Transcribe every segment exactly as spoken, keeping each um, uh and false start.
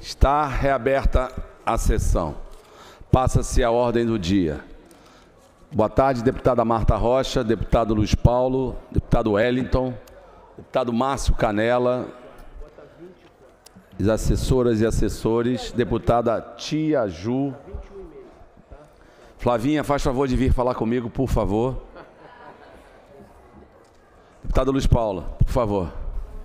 Está reaberta a sessão. Passa-se a ordem do dia. Boa tarde, deputada Marta Rocha, deputado Luiz Paulo, deputado Wellington, deputado Márcio Canela, as assessoras e assessores, deputada Tia Ju. Flavinha, faz favor de vir falar comigo, por favor. Deputado Luiz Paulo, por favor.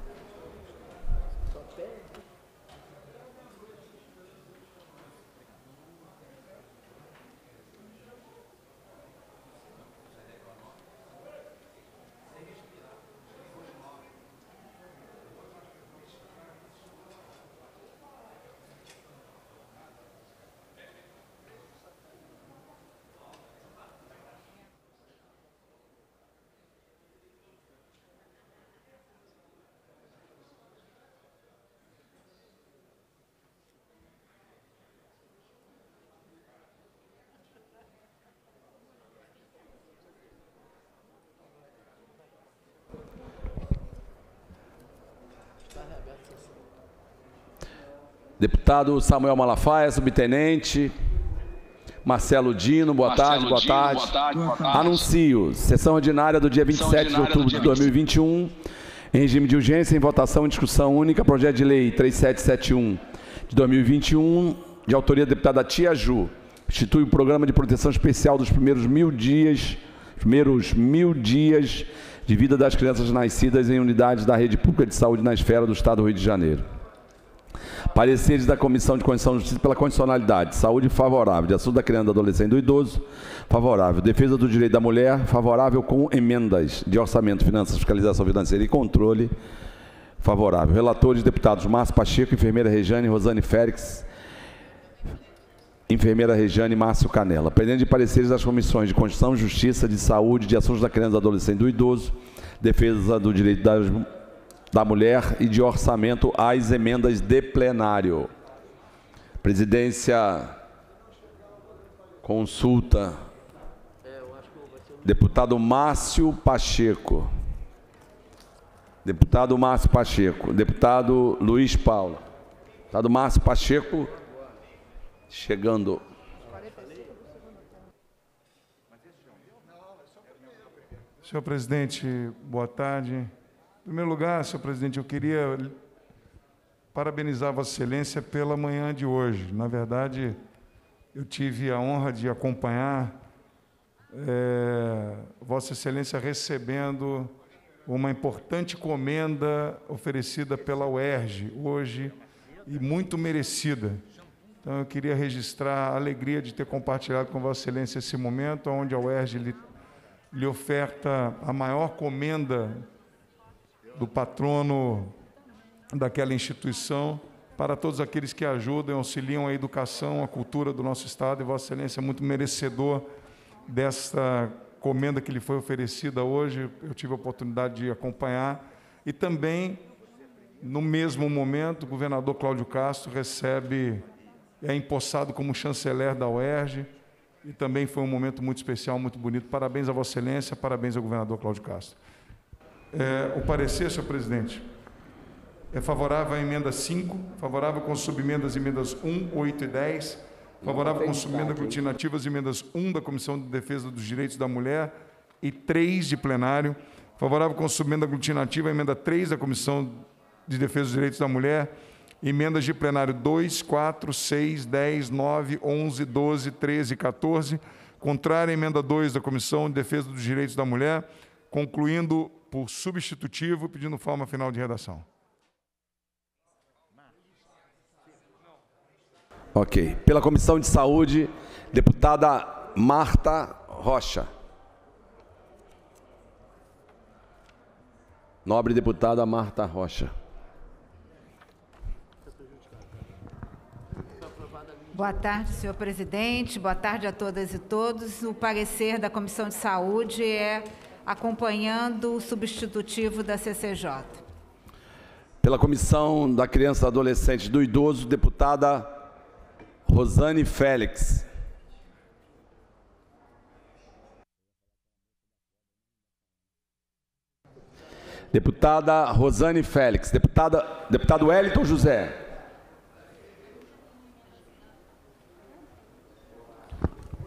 Deputado Samuel Malafaia, subtenente. Marcelo Dino, boa tarde, boa tarde. Anuncio, sessão ordinária do dia vinte e sete de outubro de dois mil e vinte e um, em regime de urgência, em votação e discussão única, projeto de lei três mil setecentos e setenta e um de dois mil e vinte e um, de autoria da deputada Tia Ju, institui o programa de proteção especial dos primeiros mil dias, primeiros mil dias de vida das crianças nascidas em unidades da rede pública de saúde na esfera do Estado do Rio de Janeiro. Pareceres da Comissão de Constituição e Justiça pela condicionalidade. Saúde, favorável. De assunto da criança, do adolescente e do idoso, favorável. Defesa do direito da mulher, favorável com emendas de orçamento, finanças, fiscalização financeira e controle, favorável. Relatores, deputados Márcio Pacheco, enfermeira Rejane, Rosane Félix, enfermeira Rejane e Márcio Canela. Pendente de pareceres das comissões de Constituição, Justiça, de Saúde, de assuntos da criança, do adolescente e do idoso, defesa do direito das da mulher e de orçamento às emendas de plenário. Presidência consulta. Deputado Márcio Pacheco. Deputado Márcio Pacheco. Deputado Luiz Paulo. Deputado Márcio Pacheco. Chegando. Senhor presidente, boa tarde. Em primeiro lugar, senhor presidente, eu queria parabenizar Vossa Excelência pela manhã de hoje. Na verdade, eu tive a honra de acompanhar é, Vossa Excelência recebendo uma importante comenda oferecida pela U E R J hoje e muito merecida. Então, eu queria registrar a alegria de ter compartilhado com Vossa Excelência esse momento, onde a U E R J lhe, lhe oferta a maior comenda do patrono daquela instituição, para todos aqueles que ajudam e auxiliam a educação, a cultura do nosso Estado, e Vossa Excelência é muito merecedor dessa comenda que lhe foi oferecida hoje. Eu tive a oportunidade de acompanhar, e também, no mesmo momento, o governador Cláudio Castro recebe, é empossado como chanceler da U E R J, e também foi um momento muito especial, muito bonito. Parabéns a Vossa Excelência, parabéns ao governador Cláudio Castro. É, o parecer, senhor presidente, é favorável à emenda cinco, favorável com subemendas emendas um, oito e dez, favorável com subemenda aglutinativas emendas um da Comissão de Defesa dos Direitos da Mulher e três de plenário, favorável com subemenda aglutinativa emenda três da Comissão de Defesa dos Direitos da Mulher, emendas de plenário dois, quatro, seis, dez, nove, onze, doze, treze e quatorze, contrária à emenda dois da Comissão de Defesa dos Direitos da Mulher, concluindo por substitutivo, pedindo forma final de redação. Ok. Pela Comissão de Saúde, deputada Marta Rocha. Nobre deputada Marta Rocha. Boa tarde, senhor presidente. Boa tarde a todas e todos. O parecer da Comissão de Saúde é acompanhando o substitutivo da C C J. Pela Comissão da Criança, do Adolescente e do Idoso, deputada Rosane Félix. Deputada Rosane Félix. Deputada, deputado Wellington José.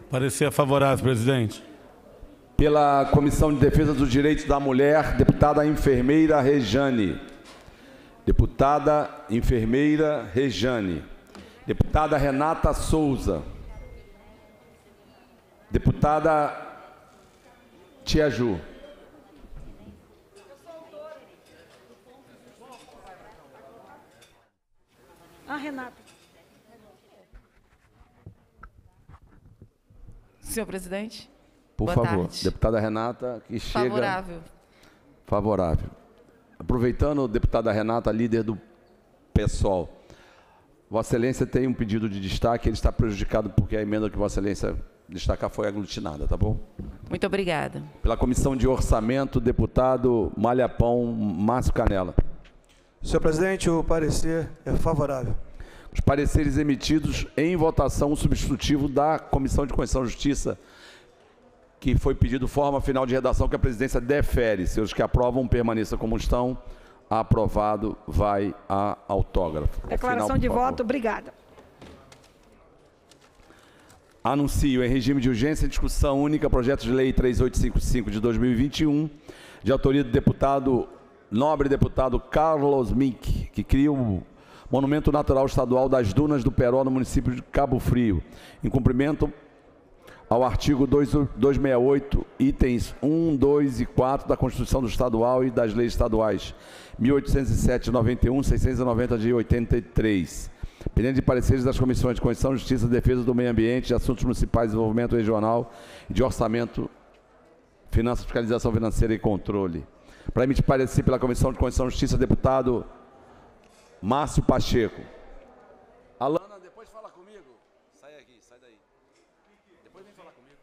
Parecer favorável, presidente. Pela Comissão de Defesa dos Direitos da Mulher, deputada enfermeira Rejane. Deputada enfermeira Rejane. Deputada Renata Souza. Deputada Tia Ju. A Renata. Senhor presidente. Por boa favor, tarde. deputada Renata, que chega... Favorável. Favorável. Aproveitando, deputada Renata, líder do PSOL, Vossa Excelência tem um pedido de destaque, ele está prejudicado porque a emenda que Vossa Excelência destacar foi aglutinada, tá bom? Muito obrigada. Pela Comissão de Orçamento, deputado Malhapão Márcio Canela. Senhor presidente, o parecer é favorável. Os pareceres emitidos em votação, o substitutivo da Comissão de Constituição e Justiça, que foi pedido forma final de redação que a presidência defere. Se os que aprovam permaneçam como estão, aprovado, vai a autógrafo. Declaração final, de voto, obrigada. Anuncio em regime de urgência discussão única projeto de lei três mil oitocentos e cinquenta e cinco de dois mil e vinte e um, de autoria do deputado, nobre deputado Carlos Mink, que cria o Monumento Natural Estadual das Dunas do Peró, no município de Cabo Frio, em cumprimento ao artigo duzentos e sessenta e oito, itens um, dois e quatro da Constituição do Estadual e das leis estaduais, mil oitocentos e sete de noventa e um, seiscentos e noventa de oitenta e três. Pendente de pareceres das Comissões de Constituição, Justiça, Defesa do Meio Ambiente, de Assuntos Municipais, Desenvolvimento Regional e de Orçamento, Finanças, Fiscalização Financeira e Controle. Para emitir parecer pela Comissão de Constituição, Justiça, deputado Márcio Pacheco. Alana, depois fala comigo. Sai aqui, sai daí. Depois vem falar comigo.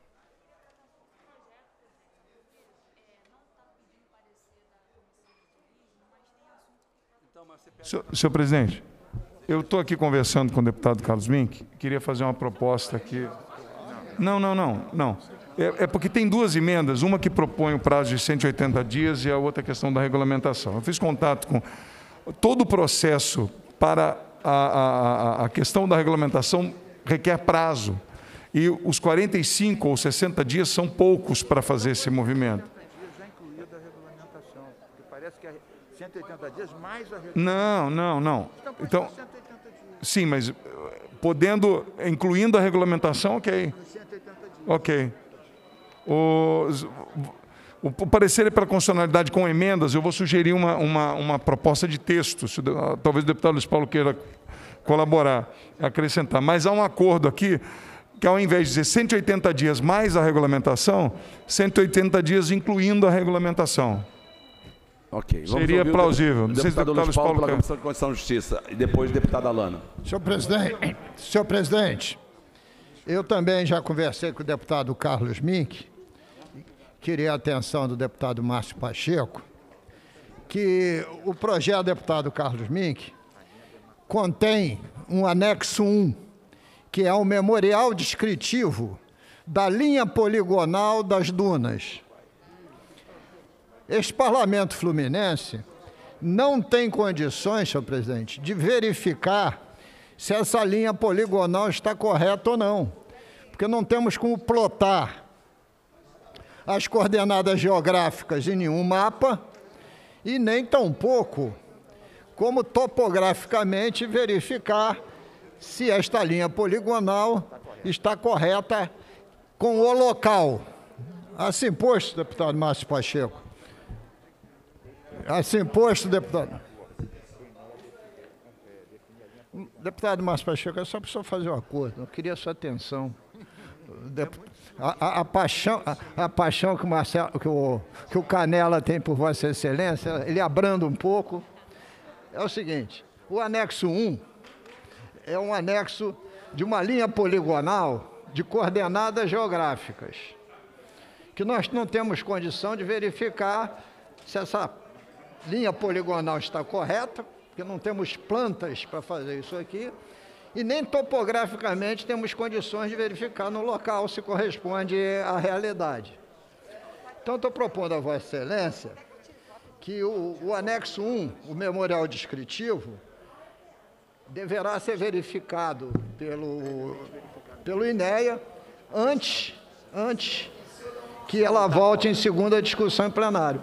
Senhor, senhor presidente, eu estou aqui conversando com o deputado Carlos Mink, queria fazer uma proposta aqui. Não, não, não, não. É, é porque tem duas emendas, uma que propõe o prazo de cento e oitenta dias e a outra questão da regulamentação. Eu fiz contato com todo o processo para a, a, a questão da regulamentação requer prazo. E os quarenta e cinco ou sessenta dias são poucos para fazer esse movimento. cento e oitenta dias mais a... Não, não, não. Então, sim, mas podendo, incluindo a regulamentação, ok. Ok. Os, o parecer é pela constitucionalidade com emendas, eu vou sugerir uma, uma, uma proposta de texto, se, talvez o deputado Luiz Paulo queira colaborar, acrescentar. Mas há um acordo aqui, que ao invés de dizer cento e oitenta dias mais a regulamentação, cento e oitenta dias incluindo a regulamentação. Ok. Vamos Seria plausível. O Não sei se o deputado deputado Luiz Paulo, Paulo pela quer... Comissão de Constituição e Justiça, e depois o deputado Alana. Senhor presidente, senhor presidente, eu também já conversei com o deputado Carlos Mink, queria a atenção do deputado Márcio Pacheco, que o projeto do deputado Carlos Mink contém um anexo um, que é o memorial descritivo da linha poligonal das dunas. Este parlamento fluminense não tem condições, senhor presidente, de verificar se essa linha poligonal está correta ou não, porque não temos como plotar as coordenadas geográficas em nenhum mapa e nem tampouco como topograficamente verificar se esta linha poligonal está correta com o local. Assim posto, deputado Márcio Pacheco. Assim posto, deputado. Deputado Márcio Pacheco, é só para o senhor fazer um acordo. Eu queria a sua atenção. A, a, a paixão, a, a paixão que, o Marcelo, que, o, que o Canela tem por Vossa Excelência, ele abranda um pouco. É o seguinte, o anexo um é um anexo de uma linha poligonal de coordenadas geográficas, que nós não temos condição de verificar se essa linha poligonal está correta, porque não temos plantas para fazer isso aqui, e nem topograficamente temos condições de verificar no local se corresponde à realidade. Então, estou propondo a Vossa Excelência que o, o anexo um, o memorial descritivo, deverá ser verificado pelo, pelo INEA antes, antes que ela volte em segunda discussão em plenário.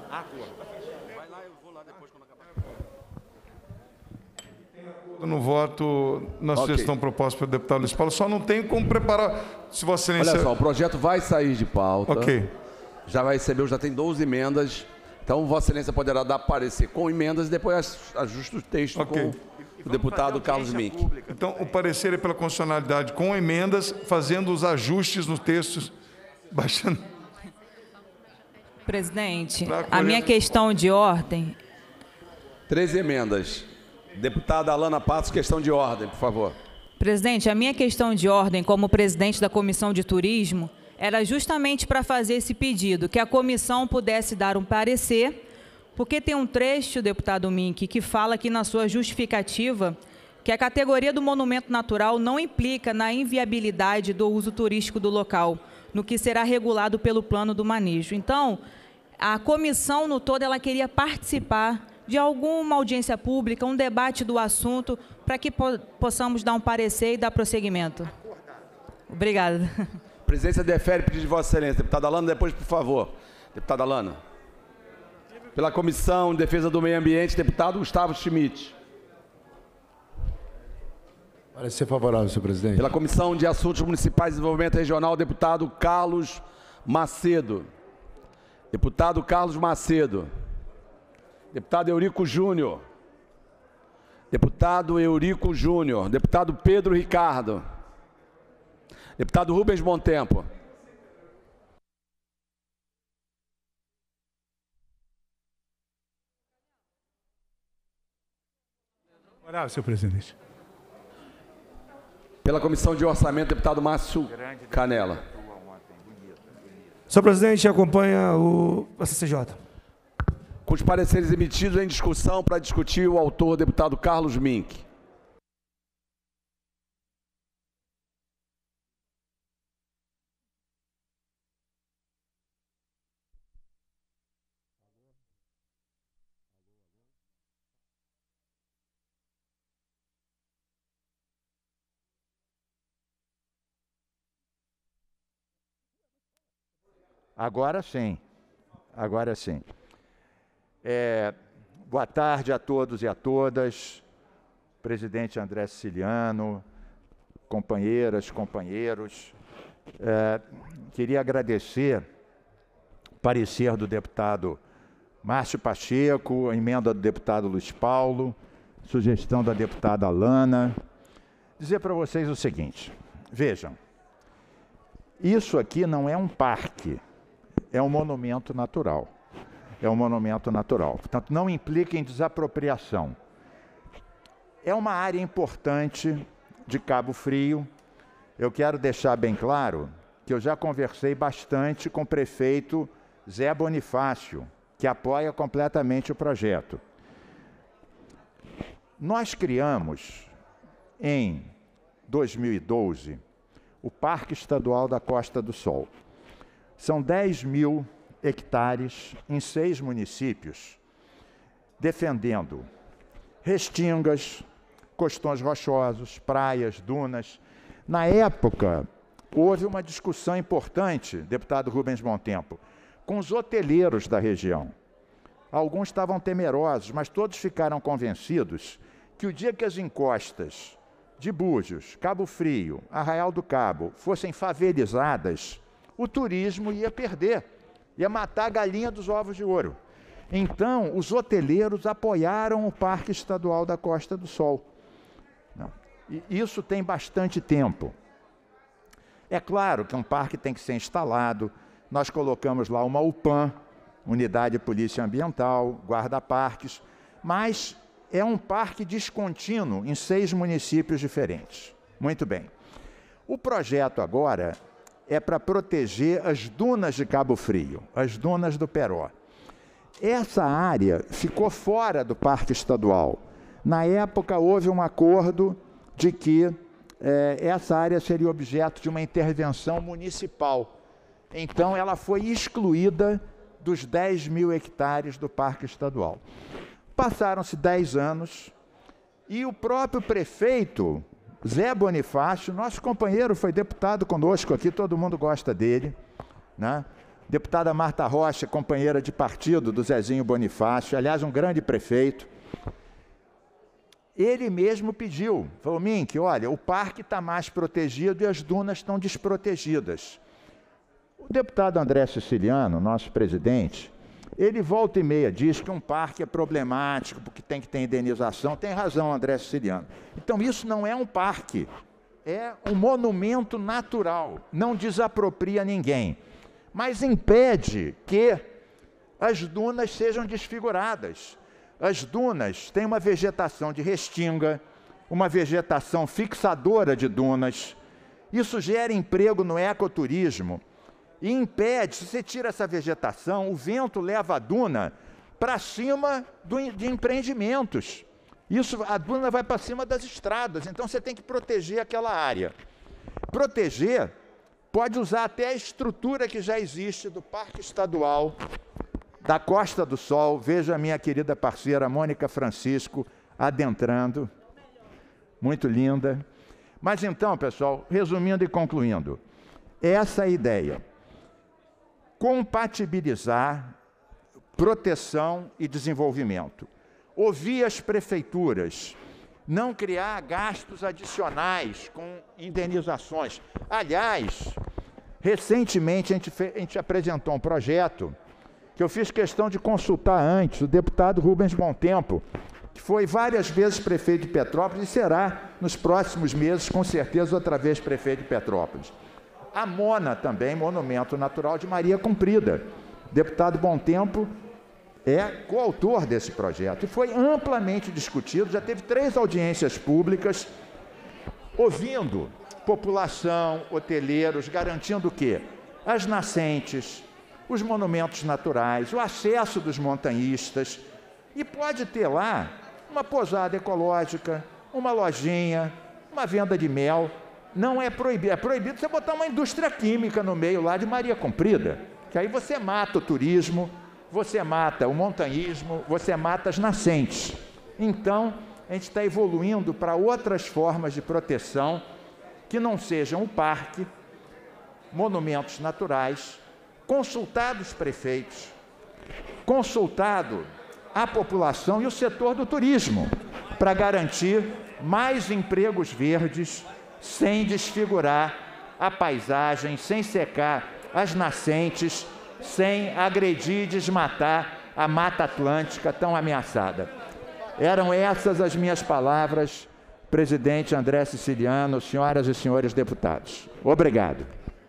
No voto, na Ok. sugestão proposta pelo deputado Luiz Paulo, só não tem como preparar, se Vossa Excelência... Olha só, o projeto vai sair de pauta. Ok. Já vai receber, já tem doze emendas. Então, Vossa Excelência poderá dar parecer com emendas e depois ajusta o texto Ok. com o deputado Carlos Mink. Então, o parecer é pela constitucionalidade com emendas, fazendo os ajustes nos textos, baixando... Presidente, Pra a colher- minha questão de ordem, Três emendas. Deputada Alana Passos, questão de ordem, por favor. presidente, a minha questão de ordem como presidente da Comissão de Turismo era justamente para fazer esse pedido, que a comissão pudesse dar um parecer, porque tem um trecho, deputado Mink, que fala aqui na sua justificativa que a categoria do monumento natural não implica na inviabilidade do uso turístico do local, no que será regulado pelo plano do manejo. Então, a comissão no todo ela queria participar de alguma audiência pública, um debate do assunto, para que po possamos dar um parecer e dar prosseguimento. Obrigada. A presidência defere pedido de Vossa Excelência. Deputada Alana, depois, por favor. Deputada Alana. Pela Comissão de Defesa do Meio Ambiente, deputado Gustavo Schmidt. Parecer favorável, senhor presidente. Pela Comissão de Assuntos Municipais e Desenvolvimento Regional, deputado Carlos Macedo. Deputado Carlos Macedo. Deputado Eurico Júnior. Deputado Eurico Júnior. Deputado Pedro Ricardo. Deputado Rubens Montempo. Favorável, senhor presidente. Pela Comissão de Orçamento, deputado Márcio Canela. Senhor presidente, acompanha o a C C J. Com os pareceres emitidos em discussão para discutir o autor, deputado Carlos Mink. Agora sim, agora sim. É, boa tarde a todos e a todas, presidente André Siciliano, companheiras, companheiros. É, queria agradecer o parecer do deputado Márcio Pacheco, a emenda do deputado Luiz Paulo, sugestão da deputada Alana. Dizer para vocês o seguinte, vejam, isso aqui não é um parque, é um monumento natural. É um monumento natural. Portanto, não implica em desapropriação. É uma área importante de Cabo Frio. Eu quero deixar bem claro que eu já conversei bastante com o prefeito Zé Bonifácio, que apoia completamente o projeto. Nós criamos, em dois mil e doze, o Parque Estadual da Costa do Sol. São dez mil hectares em seis municípios, defendendo restingas, costões rochosos, praias, dunas. Na época, houve uma discussão importante, deputado Rubens Montempo, com os hoteleiros da região. Alguns estavam temerosos, mas todos ficaram convencidos que o dia que as encostas de Búzios, Cabo Frio, Arraial do Cabo fossem favelizadas, o turismo ia perder, ia matar a galinha dos ovos de ouro. Então, os hoteleiros apoiaram o Parque Estadual da Costa do Sol. Não. E isso tem bastante tempo. É claro que um parque tem que ser instalado. Nós colocamos lá uma UPAM, Unidade de Polícia Ambiental, guarda-parques, mas é um parque descontínuo em seis municípios diferentes. Muito bem. O projeto agora é para proteger as dunas de Cabo Frio, as dunas do Peró. Essa área ficou fora do Parque Estadual. Na época, houve um acordo de que eh, essa área seria objeto de uma intervenção municipal. Então, ela foi excluída dos dez mil hectares do Parque Estadual. Passaram-se dez anos e o próprio prefeito, Zé Bonifácio, nosso companheiro, foi deputado conosco aqui, todo mundo gosta dele, né? Deputada Marta Rocha, companheira de partido do Zezinho Bonifácio, aliás, um grande prefeito. Ele mesmo pediu, falou, Mink, olha, o parque está mais protegido e as dunas estão desprotegidas. O deputado André Siciliano, nosso presidente, ele volta e meia diz que um parque é problemático, porque tem que ter indenização. Tem razão, André Siciliano. Então, isso não é um parque, é um monumento natural, não desapropria ninguém, mas impede que as dunas sejam desfiguradas. As dunas têm uma vegetação de restinga, uma vegetação fixadora de dunas. Isso gera emprego no ecoturismo e impede, se você tira essa vegetação, o vento leva a duna para cima do, de empreendimentos. Isso, a duna vai para cima das estradas, então você tem que proteger aquela área. Proteger pode usar até a estrutura que já existe do Parque Estadual da Costa do Sol. Veja a minha querida parceira Mônica Francisco adentrando, muito linda. Mas então, pessoal, resumindo e concluindo, essa é a ideia. Compatibilizar proteção e desenvolvimento. Ouvir as prefeituras, não criar gastos adicionais com indenizações. Aliás, recentemente a gente, fez, a gente apresentou um projeto que eu fiz questão de consultar antes, o deputado Rubens Bontempo, que foi várias vezes prefeito de Petrópolis e será, nos próximos meses, com certeza, outra vez prefeito de Petrópolis. A Mona também, Monumento Natural de Maria Cumprida. O deputado Bontempo é coautor desse projeto e foi amplamente discutido, já teve três audiências públicas, ouvindo população, hoteleiros, garantindo o quê? As nascentes, os monumentos naturais, o acesso dos montanhistas, e pode ter lá uma pousada ecológica, uma lojinha, uma venda de mel. Não é proibido, é proibido você botar uma indústria química no meio lá de Maria Cumprida, que aí você mata o turismo, você mata o montanhismo, você mata as nascentes. Então, a gente está evoluindo para outras formas de proteção que não sejam o parque, monumentos naturais, consultado os prefeitos, consultado a população e o setor do turismo, para garantir mais empregos verdes, sem desfigurar a paisagem, sem secar as nascentes, sem agredir e desmatar a Mata Atlântica tão ameaçada. Eram essas as minhas palavras, presidente André Siciliano, senhoras e senhores deputados. Obrigado.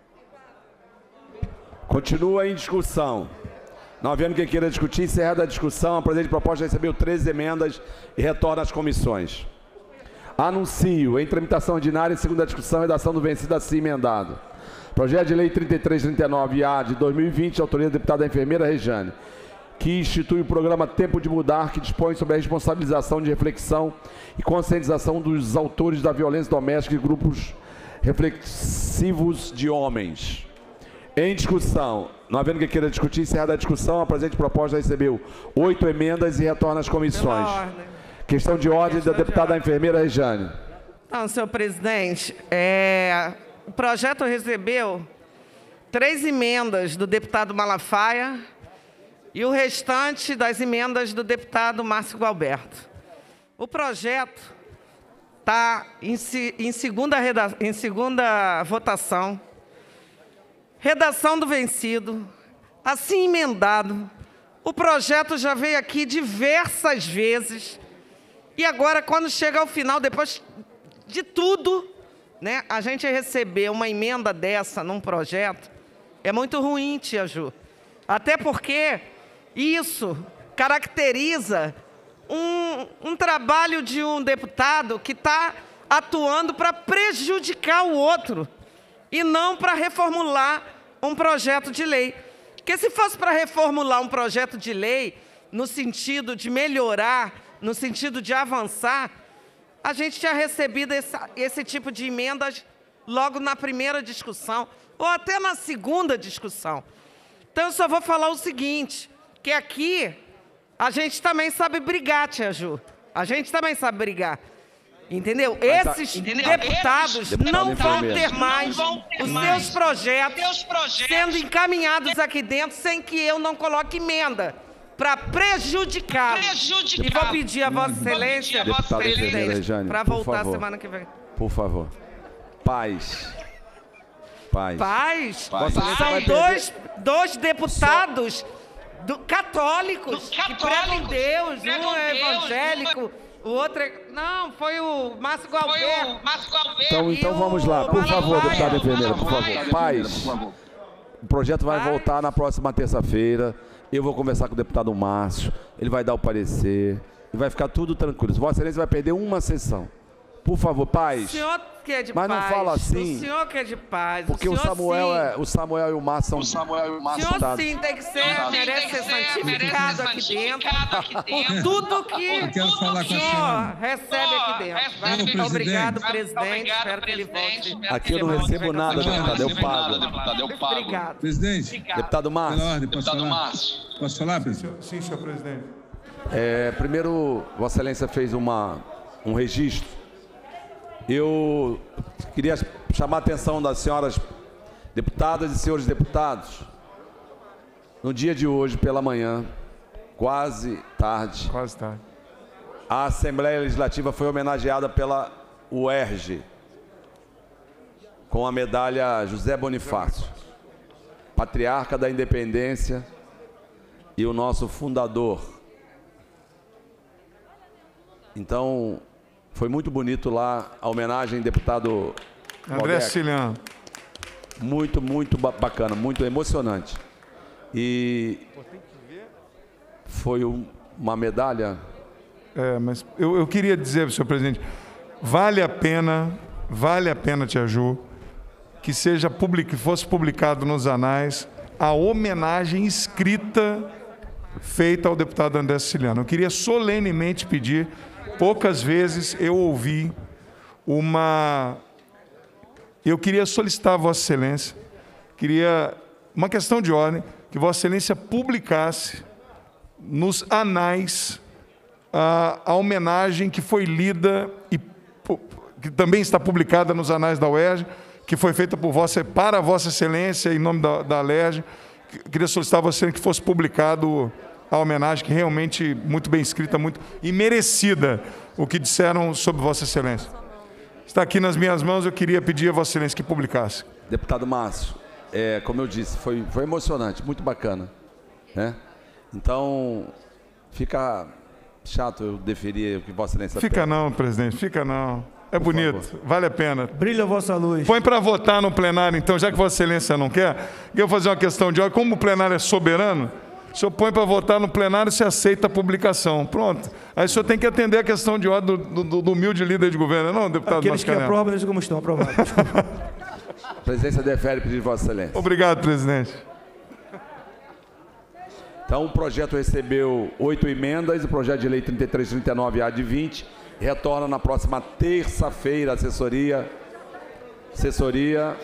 Continua em discussão. Não havendo quem queira discutir, encerrada a discussão, a presidente proposta recebeu treze emendas e retorna às comissões. Anuncio, em tramitação ordinária, em segunda discussão, redação do vencido assim emendado. Projeto de Lei trinta e três trinta e nove A de dois mil e vinte, autoria da deputada enfermeira Rejane, que institui o programa Tempo de Mudar, que dispõe sobre a responsabilização de reflexão e conscientização dos autores da violência doméstica e grupos reflexivos de homens. Em discussão, não havendo quem queira discutir, encerrada a discussão, a presente proposta recebeu oito emendas e retorna às comissões. Questão de ordem da deputada enfermeira Rejane. Não, senhor presidente, é, o projeto recebeu três emendas do deputado Malafaia e o restante das emendas do deputado Márcio Gualberto. O projeto está em, em, segunda em segunda votação. Redação do vencido, assim emendado. O projeto já veio aqui diversas vezes e agora, quando chega ao final, depois de tudo, né, a gente receber uma emenda dessa num projeto é muito ruim, tia Ju. Até porque isso caracteriza um, um trabalho de um deputado que está atuando para prejudicar o outro e não para reformular um projeto de lei. Porque se fosse para reformular um projeto de lei no sentido de melhorar, no sentido de avançar, a gente tinha recebido esse, esse tipo de emendas logo na primeira discussão, ou até na segunda discussão. Então, eu só vou falar o seguinte, que aqui a gente também sabe brigar, tia Ju. A gente também sabe brigar. Entendeu? Mas a- Esses Entendeu? deputados Esses deputados não vão enfermeiros. ter mais Não vão ter os mais seus projetos, seus projetos sendo encaminhados aqui dentro sem que eu não coloque emenda para prejudicar. E vou pedir a Vossa Excelência, Deputada enfermeira presidente, Rejane, para por voltar favor. semana que vem. Por favor. Paz. Paz. Paz, Vossa Excelência são vai dois, dois deputados do- católicos que pregam Deus, um é evangélico, o outro é... Não, foi o Márcio Gualberto. Então, então vamos lá, por favor, deputada enfermeira, por favor. Paz. O projeto vai voltar na próxima terça-feira. Eu vou conversar com o deputado Márcio, ele vai dar o parecer e vai ficar tudo tranquilo. Vossa Excelência vai perder uma sessão. Por favor, paz. O senhor que é de Mas paz. não fala assim. O senhor que é de paz. Porque o, senhor Samuel, sim. é, o Samuel e o Márcio são O senhor deputados. sim tem que ser, merece ser santificado aqui dentro, por tudo que Eu quero falar o com a senhor senhora. recebe aqui dentro. Vai, Senhor obrigado, presidente. presidente. Espero que ele volte. Aqui eu não recebo nada, deputado, eu pago. Obrigado. Presidente. Deputado Márcio. Pela ordem, posso falar? Posso falar, presidente? Sim, senhor presidente. É, primeiro, Vossa Excelência fez uma, um registro. Eu queria chamar a atenção das senhoras deputadas e senhores deputados. No dia de hoje, pela manhã, quase tarde, quase tarde, a Assembleia Legislativa foi homenageada pela U E R J com a medalha José Bonifácio, patriarca da independência e o nosso fundador. Então, foi muito bonito lá a homenagem, deputado André Roberto. Siciliano. Muito, muito ba- bacana, muito emocionante. E foi um- uma medalha. É, mas eu, eu queria dizer, senhor presidente, vale a pena, vale a pena, Tia Ju, que seja public, que fosse publicado nos anais a homenagem escrita feita ao deputado André Siciliano. Eu queria solenemente pedir, poucas vezes eu ouvi uma... Eu queria solicitar a Vossa Excelência, queria uma questão de ordem, que Vossa Excelência publicasse nos anais a, a homenagem que foi lida e pu- que também está publicada nos anais da U E R J, que foi feita por vossa, para Vossa Excelência, em nome da, da L E R J. Queria solicitar a Vossa Excelência que fosse publicado a homenagem, que realmente muito bem escrita, muito e merecida, o que disseram sobre Vossa Excelência. Está aqui nas minhas mãos, eu queria pedir a Vossa Excelência que publicasse. Deputado Márcio, é, como eu disse, foi, foi emocionante, muito bacana, né? Então, fica chato eu deferir o que Vossa Excelência Fica pede. não, presidente, fica não. É bonito, vale a pena. Brilha a vossa luz. Põe para votar no plenário, então, já que Vossa Excelência não quer, eu vou fazer uma questão de ordem. Como o plenário é soberano, o senhor põe para votar no plenário e se aceita a publicação. Pronto. Aí o senhor tem que atender a questão de ordem do, do, do humilde líder de governo, não, deputado Aqueles que Mascarenhas? aprovam, eles como estão aprovados. A presidência defere pedido de Vossa Excelência. Obrigado, presidente. Então, o projeto recebeu oito emendas, o projeto de lei trinta e três, trinta e nove A de vinte retorna na próxima terça-feira, assessoria. Assessoria.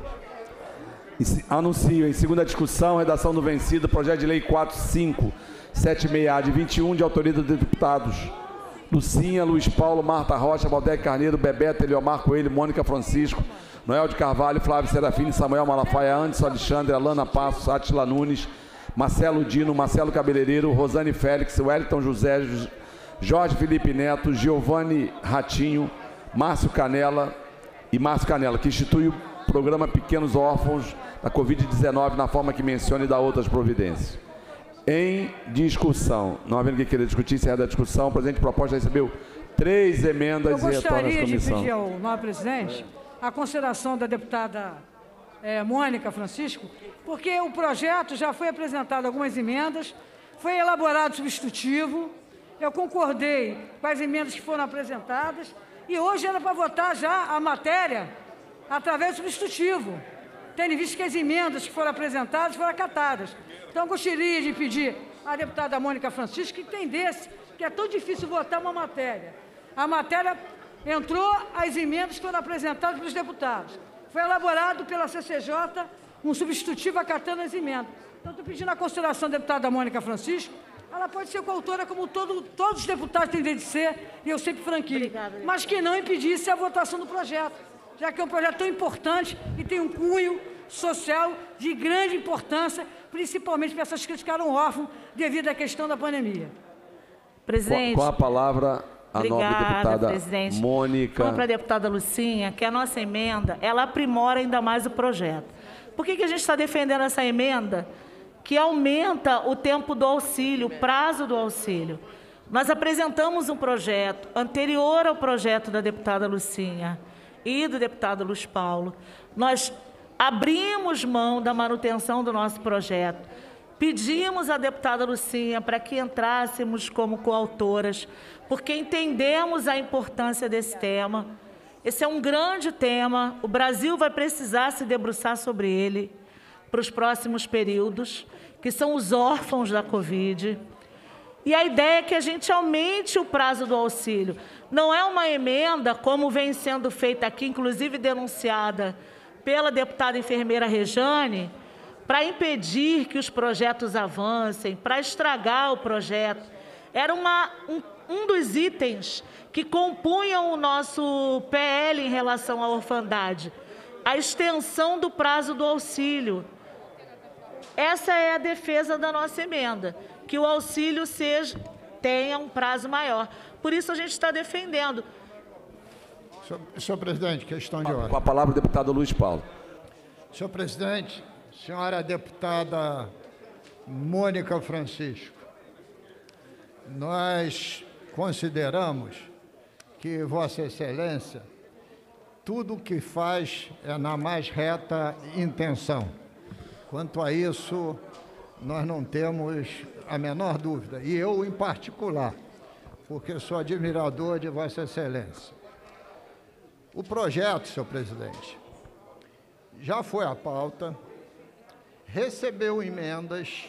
Anuncio em segunda discussão, redação do vencido, projeto de lei quatro cinco sete seis A de vinte e um, de autoria dos deputados Lucinha, Luiz Paulo, Marta Rocha, Valdec Carneiro, Bebeto, Eliomar Coelho, Mônica Francisco, Noel de Carvalho, Flávio Serafini, Samuel Malafaia, Anderson Alexandre, Alana Passos, Átila Nunes, Marcelo Dino, Marcelo Cabeleireiro, Rosane Félix, Wellington José, Jorge Felipe Neto, Giovanni Ratinho, Márcio Canela e Márcio Canela, que institui o programa Pequenos Órfãos da Covid dezenove na forma que menciona e dá outras providências. Em discussão, não havendo que queira discutir, encerrada a discussão, o presidente proposta recebeu três emendas Eu e retorna à gostaria de comissão. pedir ao nobre presidente a consideração da deputada eh, Mônica Francisco, porque o projeto já foi apresentado algumas emendas, foi elaborado substitutivo, eu concordei com as emendas que foram apresentadas e hoje era para votar já a matéria através do substitutivo, tendo visto que as emendas que foram apresentadas foram acatadas. Então, gostaria de pedir à deputada Mônica Francisco que entendesse que é tão difícil votar uma matéria. A matéria entrou, as emendas foram apresentadas pelos deputados. Foi elaborado pela C C J um substitutivo acatando as emendas. Então, estou pedindo a consideração da deputada Mônica Francisco ela pode ser coautora como todo, todos os deputados têm direito de ser, e eu sempre franquio. Obrigada, mas que não impedisse a votação do projeto, já que é um projeto tão importante e tem um cunho social de grande importância, principalmente para essas que ficaram órfãos devido à questão da pandemia. Presidente. Com a palavra, a Obrigada, nobre deputada presidente. Mônica. Fala para a deputada Lucinha que a nossa emenda, ela aprimora ainda mais o projeto. Por que que a gente está defendendo essa emenda? Que aumenta o tempo do auxílio, o prazo do auxílio. Nós apresentamos um projeto anterior ao projeto da deputada Lucinha e do deputado Luiz Paulo. Nós abrimos mão da manutenção do nosso projeto. Pedimos à deputada Lucinha para que entrássemos como coautoras, porque entendemos a importância desse tema. Esse é um grande tema, o Brasil vai precisar se debruçar sobre ele para os próximos períodos, que são os órfãos da Covid. E a ideia é que a gente aumente o prazo do auxílio. Não é uma emenda, como vem sendo feita aqui, inclusive denunciada pela deputada enfermeira Rejane, para impedir que os projetos avancem, para estragar o projeto. Era uma, um, um dos itens que compunham o nosso P L em relação à orfandade, a extensão do prazo do auxílio. Essa é a defesa da nossa emenda, que o auxílio seja, tenha um prazo maior. Por isso a gente está defendendo. Senhor, senhor presidente, questão de ordem. Com a palavra o deputado Luiz Paulo. Senhor presidente, senhora deputada Mônica Francisco, nós consideramos que Vossa Excelência, tudo o que faz é na mais reta intenção. Quanto a isso, nós não temos a menor dúvida, e eu em particular, porque sou admirador de Vossa Excelência. O projeto, senhor presidente, já foi à pauta, recebeu emendas,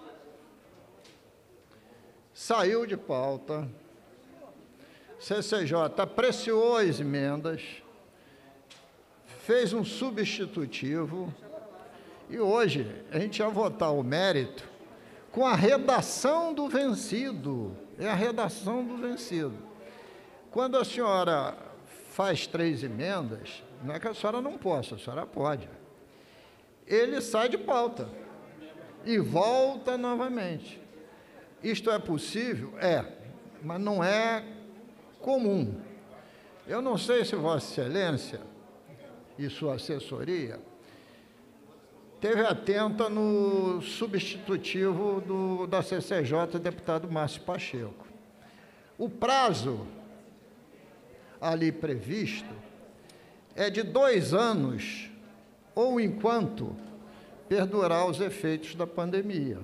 saiu de pauta, C C J apreciou as emendas, fez um substitutivo, e hoje a gente ia votar o mérito com a redação do vencido. É a redação do vencido. Quando a senhora faz três emendas, não é que a senhora não possa, a senhora pode. Ele sai de pauta e volta novamente. Isto é possível? É, mas não é comum. Eu não sei se Vossa Excelência e sua assessoria teve atenta no substitutivo do, da C C J, deputado Márcio Pacheco. O prazo ali previsto é de dois anos, ou enquanto perdurar os efeitos da pandemia.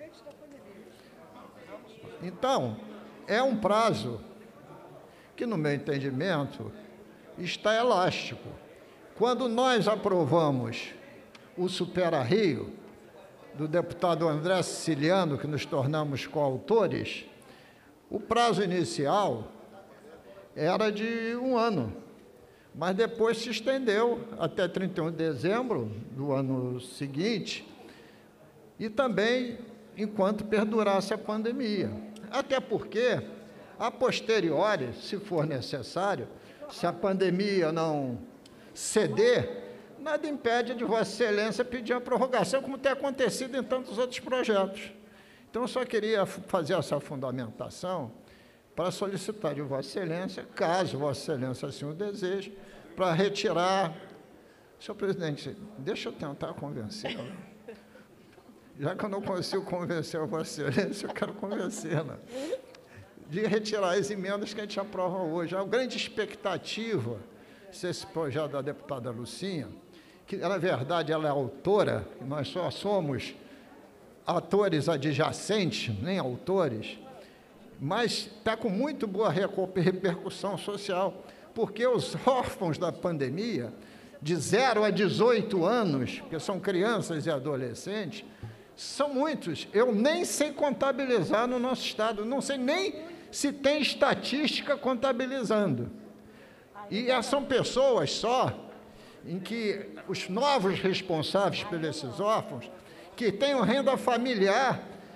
Então, é um prazo que, no meu entendimento, está elástico. Quando nós aprovamos o Supera Rio, do deputado André Siciliano, que nos tornamos coautores, o prazo inicial era de um ano, mas depois se estendeu até trinta e um de dezembro do ano seguinte, e também enquanto perdurasse a pandemia. Até porque, a posteriori, se for necessário, se a pandemia não ceder, nada impede de Vossa Excelência pedir a prorrogação, como tem acontecido em tantos outros projetos. Então, eu só queria fazer essa fundamentação para solicitar de Vossa Excelência, caso Vossa Excelência assim o deseje, para retirar... Senhor presidente, deixa eu tentar convencê-la. Já que eu não consigo convencer a Vossa Excelência, eu quero convencê-la de retirar as emendas que a gente aprova hoje. A grande expectativa, se esse projeto da deputada Lucinha, que, na verdade, ela é autora, nós só somos atores adjacentes, nem autores, mas está com muito boa repercussão social, porque os órfãos da pandemia, de zero a dezoito anos, que são crianças e adolescentes, são muitos. Eu nem sei contabilizar no nosso estado, não sei nem se tem estatística contabilizando. E são pessoas só em que os novos responsáveis por esses órfãos, que tenham renda familiar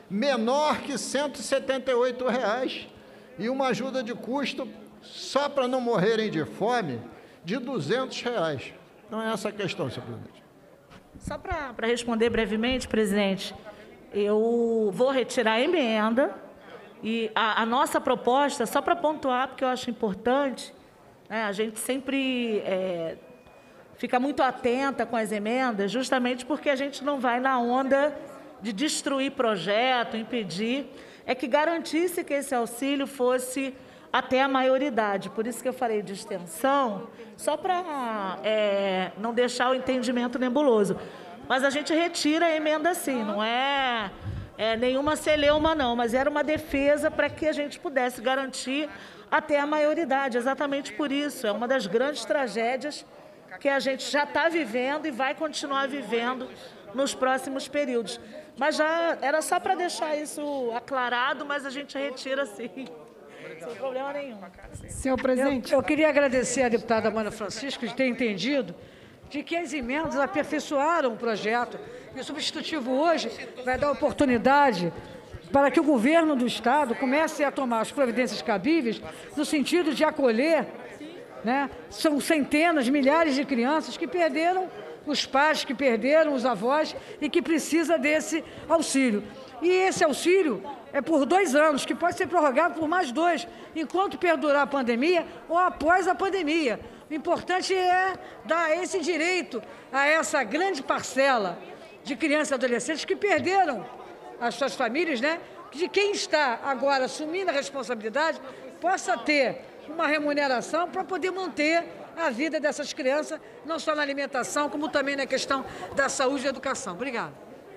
menor que cento e setenta e oito reais e uma ajuda de custo, só para não morrerem de fome, de duzentos reais. Não é essa a questão, senhor presidente. Só para responder brevemente, presidente, eu vou retirar a emenda e a, a nossa proposta, só para pontuar, porque eu acho importante, né, a gente sempre é, fica muito atenta com as emendas, justamente porque a gente não vai na onda de destruir projeto, impedir, é que garantisse que esse auxílio fosse até a maioridade. Por isso que eu falei de extensão, só para é, não deixar o entendimento nebuloso. Mas a gente retira a emenda sim, não é, é nenhuma celeuma não, mas era uma defesa para que a gente pudesse garantir até a maioridade. Exatamente por isso, é uma das grandes tragédias que a gente já está vivendo e vai continuar vivendo nos próximos períodos. Mas já era só para deixar isso aclarado, mas a gente retira sim. Sem problema nenhum. Senhor presidente, eu, eu queria agradecer à deputada Amanda Francisco de ter entendido de que as emendas aperfeiçoaram o projeto. E o substitutivo hoje vai dar oportunidade para que o governo do Estado comece a tomar as providências cabíveis no sentido de acolher, né? São centenas, milhares de crianças que perderam os pais, que perderam os avós e que precisa desse auxílio. E esse auxílio é por dois anos, que pode ser prorrogado por mais dois, enquanto perdurar a pandemia ou após a pandemia. O importante é dar esse direito a essa grande parcela de crianças e adolescentes que perderam as suas famílias, né? De quem está agora assumindo a responsabilidade possa ter uma remuneração para poder manter a vida dessas crianças, não só na alimentação, como também na questão da saúde e educação. Obrigada.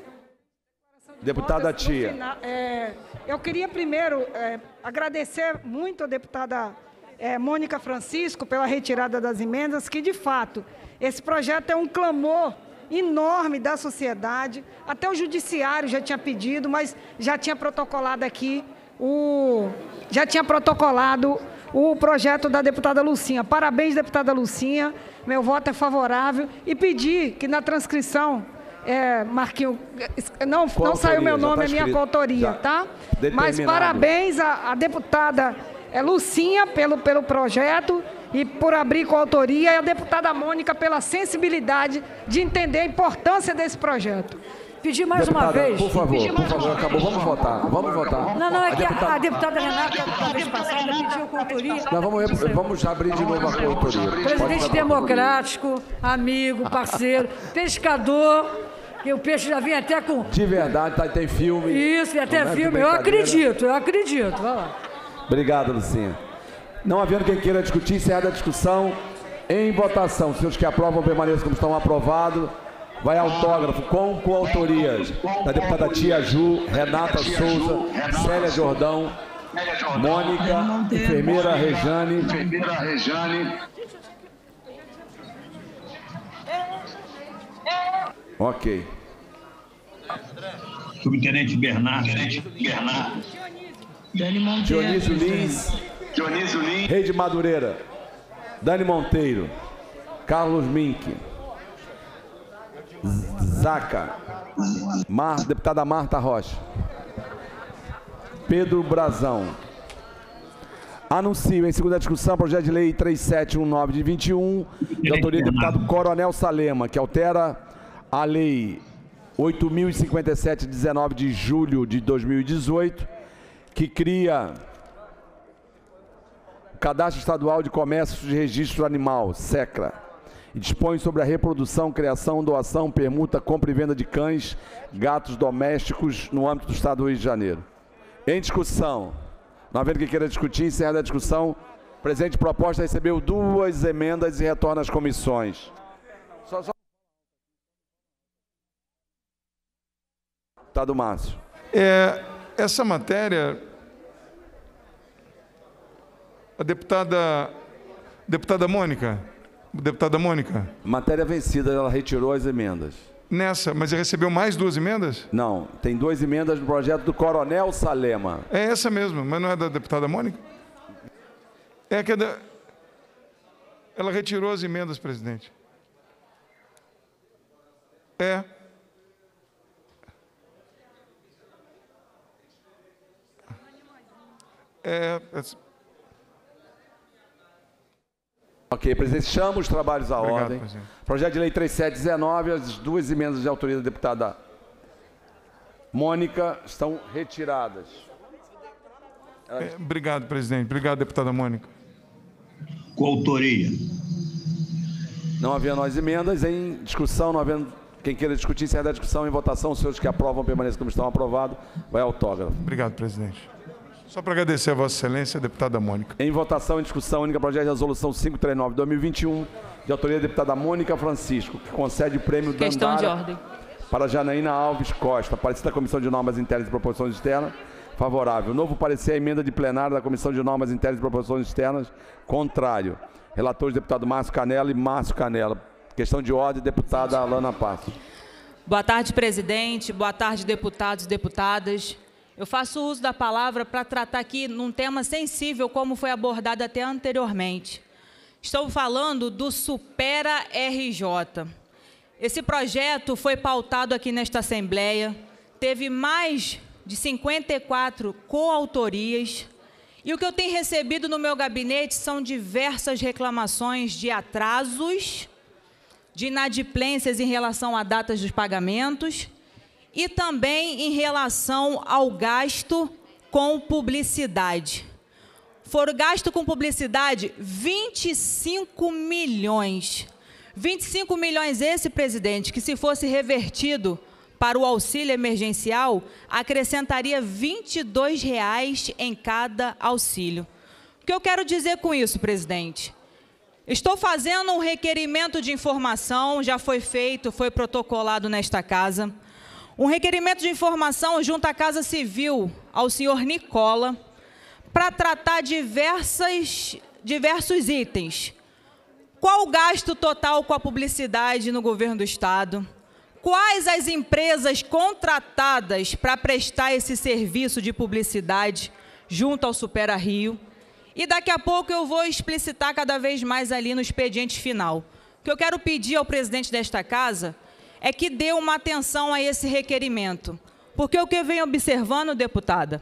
Deputada Tia. Final, é, eu queria primeiro é, agradecer muito a deputada é, Mônica Francisco pela retirada das emendas, que de fato esse projeto é um clamor enorme da sociedade, até o judiciário já tinha pedido, mas já tinha protocolado aqui o já tinha protocolado o projeto da deputada Lucinha. Parabéns, deputada Lucinha, meu voto é favorável e pedir que na transcrição É, Marquinhos, não, não saiu meu nome, é minha coautoria, tá? Mas parabéns à, à deputada é, Lucinha pelo, pelo projeto e por abrir coautoria, e a deputada Mônica pela sensibilidade de entender a importância desse projeto. Pedir mais deputada, uma vez. Por favor, por favor, acabou. Vamos votar. Vamos votar. Não, não, é a que deputada... a, a deputada Renata, a vez passada, pediu coautoria. Não, vamos, vamos já abrir de novo a coautoria. Presidente democrático, amigo, parceiro, pescador. Que o peixe já vinha até com... De verdade, tá, tem filme. Isso, e até filme. Eu acredito, eu acredito. Vai lá. Obrigado, Lucinha. Não havendo quem queira discutir, encerrada a discussão. Em votação, os senhores que aprovam permaneçam como estão aprovados. Vai autógrafo com coautorias da deputada Tia Ju, Renata Souza, Célia Jordão, Mônica, enfermeira Rejane. Enfermeira Rejane. Ok. Subtenente Bernardo. Bernardo. Dionísio Lins. Dionísio Lins. Rei de Madureira. Dani Monteiro. Carlos Mink. Zaca. Mar, deputada Marta Rocha. Pedro Brazão. Anuncio em segunda discussão projeto de lei três sete um nove de vinte e um, de autoria do deputado Coronel Salema, que altera a Lei oito mil e cinquenta e sete, de dezenove de julho de dois mil e dezoito, que cria o Cadastro Estadual de Comércio de Registro Animal, SECRA, e dispõe sobre a reprodução, criação, doação, permuta, compra e venda de cães, gatos domésticos no âmbito do Estado do Rio de Janeiro. Em discussão, não havendo quem queira discutir, encerrada a discussão, a presente proposta recebeu duas emendas e retorna às comissões. Só, só... Deputado Márcio. É, essa matéria, a deputada, deputada Mônica, deputada Mônica. Matéria vencida, ela retirou as emendas. Nessa, mas ele recebeu mais duas emendas? Não, tem duas emendas no projeto do Coronel Salema. É essa mesmo, mas não é da deputada Mônica? É que é da... Ela retirou as emendas, presidente. É. É, é, Ok, presidente, chama os trabalhos à Obrigado, ordem. presidente. Projeto de lei três mil setecentos e dezenove, as duas emendas de autoria da deputada Mônica estão retiradas. é, obrigado, presidente. Obrigado, deputada Mônica. Coautoria. Não havendo as emendas, em discussão, não havendo quem queira discutir, encerra a discussão, em votação, os senhores que aprovam permaneçam como estão aprovados, vai autógrafo. Obrigado, presidente. Só para agradecer a Vossa Excelência, a deputada Mônica. Em votação, em discussão única, projeto de resolução quinhentos e trinta e nove de dois mil e vinte e um, de autoria da deputada Mônica Francisco, que concede o prêmio Questão de Dandara ordem. para Janaína Alves Costa, parecer da Comissão de Normas Internas e Proposições Externas, favorável. Novo parecer à emenda de plenário da Comissão de Normas Internas e Proposições Externas, contrário. Relatores, deputado Márcio Canela e Márcio Canela. Questão de ordem, deputada Alana Passo. Boa tarde, presidente. Boa tarde, deputados e deputadas. Eu faço uso da palavra para tratar aqui num tema sensível, como foi abordado até anteriormente. Estou falando do Supera R J. Esse projeto foi pautado aqui nesta Assembleia, teve mais de cinquenta e quatro coautorias, e o que eu tenho recebido no meu gabinete são diversas reclamações de atrasos, de inadimplências em relação a datas dos pagamentos e também em relação ao gasto com publicidade. Foram gasto com publicidade vinte e cinco milhões. vinte e cinco milhões esse, presidente, que se fosse revertido para o auxílio emergencial, acrescentaria vinte e dois reais em cada auxílio. O que eu quero dizer com isso, presidente? Estou fazendo um requerimento de informação, já foi feito, foi protocolado nesta casa. Um requerimento de informação junto à Casa Civil, ao senhor Nicola, para tratar diversas, diversos itens. Qual o gasto total com a publicidade no governo do Estado? Quais as empresas contratadas para prestar esse serviço de publicidade junto ao Supera Rio? E daqui a pouco eu vou explicitar cada vez mais ali no expediente final. O que eu quero pedir ao presidente desta casa é que dê uma atenção a esse requerimento. Porque o que eu venho observando, deputada,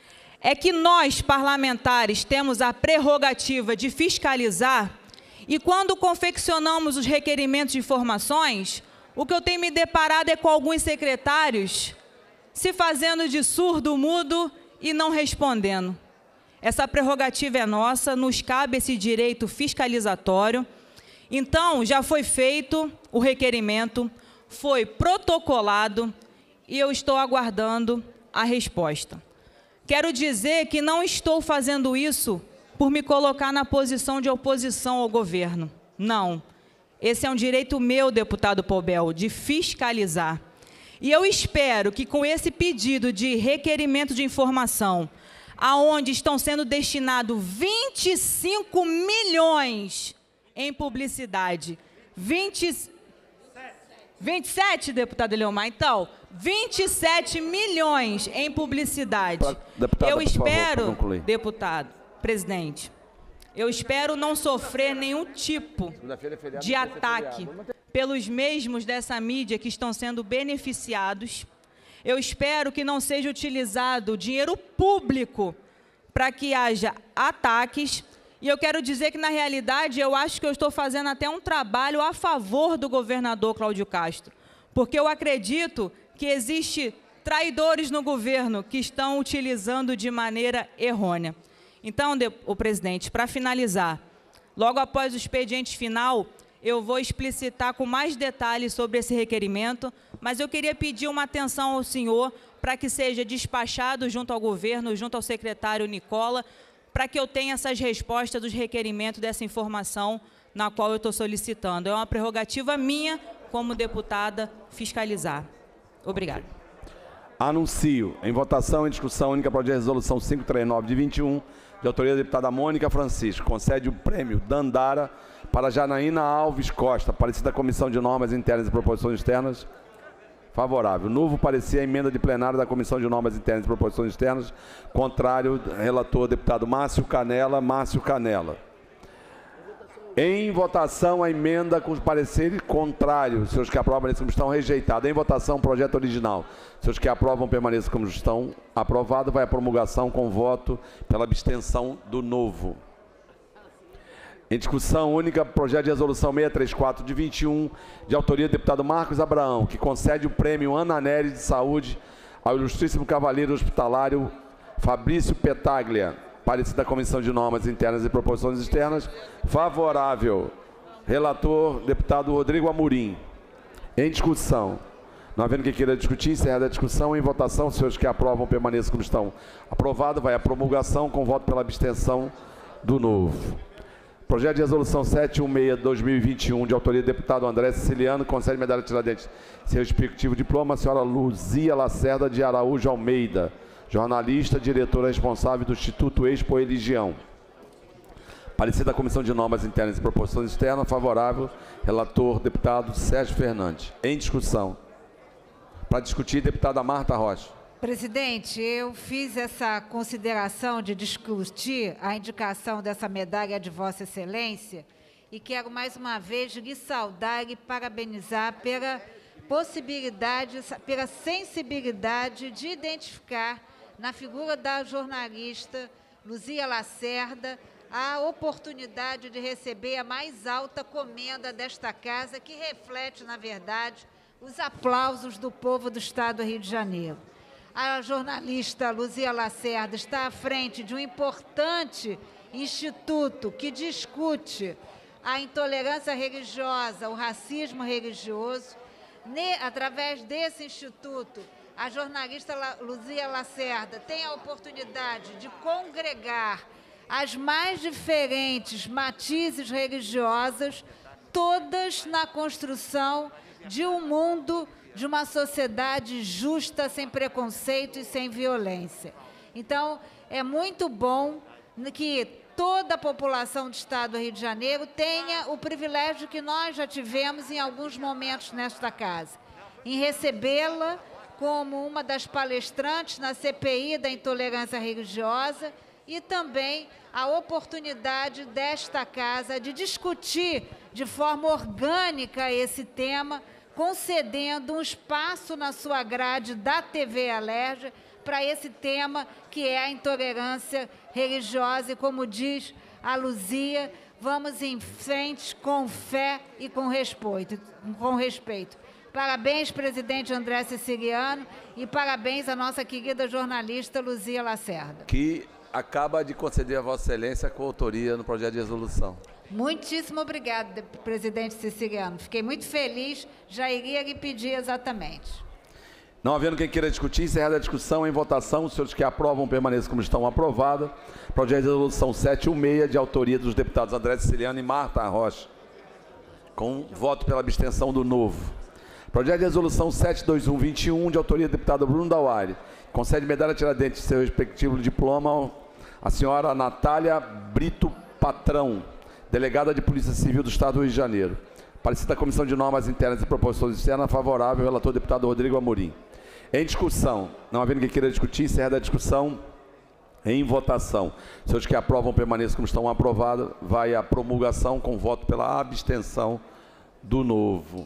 é que nós, parlamentares, temos a prerrogativa de fiscalizar e quando confeccionamos os requerimentos de informações, o que eu tenho me deparado é com alguns secretários se fazendo de surdo, mudo e não respondendo. Essa prerrogativa é nossa, nos cabe esse direito fiscalizatório. Então, já foi feito o requerimento, foi protocolado e eu estou aguardando a resposta. Quero dizer que não estou fazendo isso por me colocar na posição de oposição ao governo. Não. Esse é um direito meu, deputado Pobel, de fiscalizar. E eu espero que com esse pedido de requerimento de informação, aonde estão sendo destinados vinte e cinco milhões em publicidade, vinte, vinte e sete, deputado Eleomar, então, vinte e sete milhões em publicidade. Deputada, eu espero, por favor, deputado, presidente, eu espero não sofrer nenhum tipo de ataque pelos mesmos dessa mídia que estão sendo beneficiados. Eu espero que não seja utilizado dinheiro público para que haja ataques. E eu quero dizer que, na realidade, eu acho que eu estou fazendo até um trabalho a favor do governador Cláudio Castro, porque eu acredito que existe traidores no governo que estão utilizando de maneira errônea. Então, o presidente, para finalizar, logo após o expediente final, eu vou explicitar com mais detalhes sobre esse requerimento, mas eu queria pedir uma atenção ao senhor para que seja despachado junto ao governo, junto ao secretário Nicola, para que eu tenha essas respostas dos requerimentos dessa informação na qual eu estou solicitando. É uma prerrogativa minha, como deputada, fiscalizar. Obrigada. Anuncio em votação em discussão única projeto de resolução quinhentos e trinta e nove de vinte e um, de autoria da deputada Mônica Francisco, concede o prêmio Dandara para Janaína Alves Costa, parecer da Comissão de Normas Internas e Proposições Externas, favorável. Novo parecer à emenda de plenário da Comissão de Normas Internas e Proposições Externas, contrário, relator deputado Márcio Canela, Márcio Canela. Em votação, a emenda com parecer contrário. Os senhores que aprovam permaneçam como estão, rejeitado. Em votação, o projeto original. Os senhores que aprovam permaneçam como estão, aprovado. Vai à promulgação com voto pela abstenção do novo. Em discussão única, projeto de resolução seiscentos e trinta e quatro de vinte e um, de autoria do deputado Marcos Abraão, que concede o prêmio Ana Nery de Saúde ao ilustríssimo cavaleiro hospitalário Fabrício Petaglia, parecido da Comissão de Normas Internas e Proposições Externas. Favorável. Relator, deputado Rodrigo Amorim. Em discussão. Não havendo quem queira discutir, encerrada a discussão. Em votação, os senhores que aprovam permaneçam como estão. Aprovado. Vai à promulgação com voto pela abstenção do novo. Projeto de resolução setecentos e dezesseis de dois mil e vinte e um, de autoria do deputado André Siciliano, concede medalha Tiradentes, seu respectivo diploma, a senhora Luzia Lacerda de Araújo Almeida, jornalista, diretora responsável do Instituto Expo Religião. Parecida da Comissão de Normas Internas e Proposições Externas, favorável, relator, deputado Sérgio Fernandes. Em discussão. Para discutir, deputada Marta Rocha. Presidente, eu fiz essa consideração de discutir a indicação dessa medalha de Vossa Excelência e quero mais uma vez lhe saudar e parabenizar pela possibilidade, pela sensibilidade de identificar na figura da jornalista Luzia Lacerda a oportunidade de receber a mais alta comenda desta casa, que reflete, na verdade, os aplausos do povo do Estado do Rio de Janeiro. A jornalista Luzia Lacerda está à frente de um importante instituto que discute a intolerância religiosa, o racismo religioso. Ne, através desse instituto, a jornalista Luzia Lacerda tem a oportunidade de congregar as mais diferentes matizes religiosas, todas na construção de um mundo, de uma sociedade justa, sem preconceito e sem violência. Então, é muito bom que toda a população do Estado do Rio de Janeiro tenha o privilégio que nós já tivemos em alguns momentos nesta casa, em recebê-la como uma das palestrantes na C P I da intolerância religiosa e também a oportunidade desta casa de discutir de forma orgânica esse tema, concedendo um espaço na sua grade da T V Alerj para esse tema que é a intolerância religiosa. E como diz a Luzia, vamos em frente com fé e com respeito. Com respeito. Parabéns, presidente André Siciliano, e parabéns à nossa querida jornalista Luzia Lacerda. Que acaba de conceder a Vossa Excelência a coautoria no projeto de resolução. Muitíssimo obrigada, presidente Siciliano. Fiquei muito feliz, já iria lhe pedir exatamente. Não havendo quem queira discutir, encerrada a discussão, em votação, os senhores que aprovam permaneçam como estão, aprovados. Projeto de resolução setecentos e dezesseis, de autoria dos deputados André Siciliano e Marta Rocha, com voto pela abstenção do novo. Projeto de resolução setecentos e vinte e um de vinte e um, de autoria do deputado Bruno Dauari, concede medalha Tiradentes, seu respectivo diploma, à senhora Natália Brito Patrão, delegada de Polícia Civil do Estado do Rio de Janeiro. Parecida da Comissão de Normas Internas e Proposições Externas, favorável, relator deputado Rodrigo Amorim. Em discussão, não havendo quem queira discutir, encerrada a discussão, em votação. Os senhores que aprovam permaneçam como estão, aprovados. Vai à promulgação com voto pela abstenção do novo.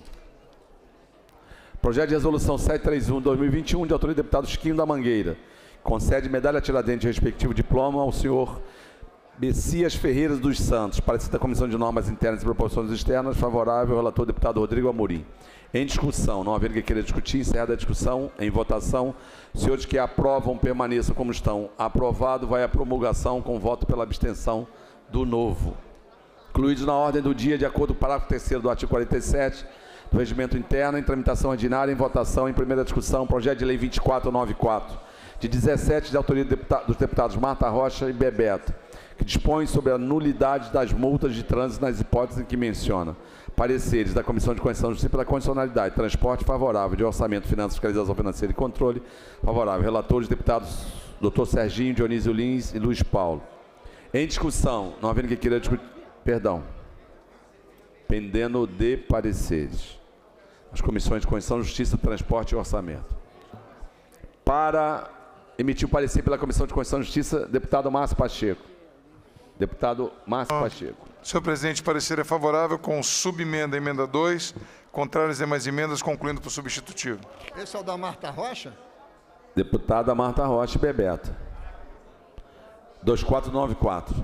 Projeto de resolução setecentos e trinta e um de dois mil e vinte e um, de autoria do deputado Chiquinho da Mangueira, concede medalha Tiradentes, respectivo diploma, ao senhor Messias Ferreira dos Santos, parecida da Comissão de Normas Internas e Proposições Externas, favorável, relator deputado Rodrigo Amorim. Em discussão, não havendo quem queira discutir, encerrada a discussão, em votação, os senhores que aprovam permaneçam como estão. Aprovado, vai à promulgação com voto pela abstenção do novo. Incluídos na ordem do dia, de acordo com o parágrafo terceiro do artigo quarenta e sete do Regimento Interno, em tramitação ordinária, em votação, em primeira discussão, projeto de lei vinte e quatro noventa e quatro, de dezessete, de autoria do deputado, dos deputados Marta Rocha e Bebeto, que dispõe sobre a nulidade das multas de trânsito nas hipóteses em que menciona. Pareceres da Comissão de Constituição e Justiça pela condicionalidade, transporte favorável, de orçamento, finanças, fiscalização financeira e controle favorável. Relatores, deputados doutor Serginho, Dionísio Lins e Luiz Paulo. Em discussão, não havendo quem queira discutir, perdão, pendendo de pareceres, as comissões de Constituição, Justiça, Transporte e Orçamento. Para emitir o parecer pela Comissão de Constituição e Justiça, deputado Márcio Pacheco. Deputado Márcio Pacheco. Senhor presidente, parecer é favorável com subemenda, emenda dois, contrário às demais emendas, concluindo por substitutivo. Esse é o da Marta Rocha? Deputada Marta Rocha e Bebeto. dois quatro nove quatro.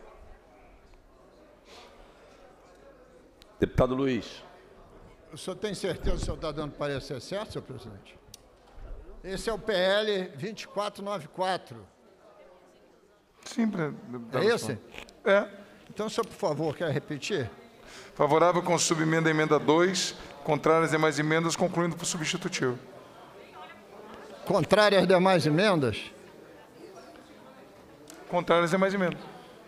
Deputado Luiz. O senhor tem certeza que o senhor está dando parecer certo, senhor presidente? Esse é o P L vinte e quatro noventa e quatro. Sim, deputado. É esse? É. Então, o senhor, por favor, quer repetir? Favorável com subemenda, emenda dois, contrário às demais emendas, concluindo por substitutivo. Contrário às demais emendas? Contrário às demais emendas.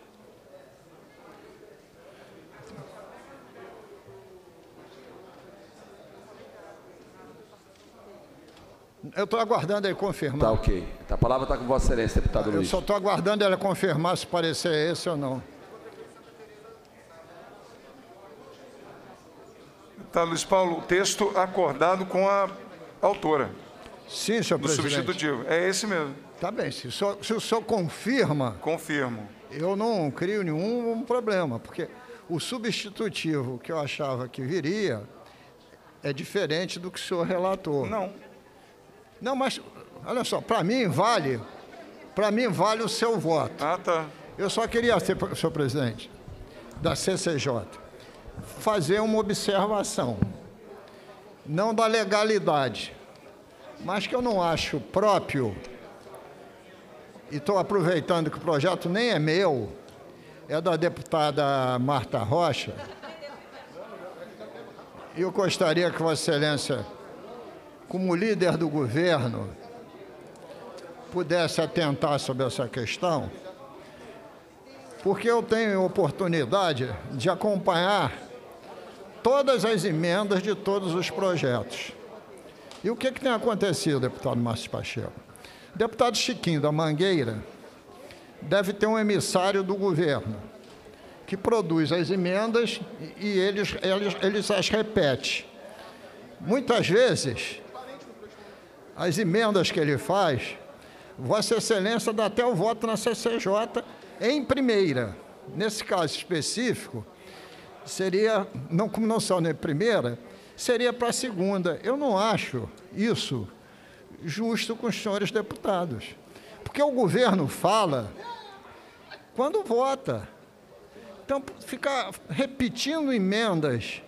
Eu estou aguardando ele confirmar. Tá ok. A palavra está com Vossa Excelência, deputado Eu Luiz. só estou aguardando ela confirmar se parecer esse ou não. Deputado Luiz Paulo, o texto acordado com a autora. Sim, senhor do presidente. substitutivo. É esse mesmo. Tá bem. Se o senhor, se o senhor confirma... Confirmo. Eu não crio nenhum problema, porque o substitutivo que eu achava que viria é diferente do que o senhor relatou. Não. Não, mas, olha só, para mim vale, para mim vale o seu voto. Ah, tá. Eu só queria, senhor presidente, da C C J, fazer uma observação, não da legalidade, mas que eu não acho próprio, e estou aproveitando que o projeto nem é meu, é da deputada Marta Rocha, e eu gostaria que Vossa Excelência, como líder do governo, pudesse atentar sobre essa questão, porque eu tenho oportunidade de acompanhar todas as emendas de todos os projetos. E o que, que tem acontecido, deputado Márcio Pacheco? O deputado Chiquinho da Mangueira deve ter um emissário do governo que produz as emendas e eles, eles, eles as repetem. Muitas vezes, as emendas que ele faz, Vossa Excelência dá até o voto na C C J em primeira. Nesse caso específico, seria, não, como não são nem primeira, seria para a segunda. Eu não acho isso justo com os senhores deputados. Porque o governo fala quando vota. Então, ficar repetindo emendas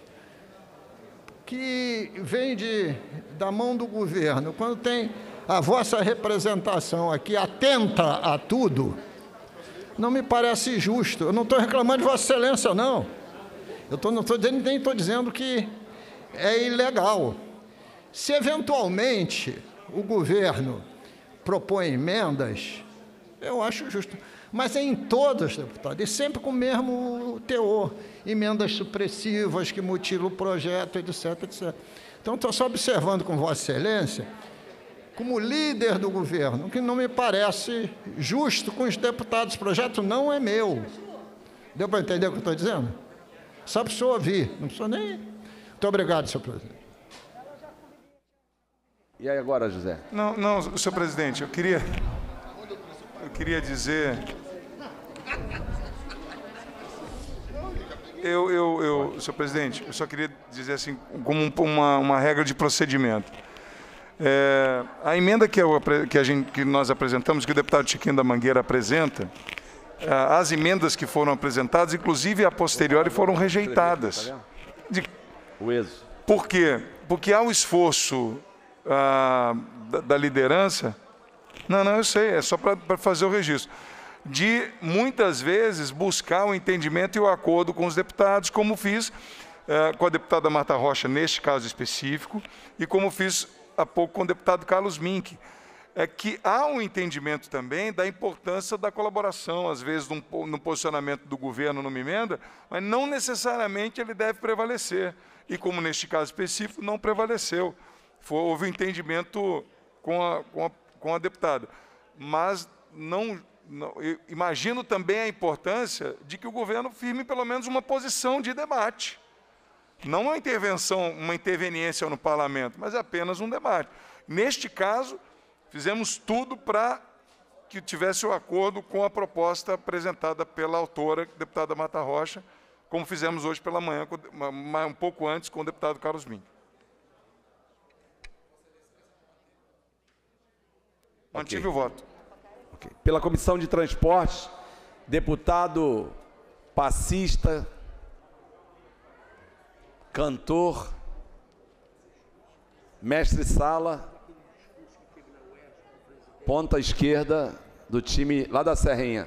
que vêm de, da mão do governo, quando tem a vossa representação aqui atenta a tudo, não me parece justo. Eu não estou reclamando de Vossa Excelência, não. Eu tô, não estou dizendo, nem estou dizendo que é ilegal. Se, eventualmente, o governo propõe emendas, eu acho justo. Mas é em todas, deputado, e sempre com o mesmo teor. Emendas supressivas que mutilam o projeto, etc, etcétera. Então, estou só observando com Vossa Excelência, como líder do governo, que não me parece justo com os deputados. O projeto não é meu. Deu para entender o que eu estou dizendo? Só para o senhor ouvir, não precisa nem... Muito obrigado, senhor presidente. E aí agora, José? Não, não, senhor presidente, eu queria... Eu queria dizer... Eu, eu, eu, senhor presidente, eu só queria dizer assim, como uma, uma regra de procedimento. É, a emenda que, eu, que, a gente, que nós apresentamos, que o deputado Chiquinho da Mangueira apresenta, as emendas que foram apresentadas, inclusive a posteriori, foram rejeitadas. De, o êxodo. Por quê? Porque há o esforço ah, da, da liderança... Não, não, eu sei, é só para fazer o registro. De, muitas vezes, buscar o entendimento e o acordo com os deputados, como fiz eh, com a deputada Marta Rocha, neste caso específico, e como fiz há pouco com o deputado Carlos Mink. É que há um entendimento também da importância da colaboração, às vezes, no, no posicionamento do governo numa emenda, mas não necessariamente ele deve prevalecer. E como neste caso específico, não prevaleceu. Foi, houve um entendimento com a, com a, com a deputada. Mas não... Não, eu imagino também a importância de que o governo firme pelo menos uma posição de debate. Não uma intervenção, uma interveniência no parlamento, mas apenas um debate. Neste caso, fizemos tudo para que tivesse o acordo com a proposta apresentada pela autora, deputada Marta Rocha, como fizemos hoje pela manhã, um pouco antes, com o deputado Carlos Mink. Mantive okay. o voto. Okay. Pela Comissão de Transportes, deputado passista, cantor, mestre-sala, ponta esquerda do time lá da Serrinha,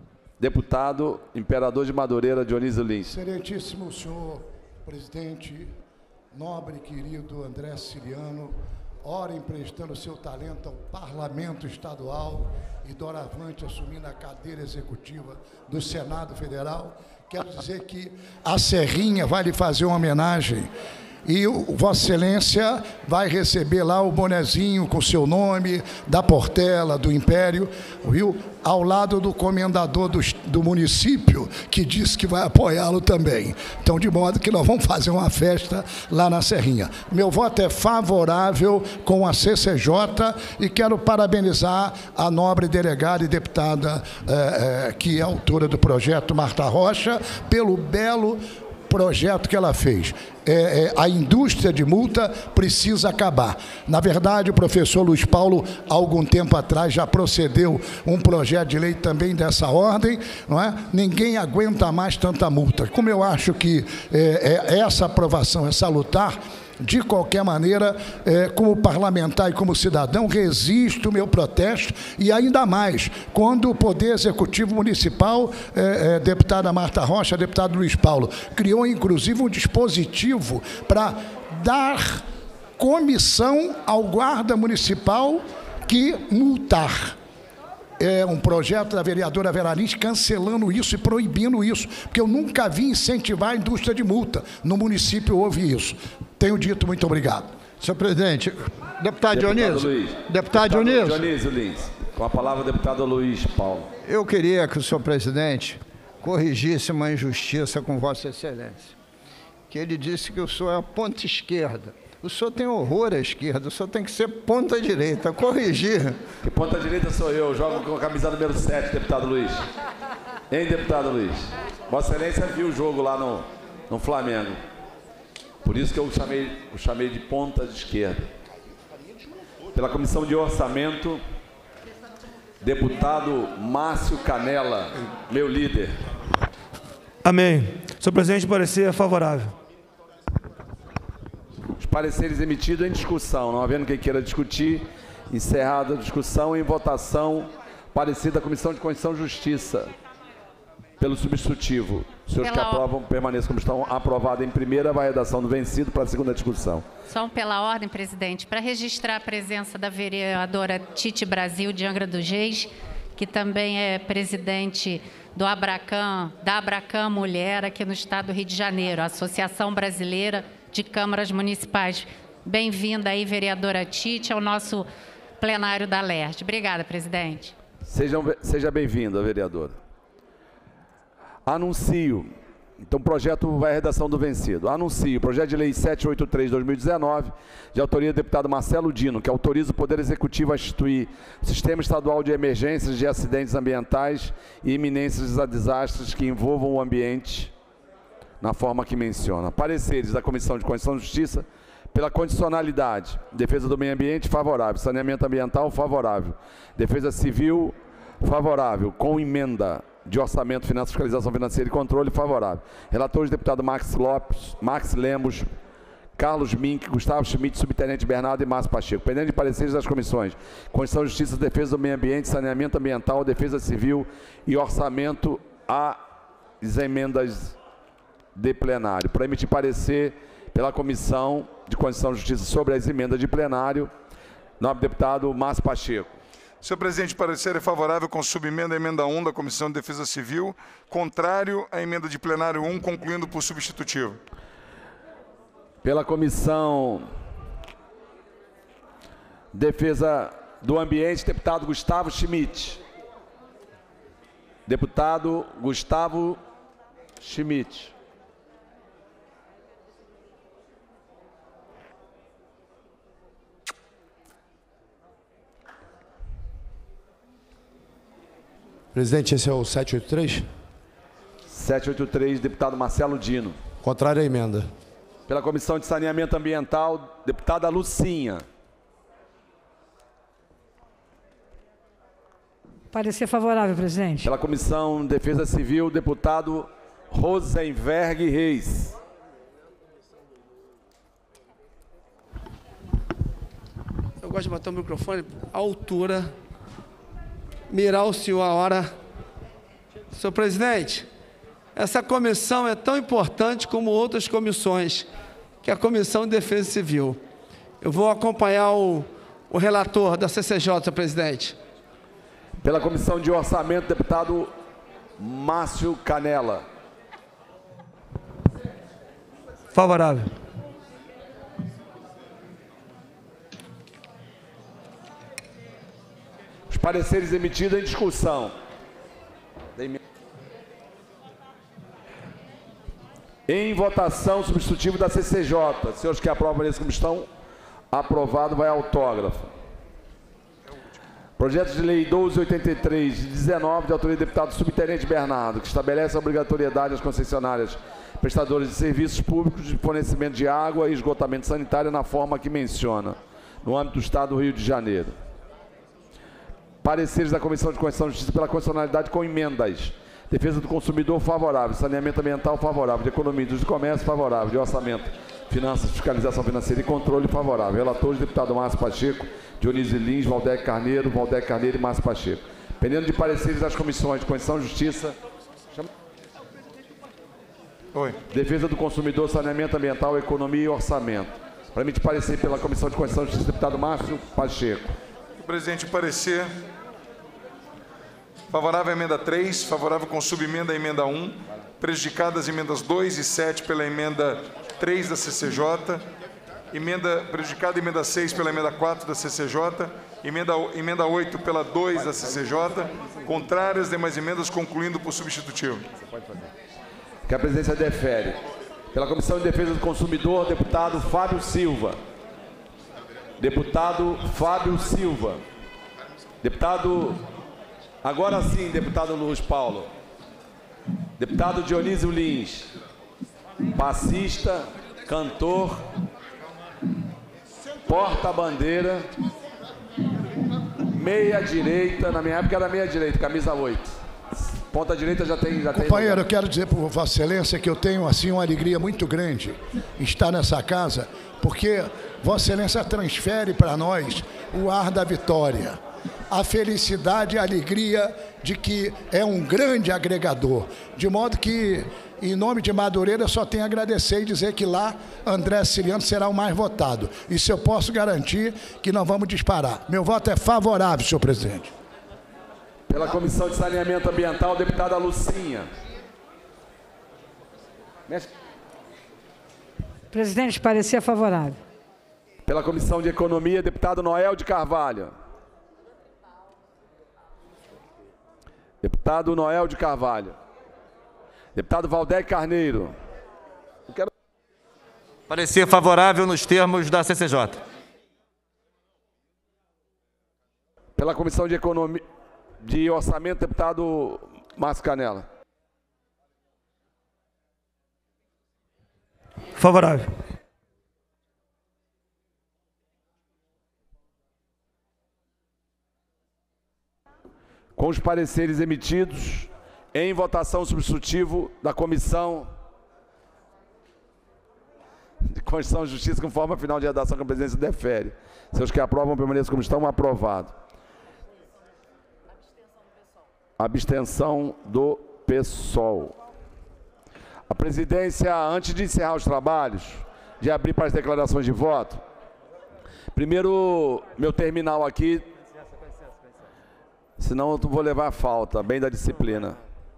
deputado Imperador de Madureira, Dionísio Lins. Excelentíssimo senhor presidente, nobre querido André Siciliano, ora emprestando seu talento ao Parlamento Estadual e doravante assumindo a cadeira executiva do Senado Federal, quero dizer que a Serrinha vai lhe fazer uma homenagem e o Vossa Excelência vai receber lá o bonezinho com seu nome, da Portela, do Império, viu? Ao lado do comendador do, do município, que disse que vai apoiá-lo também. Então, de modo que nós vamos fazer uma festa lá na Serrinha. Meu voto é favorável com a C C J e quero parabenizar a nobre delegada e deputada eh, eh, que é autora do projeto, Marta Rocha, pelo belo projeto que ela fez. É, é, a indústria de multa precisa acabar. Na verdade, o professor Luiz Paulo, há algum tempo atrás, já procedeu um projeto de lei também dessa ordem, não é? Ninguém aguenta mais tanta multa. Como eu acho que é, é, essa aprovação é salutar, de qualquer maneira, é, como parlamentar e como cidadão, resisto o meu protesto, e ainda mais, quando o Poder Executivo Municipal, é, é, deputada Marta Rocha, deputado Luiz Paulo, criou, inclusive, um dispositivo para dar comissão ao guarda municipal que multar. É um projeto da vereadora Vera Lins cancelando isso e proibindo isso, porque eu nunca vi incentivar a indústria de multa. No município houve isso. Tenho dito, muito obrigado. Senhor presidente, deputado, deputado Dionísio. Luiz. Deputado, deputado Dionísio. Dionísio Lins. Com a palavra, o deputado Luiz Paulo. Eu queria que o senhor presidente corrigisse uma injustiça com Vossa Excelência. Que ele disse que o senhor é a ponta esquerda. O senhor tem horror à esquerda, o senhor tem que ser ponta direita, corrigir. Que ponta direita sou eu, jogo com a camisa número sete, deputado Luiz. Hein, deputado Luiz? Vossa Excelência viu o jogo lá no, no Flamengo. Por isso que eu chamei, eu chamei de ponta de esquerda. Pela Comissão de Orçamento, deputado Márcio Canela, meu líder. Amém. Senhor presidente, parecer favorável. Os pareceres emitidos em discussão, não havendo quem queira discutir, encerrada a discussão, em votação, parecer da Comissão de Constituição e Justiça, pelo substitutivo. Os senhores que aprovam, permaneçam como estão. Aprovado em primeira, vai a redação do vencido para a segunda discussão. Só pela ordem, presidente, para registrar a presença da vereadora Tite Brasil de Angra dos Reis, que também é presidente do Abracam, da Abracam Mulher, aqui no estado do Rio de Janeiro, a Associação Brasileira de Câmaras Municipais. Bem-vinda aí, vereadora Tite, ao nosso plenário da Alerj. Obrigada, presidente. Sejam, seja bem-vinda, vereadora. Anuncio, então o projeto vai à redação do vencido. Anuncio, projeto de lei setecentos e oitenta e três de dois mil e dezenove, de autoria do deputado Marcelo Dino, que autoriza o Poder Executivo a instituir o Sistema Estadual de Emergências de Acidentes Ambientais e iminências a desastres que envolvam o ambiente, na forma que menciona. Pareceres da Comissão de Constituição e Justiça, pela condicionalidade, defesa do meio ambiente, favorável, saneamento ambiental, favorável, defesa civil, favorável, com emenda de orçamento, finanças, fiscalização financeira e controle, favorável. Relatores, deputado Max Lopes, Max Lemos, Carlos Mink, Gustavo Schmidt, subtenente Bernardo e Márcio Pacheco. Pendente de pareceres das comissões Constituição e Justiça, defesa do meio ambiente, saneamento ambiental, defesa civil e orçamento, as emendas de plenário. Para emitir parecer pela Comissão de Constituição e Justiça sobre as emendas de plenário, nobre deputado Márcio Pacheco. Senhor presidente, o parecer é favorável com subemenda à emenda um da Comissão de Defesa Civil, contrário à emenda de plenário um, concluindo por substitutivo. Pela Comissão Defesa do Ambiente, deputado Gustavo Schmidt. Deputado Gustavo Schmidt. Presidente, esse é o setecentos e oitenta e três? setecentos e oitenta e três, deputado Marcelo Dino. Contrário à emenda. Pela Comissão de Saneamento Ambiental, deputada Lucinha. Parecer favorável, presidente. Pela Comissão de Defesa Civil, deputado Rosenberg Reis. Eu gosto de botar o microfone à altura, mirar o senhor a hora. Senhor presidente, essa comissão é tão importante como outras comissões, que é a Comissão de Defesa Civil. Eu vou acompanhar o, o relator da C C J, senhor presidente. Pela Comissão de Orçamento, deputado Márcio Canela. Favorável. Os pareceres emitidos em discussão. Em votação, substitutivo da C C J. Senhores que aprovam esse como estão, aprovado, vai autógrafo. Projeto de Lei doze mil oitenta e três, de dezenove, de autoria do deputado Subtenente Bernardo, que estabelece a obrigatoriedade às concessionárias prestadoras de serviços públicos de fornecimento de água e esgotamento sanitário na forma que menciona, no âmbito do Estado do Rio de Janeiro. Pareceres da Comissão de Constituição e Justiça pela constitucionalidade com emendas. Defesa do consumidor, favorável. Saneamento ambiental, favorável. De economia e do comércio, favorável. De orçamento, finanças, fiscalização financeira e controle, favorável. Relatores, deputado Márcio Pacheco, Dionísio Lins, Valdec Carneiro, Valdec Carneiro e Márcio Pacheco. Pendendo de pareceres das comissões de Constituição e Justiça. Oi. Defesa do consumidor, saneamento ambiental, economia e orçamento. Para emitir parecer pela Comissão de Constituição e Justiça, deputado Márcio Pacheco. Presidente, parecer favorável à emenda três, favorável com subemenda à emenda um, prejudicadas as emendas dois e sete pela emenda três da C C J, emenda prejudicada a emenda seis pela emenda quatro da C C J, emenda, emenda oito pela dois da C C J, contrárias às demais emendas, concluindo por substitutivo. Que a presidência defere. Pela Comissão de Defesa do Consumidor, deputado Fábio Silva. Deputado Fábio Silva. Deputado, agora sim, deputado Luiz Paulo. Deputado Dionísio Lins. Passista, cantor, porta-bandeira, meia-direita, na minha época era meia-direita, camisa oito. Ponta direita já tem... Já Companheiro, tem... eu quero dizer para Vossa Excelência que eu tenho assim uma alegria muito grande em estar nessa casa, porque Vossa Excelência transfere para nós o ar da vitória, a felicidade e a alegria de que é um grande agregador, de modo que, em nome de Madureira, eu só tenho a agradecer e dizer que lá André Siciliano será o mais votado. Isso eu posso garantir que não vamos disparar. Meu voto é favorável, senhor presidente. Pela Comissão de Saneamento Ambiental, deputada Lucinha. Presidente, parecer favorável. Pela Comissão de Economia, deputado Noel de Carvalho. Deputado Noel de Carvalho. Deputado Valdec Carneiro. Eu quero... Parecer favorável nos termos da C C J. Pela Comissão de Economia... De Orçamento, deputado Márcio Canela. Favorável. Com os pareceres emitidos, em votação substitutivo da Comissão de Constituição e Justiça, com forma final de redação que a presidência defere. Seus que aprovam, permaneçam como estão, aprovado. Abstenção do PSOL. A presidência, antes de encerrar os trabalhos, de abrir para as declarações de voto, primeiro, meu terminal aqui, senão eu vou levar a falta, bem da disciplina.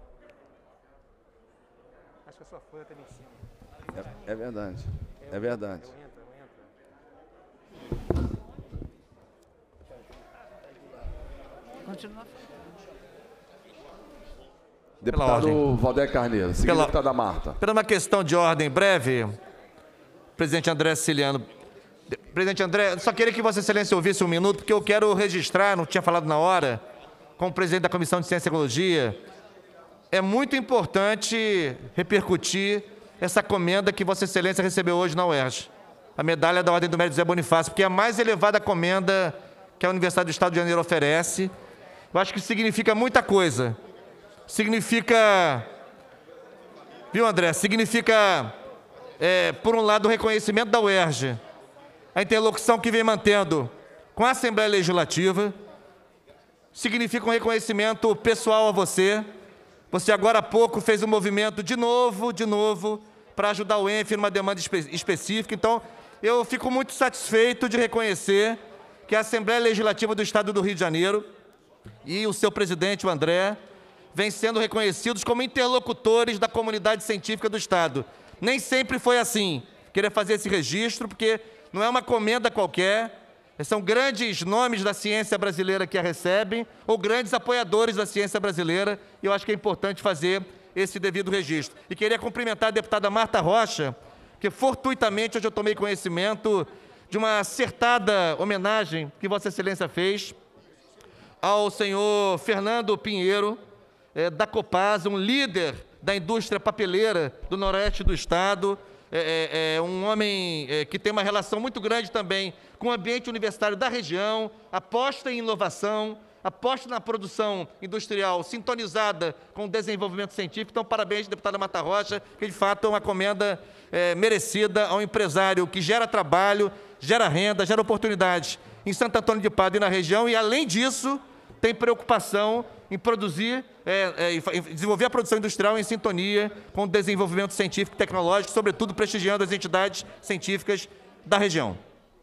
Acho que a sua folha está em cima. É, é verdade, é verdade. Continua. Deputado Valdec Carneiro, seguido pela, deputada Marta. Pela uma questão de ordem breve, presidente André Siciliano. Presidente André, só queria que Vossa Excelência ouvisse um minuto, porque eu quero registrar, não tinha falado na hora, como presidente da Comissão de Ciência e Tecnologia, é muito importante repercutir essa comenda que Vossa Excelência recebeu hoje na U E R J, a medalha da Ordem do Mérito José Bonifácio, porque é a mais elevada comenda que a Universidade do Estado de Janeiro oferece. Eu acho que significa muita coisa. Significa, viu, André? Significa, é, por um lado, o reconhecimento da U E R J, a interlocução que vem mantendo com a Assembleia Legislativa, significa um reconhecimento pessoal a você. Você agora há pouco fez um movimento de novo, de novo, para ajudar o E N F numa demanda espe específica. Então, eu fico muito satisfeito de reconhecer que a Assembleia Legislativa do Estado do Rio de Janeiro e o seu presidente, o André, vêm sendo reconhecidos como interlocutores da comunidade científica do Estado. Nem sempre foi assim. Queria fazer esse registro, porque não é uma comenda qualquer, são grandes nomes da ciência brasileira que a recebem, ou grandes apoiadores da ciência brasileira, e eu acho que é importante fazer esse devido registro. E queria cumprimentar a deputada Marta Rocha, que fortuitamente hoje eu tomei conhecimento de uma acertada homenagem que Vossa Excelência fez ao senhor Fernando Pinheiro, é, da Copasa, um líder da indústria papeleira do noroeste do Estado, é, é, um homem é, que tem uma relação muito grande também com o ambiente universitário da região, aposta em inovação, aposta na produção industrial sintonizada com o desenvolvimento científico. Então, parabéns, deputada Marta Rocha, que de fato é uma comenda é, merecida ao empresário que gera trabalho, gera renda, gera oportunidades em Santo Antônio de Pádua e na região, e além disso, tem preocupação em produzir, é, é, em desenvolver a produção industrial em sintonia com o desenvolvimento científico e tecnológico, sobretudo prestigiando as entidades científicas da região.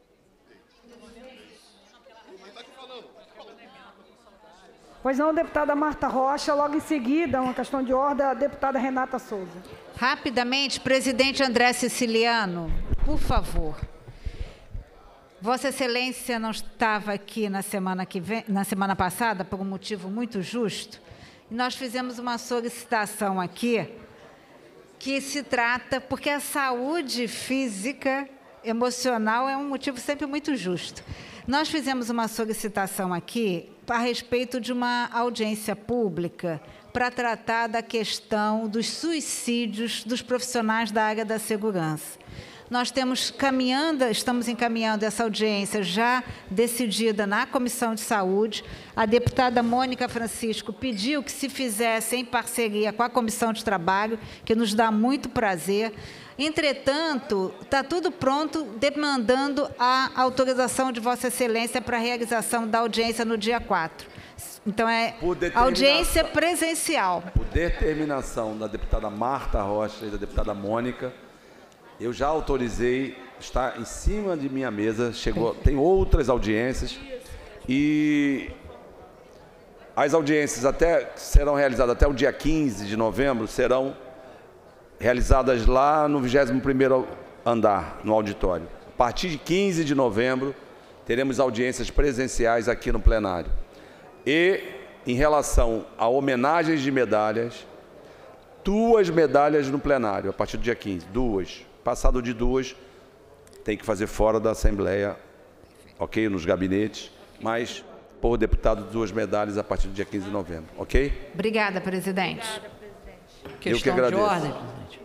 Pois não, deputada Marta Rocha. Logo em seguida, uma questão de ordem, a deputada Renata Souza. Rapidamente, presidente André Siciliano, por favor. Vossa Excelência não estava aqui na semana, que vem, na semana passada, por um motivo muito justo, e nós fizemos uma solicitação aqui, que se trata, porque a saúde física, emocional, é um motivo sempre muito justo. Nós fizemos uma solicitação aqui a respeito de uma audiência pública para tratar da questão dos suicídios dos profissionais da área da segurança. Nós temos caminhando, estamos encaminhando essa audiência já decidida na Comissão de Saúde. A deputada Mônica Francisco pediu que se fizesse em parceria com a Comissão de Trabalho, que nos dá muito prazer. Entretanto, está tudo pronto, demandando a autorização de Vossa Excelência para a realização da audiência no dia quatro. Então, é audiência presencial. Por determinação da deputada Marta Rocha e da deputada Mônica, eu já autorizei, está em cima de minha mesa, chegou, tem outras audiências, e as audiências até, serão realizadas até o dia quinze de novembro, serão realizadas lá no vigésimo primeiro andar, no auditório. A partir de quinze de novembro, teremos audiências presenciais aqui no plenário. E, em relação a homenagens de medalhas, duas medalhas no plenário, a partir do dia quinze, duas. Passado de duas, tem que fazer fora da Assembleia, ok? Nos gabinetes, mas, por deputado, duas medalhas a partir do dia quinze de novembro, ok? Obrigada, presidente. Eu que agradeço. De ordem,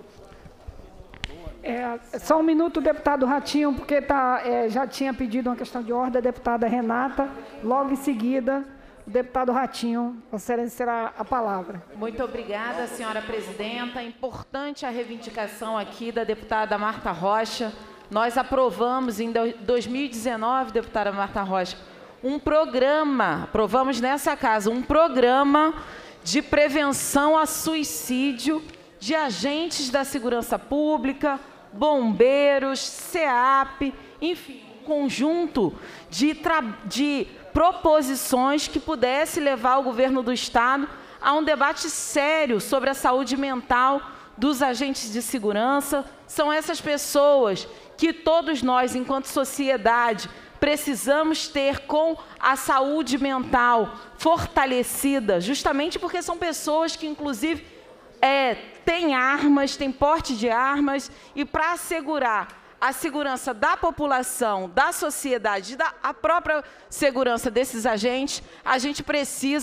é, só um minuto, deputado Ratinho, porque tá, é, já tinha pedido uma questão de ordem, a deputada Renata. Logo em seguida, o deputado Ratinho, a excelência terá a palavra. Muito obrigada, senhora presidenta. É importante a reivindicação aqui da deputada Marta Rocha. Nós aprovamos em dois mil e dezenove, deputada Marta Rocha, um programa, aprovamos nessa casa, um programa de prevenção a suicídio de agentes da segurança pública, bombeiros, SEAP, enfim, um conjunto de, de proposições que pudesse levar o governo do Estado a um debate sério sobre a saúde mental dos agentes de segurança. São essas pessoas que todos nós, enquanto sociedade, precisamos ter com a saúde mental fortalecida, justamente porque são pessoas que, inclusive, é, têm armas, têm porte de armas, e para assegurar a segurança da população, da sociedade, da a própria segurança desses agentes, a gente precisa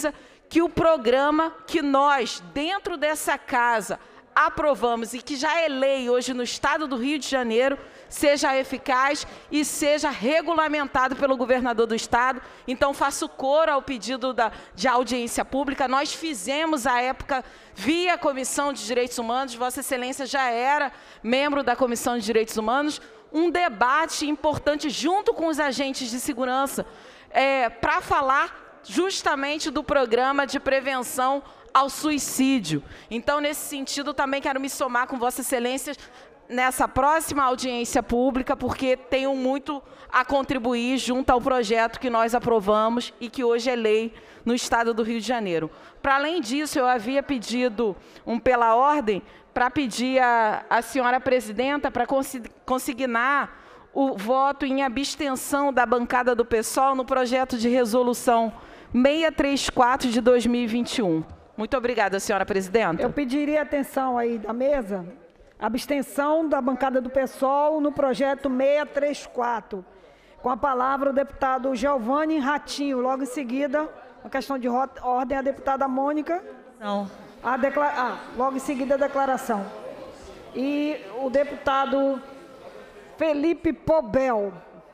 que o programa que nós, dentro dessa casa, aprovamos e que já é lei hoje no Estado do Rio de Janeiro, seja eficaz e seja regulamentado pelo governador do Estado. Então, faço coro ao pedido da, de audiência pública. Nós fizemos, à época, via Comissão de Direitos Humanos, Vossa Excelência já era membro da Comissão de Direitos Humanos, um debate importante junto com os agentes de segurança é, para falar justamente do programa de prevenção ao suicídio. Então, nesse sentido, também quero me somar com Vossa Excelência nessa próxima audiência pública, porque tenho muito a contribuir junto ao projeto que nós aprovamos e que hoje é lei no Estado do Rio de Janeiro. Para além disso, eu havia pedido um pela ordem para pedir a, a senhora presidenta para consignar o voto em abstenção da bancada do PSOL no projeto de resolução seiscentos e trinta e quatro de dois mil e vinte e um. Muito obrigada, senhora presidenta. Eu pediria atenção aí da mesa, abstenção da bancada do PSOL no projeto seiscentos e trinta e quatro. Com a palavra o deputado Giovanni Ratinho. Logo em seguida, a questão de ordem, a deputada Mônica. Não. A declara... ah, logo em seguida a declaração. E o deputado Felipe Pobel.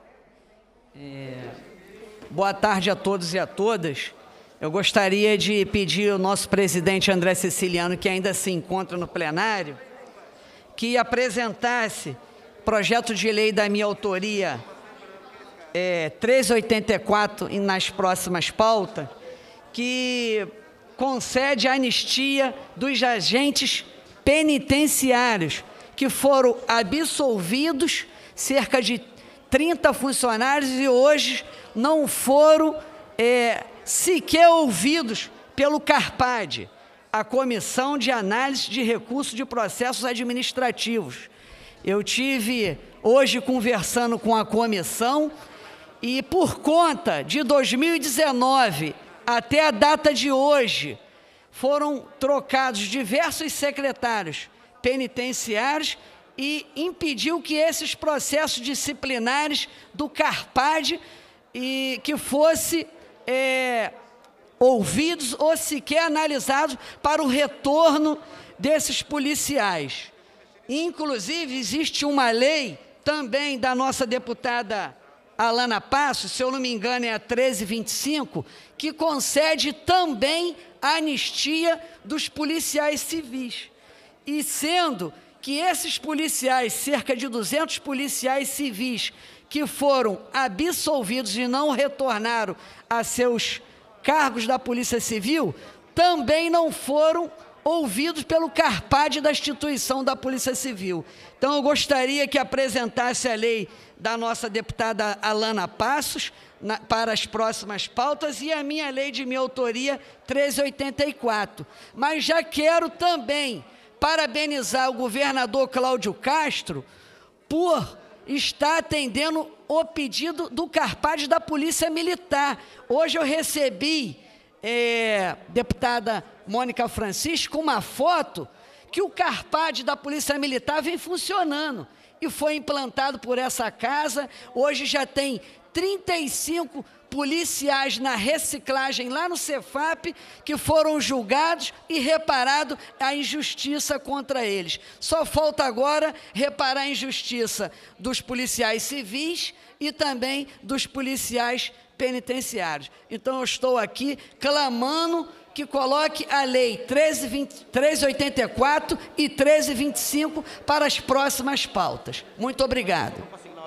É... Boa tarde a todos e a todas. Eu gostaria de pedir ao nosso presidente André Siciliano, que ainda se encontra no plenário, que apresentasse projeto de lei da minha autoria é, trezentos e oitenta e quatro nas próximas pautas, que concede a anistia dos agentes penitenciários que foram absolvidos, cerca de trinta funcionários, e hoje não foram é, sequer ouvidos pelo CARPAD, a Comissão de Análise de Recursos de Processos Administrativos. Eu tive hoje conversando com a comissão e, por conta de dois mil e dezenove até a data de hoje, foram trocados diversos secretários penitenciários e impediu que esses processos disciplinares do CARPAD e que fosse é, ouvidos ou sequer analisados para o retorno desses policiais. Inclusive, existe uma lei também da nossa deputada Alana Passos, se eu não me engano é a treze vinte e cinco, que concede também a anistia dos policiais civis. E sendo que esses policiais, cerca de duzentos policiais civis, que foram absolvidos e não retornaram a seus cargos da Polícia Civil, também não foram ouvidos pelo CARPAD da instituição da Polícia Civil. Então, eu gostaria que apresentasse a lei da nossa deputada Alana Passos na, para as próximas pautas e a minha lei de minha autoria, trezentos e oitenta e quatro. Mas já quero também parabenizar o governador Cláudio Castro por está atendendo o pedido do CARPAD da Polícia Militar. Hoje eu recebi, é, deputada Mônica Francisco, uma foto que o CARPAD da Polícia Militar vem funcionando e foi implantado por essa casa. Hoje já tem trinta e cinco policiais na reciclagem lá no Cefap que foram julgados e reparado a injustiça contra eles. Só falta agora reparar a injustiça dos policiais civis e também dos policiais penitenciários. Então, eu estou aqui clamando que coloque a lei trezentos e oitenta e quatro e trezentos e vinte e cinco para as próximas pautas. Muito obrigado.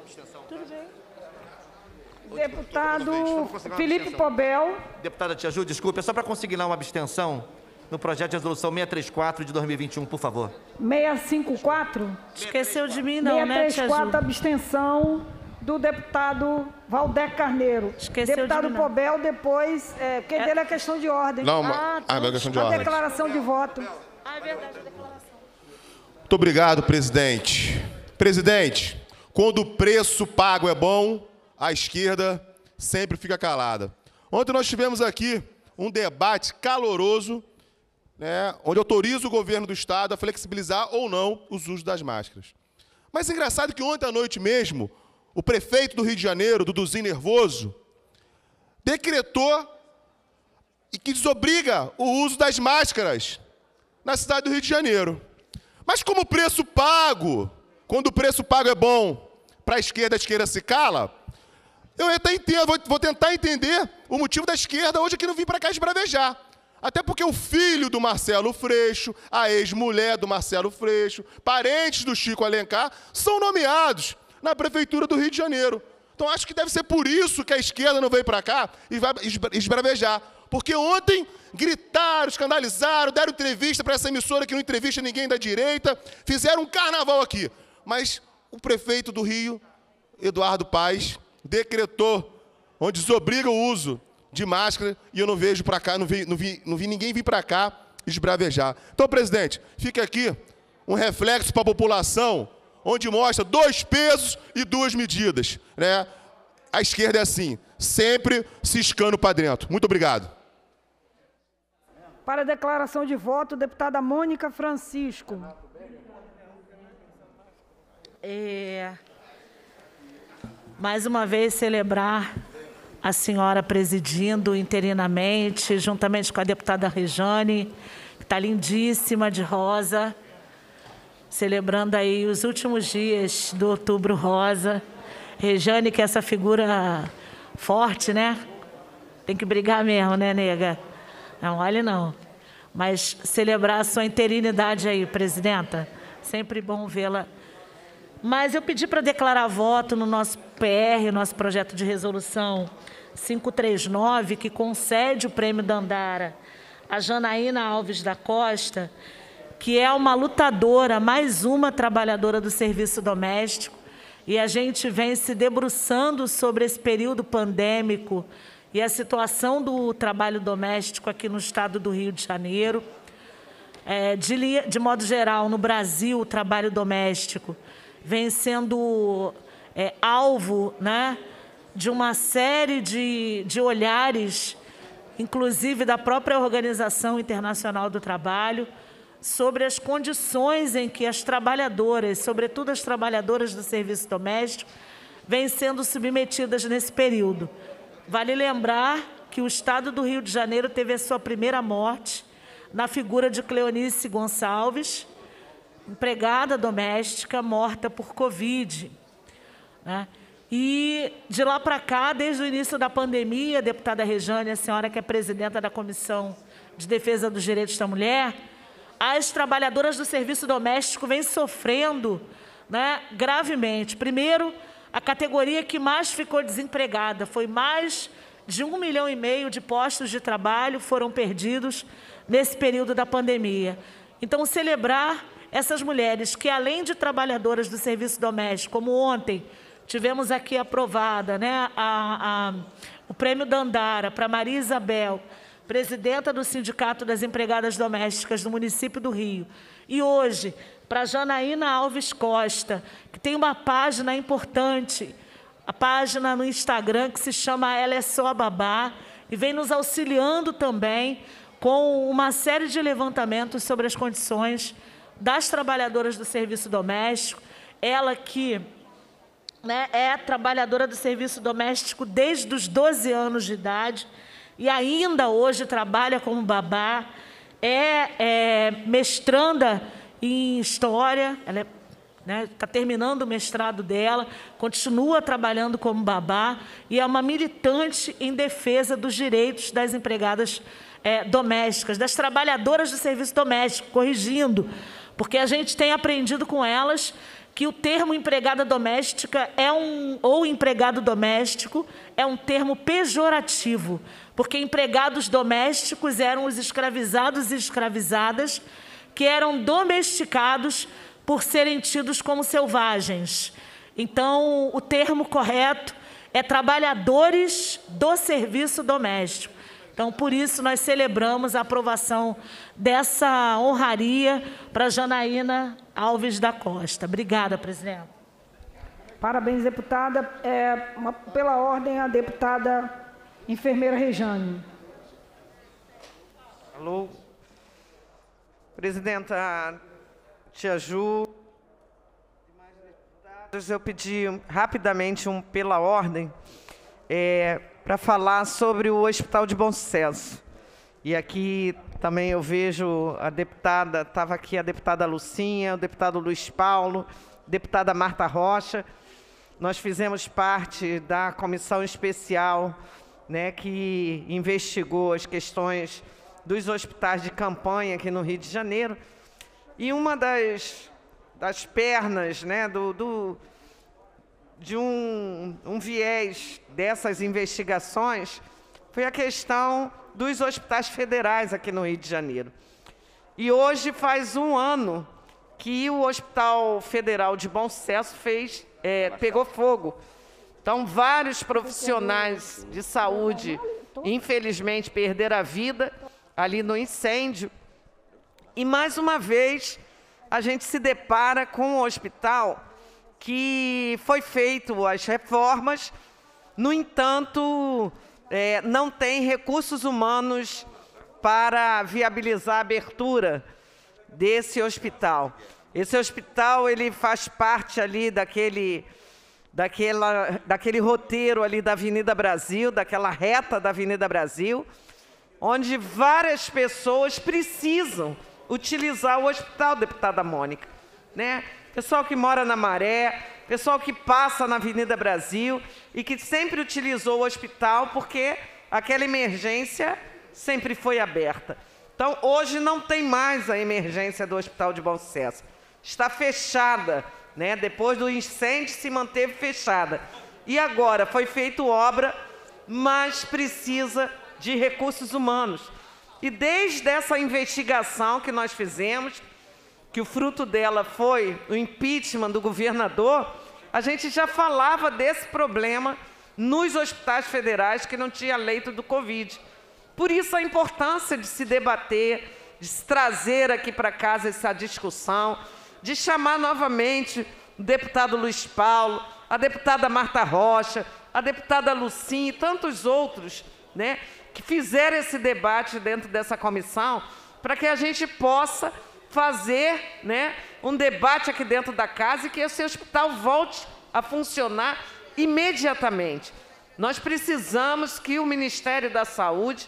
Deputado Felipe Pobel. Deputada Tia Ju, desculpe, é só para consignar uma abstenção no projeto de resolução seiscentos e trinta e quatro de dois mil e vinte e um, por favor. seiscentos e cinquenta e quatro? Esqueceu de mim, não, né, Tia Ju? seiscentos e trinta e quatro, abstenção do deputado Valdeir Carneiro. Esqueceu deputado de mim, Pobel, depois, é, porque é. dele é questão de ordem. Não, ah, ah, é questão de ordem. A declaração de voto. Ah, é verdade, a declaração. Muito obrigado, presidente. Presidente, quando o preço pago é bom, a esquerda sempre fica calada. Ontem nós tivemos aqui um debate caloroso, né, onde autoriza o governo do Estado a flexibilizar ou não os usos das máscaras. Mas é engraçado que ontem à noite mesmo, o prefeito do Rio de Janeiro, Duduzinho Nervoso, decretou e que desobriga o uso das máscaras na cidade do Rio de Janeiro. Mas como o preço pago, quando o preço pago é bom, para a esquerda, a esquerda se cala, eu até entendo, vou, vou tentar entender o motivo da esquerda hoje aqui não vir para cá esbravejar. Até porque o filho do Marcelo Freixo, a ex-mulher do Marcelo Freixo, parentes do Chico Alencar, são nomeados na Prefeitura do Rio de Janeiro. Então, acho que deve ser por isso que a esquerda não veio para cá e vai esbravejar. Porque ontem gritaram, escandalizaram, deram entrevista para essa emissora que não entrevista ninguém da direita, fizeram um carnaval aqui. Mas o prefeito do Rio, Eduardo Paes, decretou, onde desobriga o uso de máscara, e eu não vejo para cá, não vi, não, vi, não vi ninguém vir para cá esbravejar. Então, presidente, fica aqui um reflexo para a população, onde mostra dois pesos e duas medidas, né? A esquerda é assim, sempre ciscando para dentro. Muito obrigado. Para a declaração de voto, deputada Mônica Francisco. É, mais uma vez, celebrar a senhora presidindo interinamente, juntamente com a deputada Rejane, que está lindíssima de rosa, celebrando aí os últimos dias do Outubro Rosa. Rejane, que é essa figura forte, né? Tem que brigar mesmo, né, nega? Não, olhe não. Mas celebrar a sua interinidade aí, presidenta. Sempre bom vê-la. Mas eu pedi para declarar voto no nosso P R, nosso projeto de resolução quinhentos e trinta e nove, que concede o prêmio Dandara a Janaína Alves da Costa, que é uma lutadora, mais uma trabalhadora do serviço doméstico, e a gente vem se debruçando sobre esse período pandêmico e a situação do trabalho doméstico aqui no estado do Rio de Janeiro. É, de, de modo geral, no Brasil, o trabalho doméstico vem sendo é, alvo, né, de uma série de, de olhares, inclusive da própria Organização Internacional do Trabalho, sobre as condições em que as trabalhadoras, sobretudo as trabalhadoras do serviço doméstico, vêm sendo submetidas nesse período. Vale lembrar que o estado do Rio de Janeiro teve a sua primeira morte na figura de Cleonice Gonçalves, empregada doméstica morta por Covid, né? E de lá para cá, desde o início da pandemia, a deputada Rejane, a senhora que é presidenta da Comissão de Defesa dos Direitos da Mulher, as trabalhadoras do serviço doméstico vêm sofrendo, né, gravemente. Primeiro, a categoria que mais ficou desempregada, foi mais de um milhão e meio de postos de trabalho foram perdidos nesse período da pandemia. Então, celebrar essas mulheres que, além de trabalhadoras do serviço doméstico, como ontem tivemos aqui aprovada, né, a, a, o prêmio Dandara para Maria Isabel, presidenta do Sindicato das Empregadas Domésticas do município do Rio, e hoje para Janaína Alves Costa, que tem uma página importante, a página no Instagram que se chama Ela é Só Babá, e vem nos auxiliando também com uma série de levantamentos sobre as condições das trabalhadoras do serviço doméstico. Ela que, né, é trabalhadora do serviço doméstico desde os doze anos de idade e ainda hoje trabalha como babá, é, é mestranda em História, ela está, né, tá terminando o mestrado dela, continua trabalhando como babá e é uma militante em defesa dos direitos das empregadas é, domésticas, das trabalhadoras do serviço doméstico, corrigindo, porque a gente tem aprendido com elas que o termo empregada doméstica é um, ou empregado doméstico é um termo pejorativo, porque empregados domésticos eram os escravizados e escravizadas que eram domesticados por serem tidos como selvagens. Então, o termo correto é trabalhadores do serviço doméstico. Então, por isso, nós celebramos a aprovação dessa honraria para Janaína Alves da Costa. Obrigada, presidente. Parabéns, deputada. É, uma, pela ordem, a deputada enfermeira Rejane. Alô. Presidenta Tia Ju, eu pedi rapidamente um pela ordem, é, para falar sobre o Hospital de Bom Sucesso. E aqui também eu vejo a deputada, estava aqui a deputada Lucinha, o deputado Luiz Paulo, deputada Marta Rocha. Nós fizemos parte da comissão especial, né, que investigou as questões dos hospitais de campanha aqui no Rio de Janeiro. E uma das, das pernas, né, do, do, de um, um viés dessas investigações foi a questão dos hospitais federais aqui no Rio de Janeiro. E hoje faz um ano que o Hospital Federal de Bom Sucesso fez, é, pegou fogo. Então, vários profissionais de saúde, infelizmente, perderam a vida ali no incêndio. E, mais uma vez, a gente se depara com um hospital que foi feito as reformas, no entanto, é, não tem recursos humanos para viabilizar a abertura desse hospital. Esse hospital ele faz parte ali daquele, daquela, daquele roteiro ali da Avenida Brasil, daquela reta da Avenida Brasil, onde várias pessoas precisam utilizar o hospital, deputada Mônica, né? Pessoal que mora na Maré, pessoal que passa na Avenida Brasil e que sempre utilizou o hospital porque aquela emergência sempre foi aberta. Então, hoje não tem mais a emergência do Hospital de Bom Sucesso. Está fechada, né? Depois do incêndio se manteve fechada. E agora foi feita obra, mas precisa de recursos humanos. E desde essa investigação que nós fizemos, que o fruto dela foi o impeachment do governador, a gente já falava desse problema nos hospitais federais que não tinha leito do Covid. Por isso a importância de se debater, de se trazer aqui para casa essa discussão, de chamar novamente o deputado Luiz Paulo, a deputada Marta Rocha, a deputada Lucinha e tantos outros, né, que fizeram esse debate dentro dessa comissão, para que a gente possa fazer, né, um debate aqui dentro da casa e que esse hospital volte a funcionar imediatamente. Nós precisamos que o Ministério da Saúde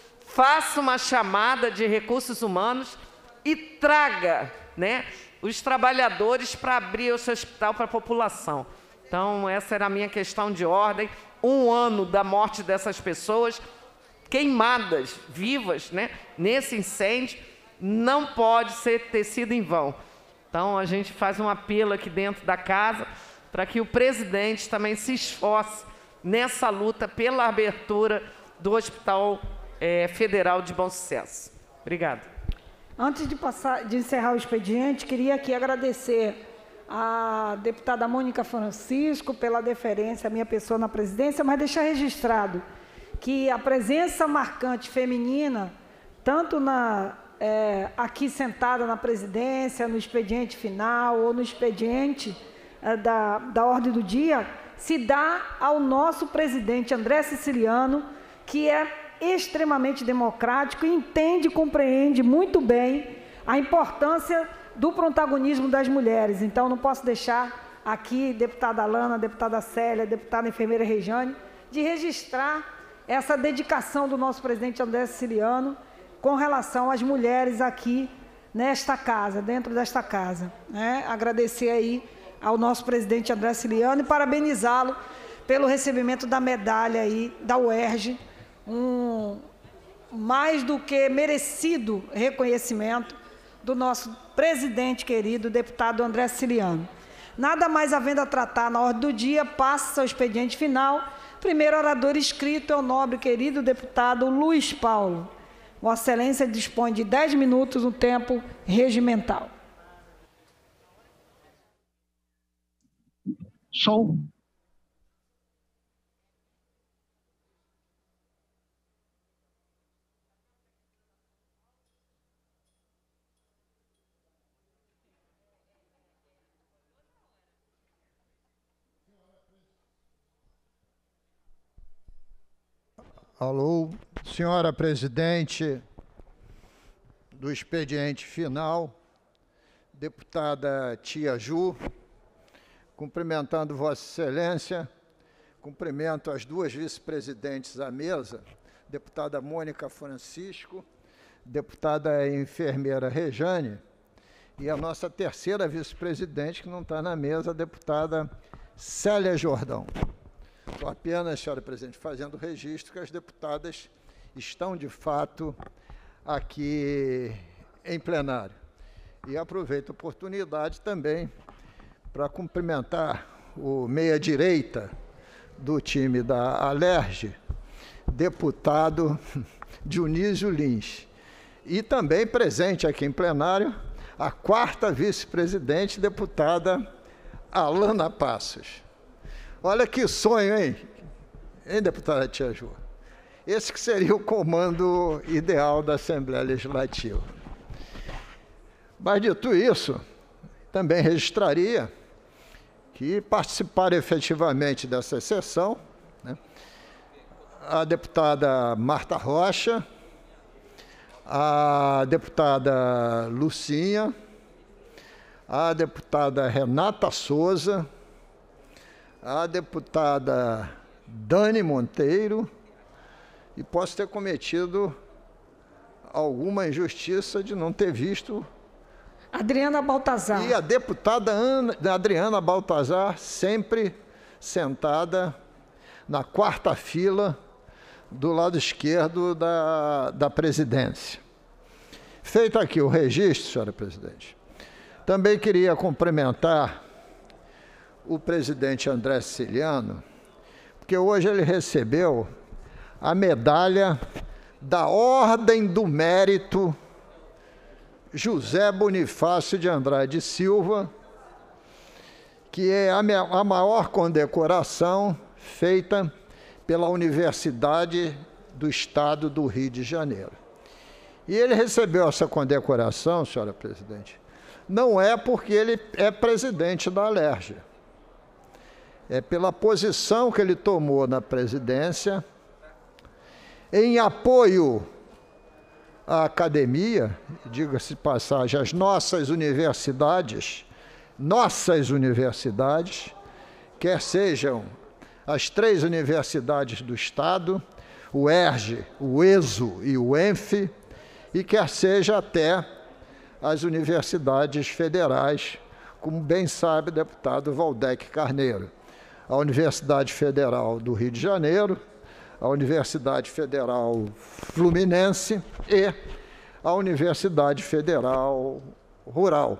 faça uma chamada de recursos humanos e traga, né, os trabalhadores para abrir esse hospital para a população. Então, essa era a minha questão de ordem. Um ano da morte dessas pessoas queimadas, vivas, né, nesse incêndio, não pode ser, ter sido em vão. Então, a gente faz um apelo aqui dentro da casa para que o presidente também se esforce nessa luta pela abertura do Hospital é, Federal de Bom Sucesso. Obrigada. Antes de, passar, de encerrar o expediente, queria aqui agradecer à deputada Mônica Francisco pela deferência à minha pessoa na presidência, mas deixar registrado que a presença marcante feminina, tanto na, é, aqui sentada na presidência, no expediente final ou no expediente é, da, da ordem do dia, se dá ao nosso presidente André Siciliano, que é extremamente democrático e entende e compreende muito bem a importância do protagonismo das mulheres. Então, não posso deixar aqui, deputada Alana, deputada Célia, deputada enfermeira Rejane, de registrar essa dedicação do nosso presidente André Siciliano com relação às mulheres aqui nesta casa, dentro desta casa. Né? Agradecer aí ao nosso presidente André Siciliano e parabenizá-lo pelo recebimento da medalha aí da U E R J, um mais do que merecido reconhecimento do nosso presidente querido, deputado André Siciliano. Nada mais havendo a tratar na ordem do dia, passa ao expediente final. Primeiro orador inscrito é o nobre querido deputado Luiz Paulo. Vossa Excelência dispõe de dez minutos no tempo regimental. Som. Alô, senhora presidente do expediente final, deputada Tia Ju, cumprimentando Vossa Excelência, cumprimento as duas vice-presidentes à mesa, deputada Mônica Francisco, deputada enfermeira Rejane, e a nossa terceira vice-presidente, que não está na mesa, a deputada Célia Jordão. Estou apenas, senhora presidente, fazendo registro que as deputadas estão, de fato, aqui em plenário. E aproveito a oportunidade também para cumprimentar o meia-direita do time da Alerj, deputado Dionísio Lins. E também presente aqui em plenário, a quarta vice-presidente, deputada Alana Passos. Olha que sonho, hein? Hein, deputada Tia Ju? Esse que seria o comando ideal da Assembleia Legislativa. Mas, dito isso, também registraria que participaram efetivamente dessa sessão, né, a deputada Marta Rocha, a deputada Lucinha, a deputada Renata Souza, a deputada Dani Monteiro, e posso ter cometido alguma injustiça de não ter visto Adriana Baltazar. E a deputada Ana, Adriana Baltazar, sempre sentada na quarta fila do lado esquerdo da, da presidência. Feito aqui o registro, senhora presidente, também queria cumprimentar o presidente André Siciliano, porque hoje ele recebeu a medalha da Ordem do Mérito José Bonifácio de Andrade Silva, que é a maior condecoração feita pela Universidade do Estado do Rio de Janeiro. E ele recebeu essa condecoração, senhora presidente, não é porque ele é presidente da Alerj, é pela posição que ele tomou na presidência em apoio à academia, diga-se de passagem, as nossas universidades, nossas universidades, quer sejam as três universidades do Estado, o E R J, o E S O e o E N F, e quer seja até as universidades federais, como bem sabe o deputado Valdec Carneiro, a Universidade Federal do Rio de Janeiro, a Universidade Federal Fluminense e a Universidade Federal Rural.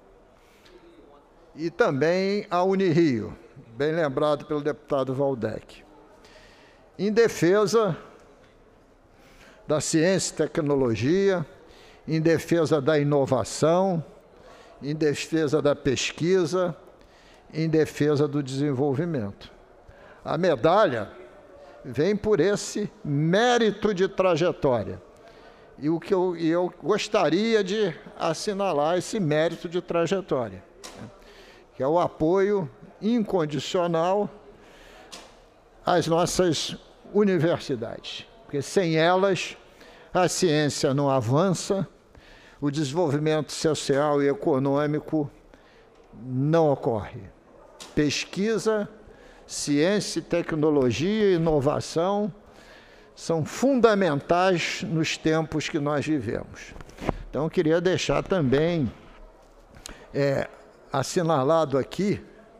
E também a Unirio, bem lembrado pelo deputado Valdec. Em defesa da ciência e tecnologia, em defesa da inovação, em defesa da pesquisa, em defesa do desenvolvimento. A medalha vem por esse mérito de trajetória. E o que eu, eu gostaria de assinalar esse mérito de trajetória, né, que é o apoio incondicional às nossas universidades, porque sem elas a ciência não avança, o desenvolvimento social e econômico não ocorre. Pesquisa, ciência, tecnologia e inovação são fundamentais nos tempos que nós vivemos. Então, eu queria deixar também é, assinalado aqui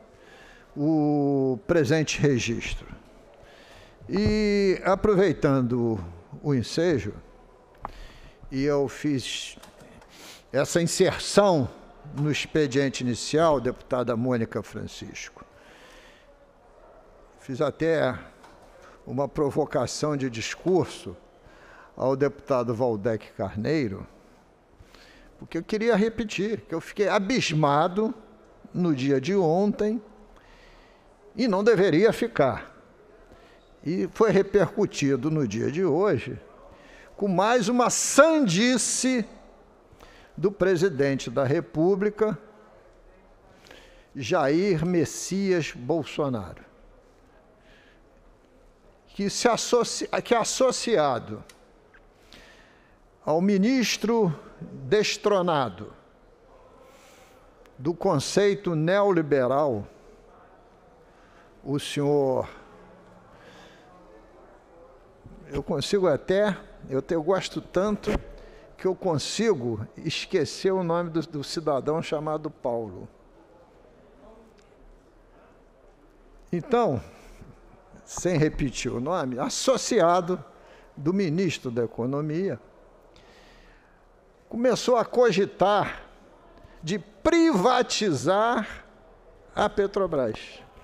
o presente registro. E, aproveitando o ensejo, e eu fiz essa inserção no expediente inicial, deputada Mônica Francisco. Fiz até uma provocação de discurso ao deputado Valdec Carneiro, porque eu queria repetir que eu fiquei abismado no dia de ontem e não deveria ficar. E foi repercutido no dia de hoje com mais uma sandice do presidente da República, Jair Messias Bolsonaro, que, se associa, que é associado ao ministro destronado do conceito neoliberal, o senhor, eu consigo até, eu, te, eu gosto tanto que eu consigo esquecer o nome do, do cidadão chamado Paulo. Então, sem repetir o nome, associado do ministro da Economia, começou a cogitar de privatizar a Petrobras.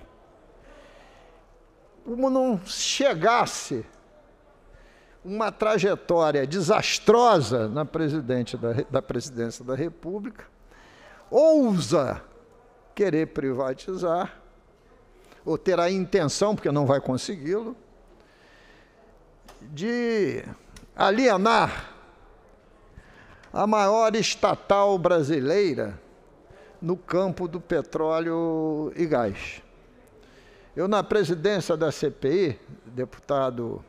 Como não chegasse uma trajetória desastrosa na, presidente da, da presidência da República, ousa querer privatizar, ou ter a intenção, porque não vai consegui-lo, de alienar a maior estatal brasileira no campo do petróleo e gás. Eu, na presidência da C P I, deputado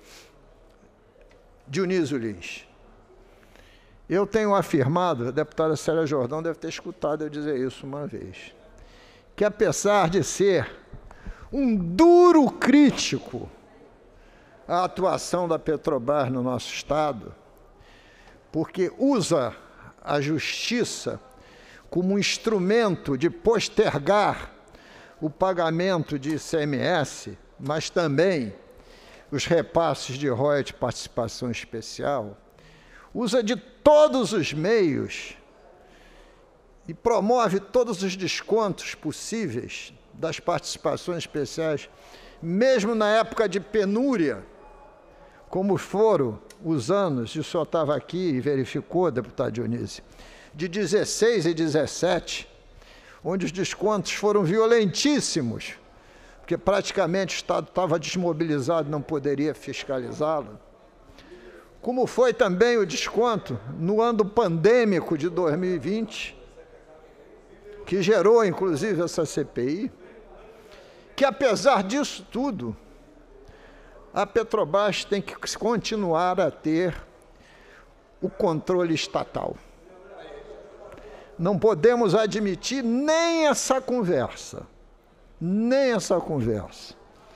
Dionísio Lins, eu tenho afirmado, a deputada Célia Jordão deve ter escutado eu dizer isso uma vez, que apesar de ser um duro crítico à atuação da Petrobras no nosso Estado, porque usa a justiça como um instrumento de postergar o pagamento de I C M S, mas também os repasses de royalties de participação especial, usa de todos os meios e promove todos os descontos possíveis das participações especiais, mesmo na época de penúria, como foram os anos, e o senhor estava aqui e verificou, deputado Dionísio, de dezesseis e dezessete, onde os descontos foram violentíssimos, porque praticamente o Estado estava desmobilizado, não poderia fiscalizá-lo. Como foi também o desconto no ano pandêmico de dois mil e vinte, que gerou, inclusive, essa C P I, que, apesar disso tudo, a Petrobras tem que continuar a ter o controle estatal. Não podemos admitir nem essa conversa, nem essa conversa.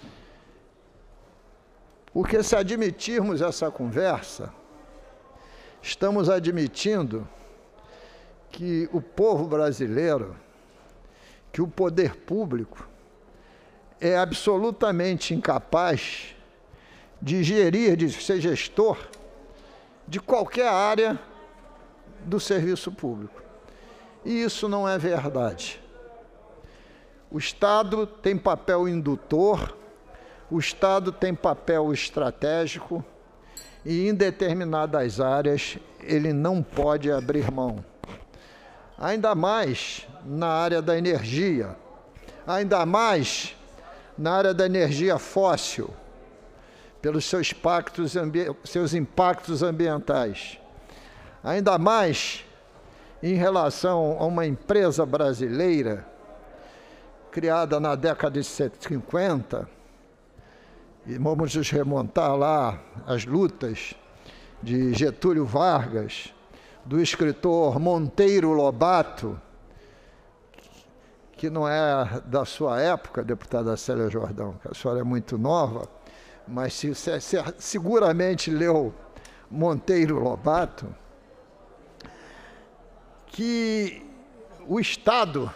Porque se admitirmos essa conversa, estamos admitindo que o povo brasileiro, que o poder público é absolutamente incapaz de gerir, de ser gestor de qualquer área do serviço público. E isso não é verdade. O Estado tem papel indutor, o Estado tem papel estratégico e, em determinadas áreas, ele não pode abrir mão. Ainda mais na área da energia, ainda mais na área da energia fóssil, pelos seus impactos, seus impactos ambientais. Ainda mais em relação a uma empresa brasileira criada na década de cinquenta, e vamos nos remontar lá às lutas de Getúlio Vargas, do escritor Monteiro Lobato, que não é da sua época, deputada Célia Jordão, que a senhora é muito nova, mas se, se, se, seguramente leu Monteiro Lobato, que o Estado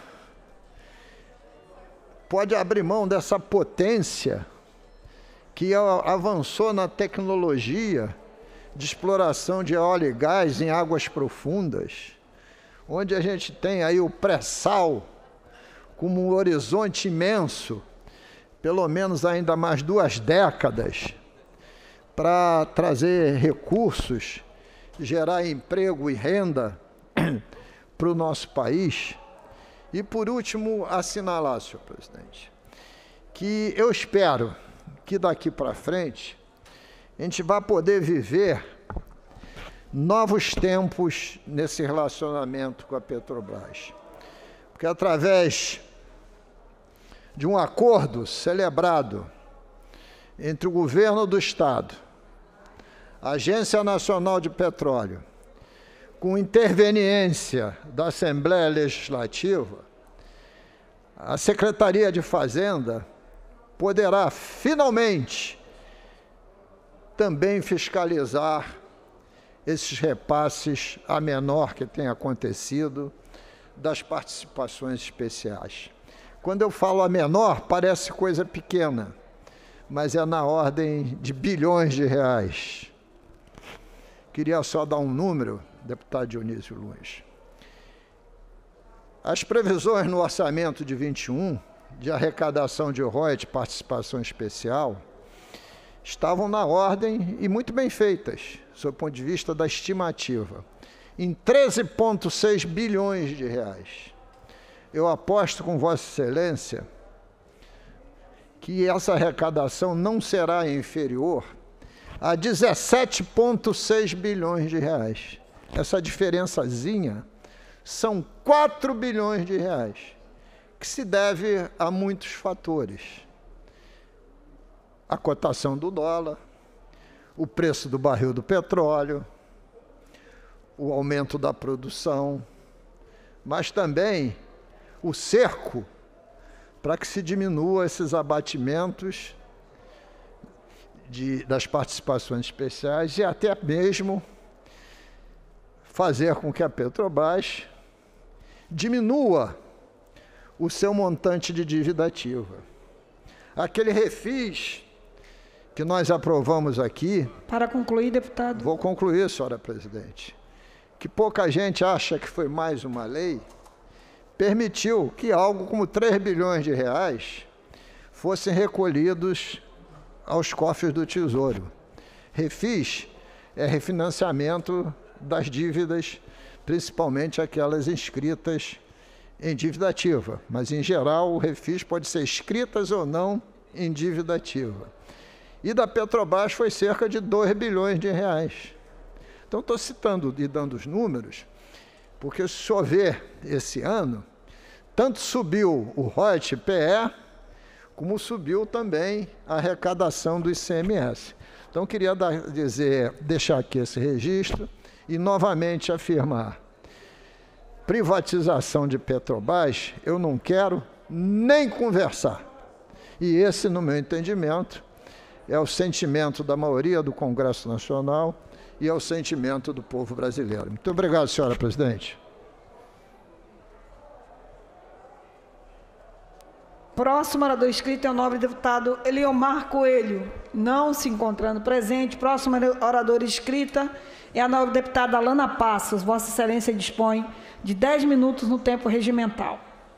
pode abrir mão dessa potência que avançou na tecnologia de exploração de óleo e gás em águas profundas, onde a gente tem aí o pré-sal como um horizonte imenso, pelo menos ainda mais duas décadas, para trazer recursos, gerar emprego e renda para o nosso país. E, por último, assinalar, senhor presidente, que eu espero que daqui para frente a gente vai poder viver novos tempos nesse relacionamento com a Petrobras. Porque através de um acordo celebrado entre o governo do Estado, a Agência Nacional de Petróleo, com interveniência da Assembleia Legislativa, a Secretaria de Fazenda poderá finalmente também fiscalizar esses repasses a menor que tem acontecido das participações especiais. Quando eu falo a menor, parece coisa pequena, mas é na ordem de bilhões de reais. Queria só dar um número, deputado Dionísio Luiz. As previsões no orçamento de vinte e um, de arrecadação de royalties, participação especial, estavam na ordem e muito bem feitas, sob o ponto de vista da estimativa, em treze vírgula seis bilhões de reais. Eu aposto com Vossa Excelência que essa arrecadação não será inferior a dezessete vírgula seis bilhões de reais. Essa diferençazinha são quatro bilhões de reais, que se deve a muitos fatores. A cotação do dólar, o preço do barril do petróleo, o aumento da produção, mas também o cerco para que se diminua esses abatimentos de, das participações especiais e até mesmo fazer com que a Petrobras diminua o seu montante de dívida ativa. Aquele refis que nós aprovamos aqui... Para concluir, deputado. Vou concluir, senhora presidente. Que pouca gente acha que foi mais uma lei, permitiu que algo como três bilhões de reais fossem recolhidos aos cofres do Tesouro. Refis é refinanciamento das dívidas, principalmente aquelas inscritas em dívida ativa, mas, em geral, o refis pode ser inscritas ou não em dívida ativa. E da Petrobras foi cerca de dois bilhões de reais. Então, estou citando e dando os números, porque se o senhor ver esse ano, tanto subiu o royalties P E, como subiu também a arrecadação do I C M S. Então, queria dar, dizer, deixar aqui esse registro e, novamente, afirmar: privatização de Petrobras, eu não quero nem conversar. E esse, no meu entendimento, é o sentimento da maioria do Congresso Nacional e é o sentimento do povo brasileiro. Muito obrigado, senhora presidente. Próximo orador inscrito é o nobre deputado Eliomar Coelho, não se encontrando presente. Próxima oradora inscrita é a nobre deputada Alana Passos. Vossa Excelência dispõe de dez minutos no tempo regimental.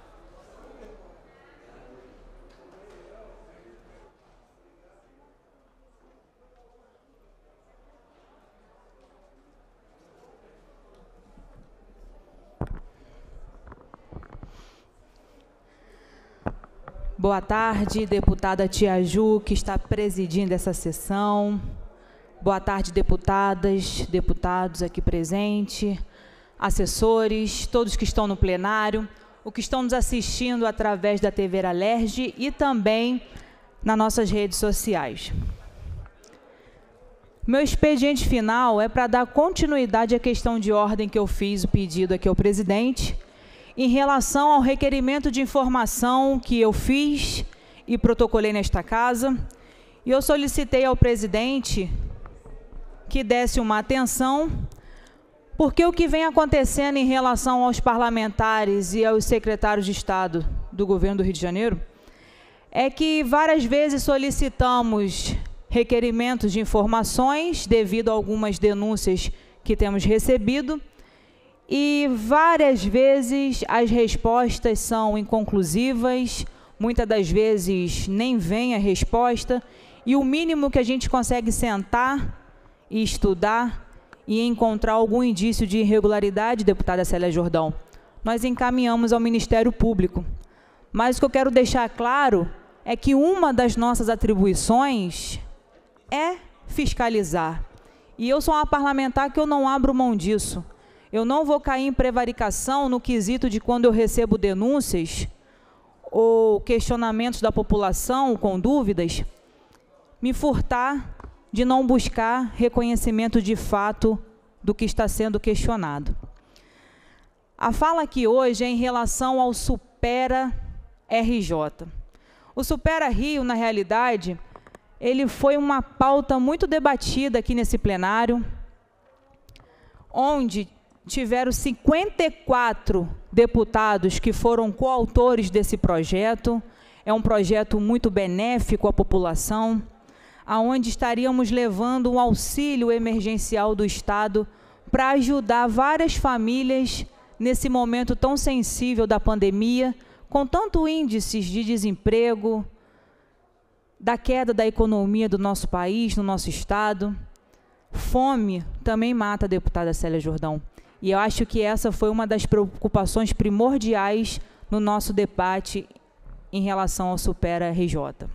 Boa tarde, deputada Tia Ju, que está presidindo essa sessão. Boa tarde, deputadas, deputados aqui presentes, assessores, todos que estão no plenário, os que estão nos assistindo através da T V Alerj e também nas nossas redes sociais. Meu expediente final é para dar continuidade à questão de ordem que eu fiz o pedido aqui ao presidente, em relação ao requerimento de informação que eu fiz e protocolei nesta casa, e eu solicitei ao presidente que desse uma atenção, porque o que vem acontecendo em relação aos parlamentares e aos secretários de Estado do governo do Rio de Janeiro é que várias vezes solicitamos requerimentos de informações devido a algumas denúncias que temos recebido, e várias vezes as respostas são inconclusivas, muitas das vezes nem vem a resposta, e o mínimo que a gente consegue sentar e estudar e encontrar algum indício de irregularidade, deputada Célia Jordão, nós encaminhamos ao Ministério Público. Mas o que eu quero deixar claro é que uma das nossas atribuições é fiscalizar. E eu sou uma parlamentar que eu não abro mão disso. Eu não vou cair em prevaricação no quesito de quando eu recebo denúncias ou questionamentos da população com dúvidas, me furtar de não buscar reconhecimento de fato do que está sendo questionado. A fala aqui hoje é em relação ao Supera R J. O Supera Rio, na realidade, ele foi uma pauta muito debatida aqui nesse plenário, onde tiveram cinquenta e quatro deputados que foram coautores desse projeto. É um projeto muito benéfico à população, aonde estaríamos levando um auxílio emergencial do Estado para ajudar várias famílias nesse momento tão sensível da pandemia, com tanto índices de desemprego, da queda da economia do nosso país, no nosso Estado. Fome também mata a deputada Célia Jordão. E eu acho que essa foi uma das preocupações primordiais no nosso debate em relação ao Supera R J.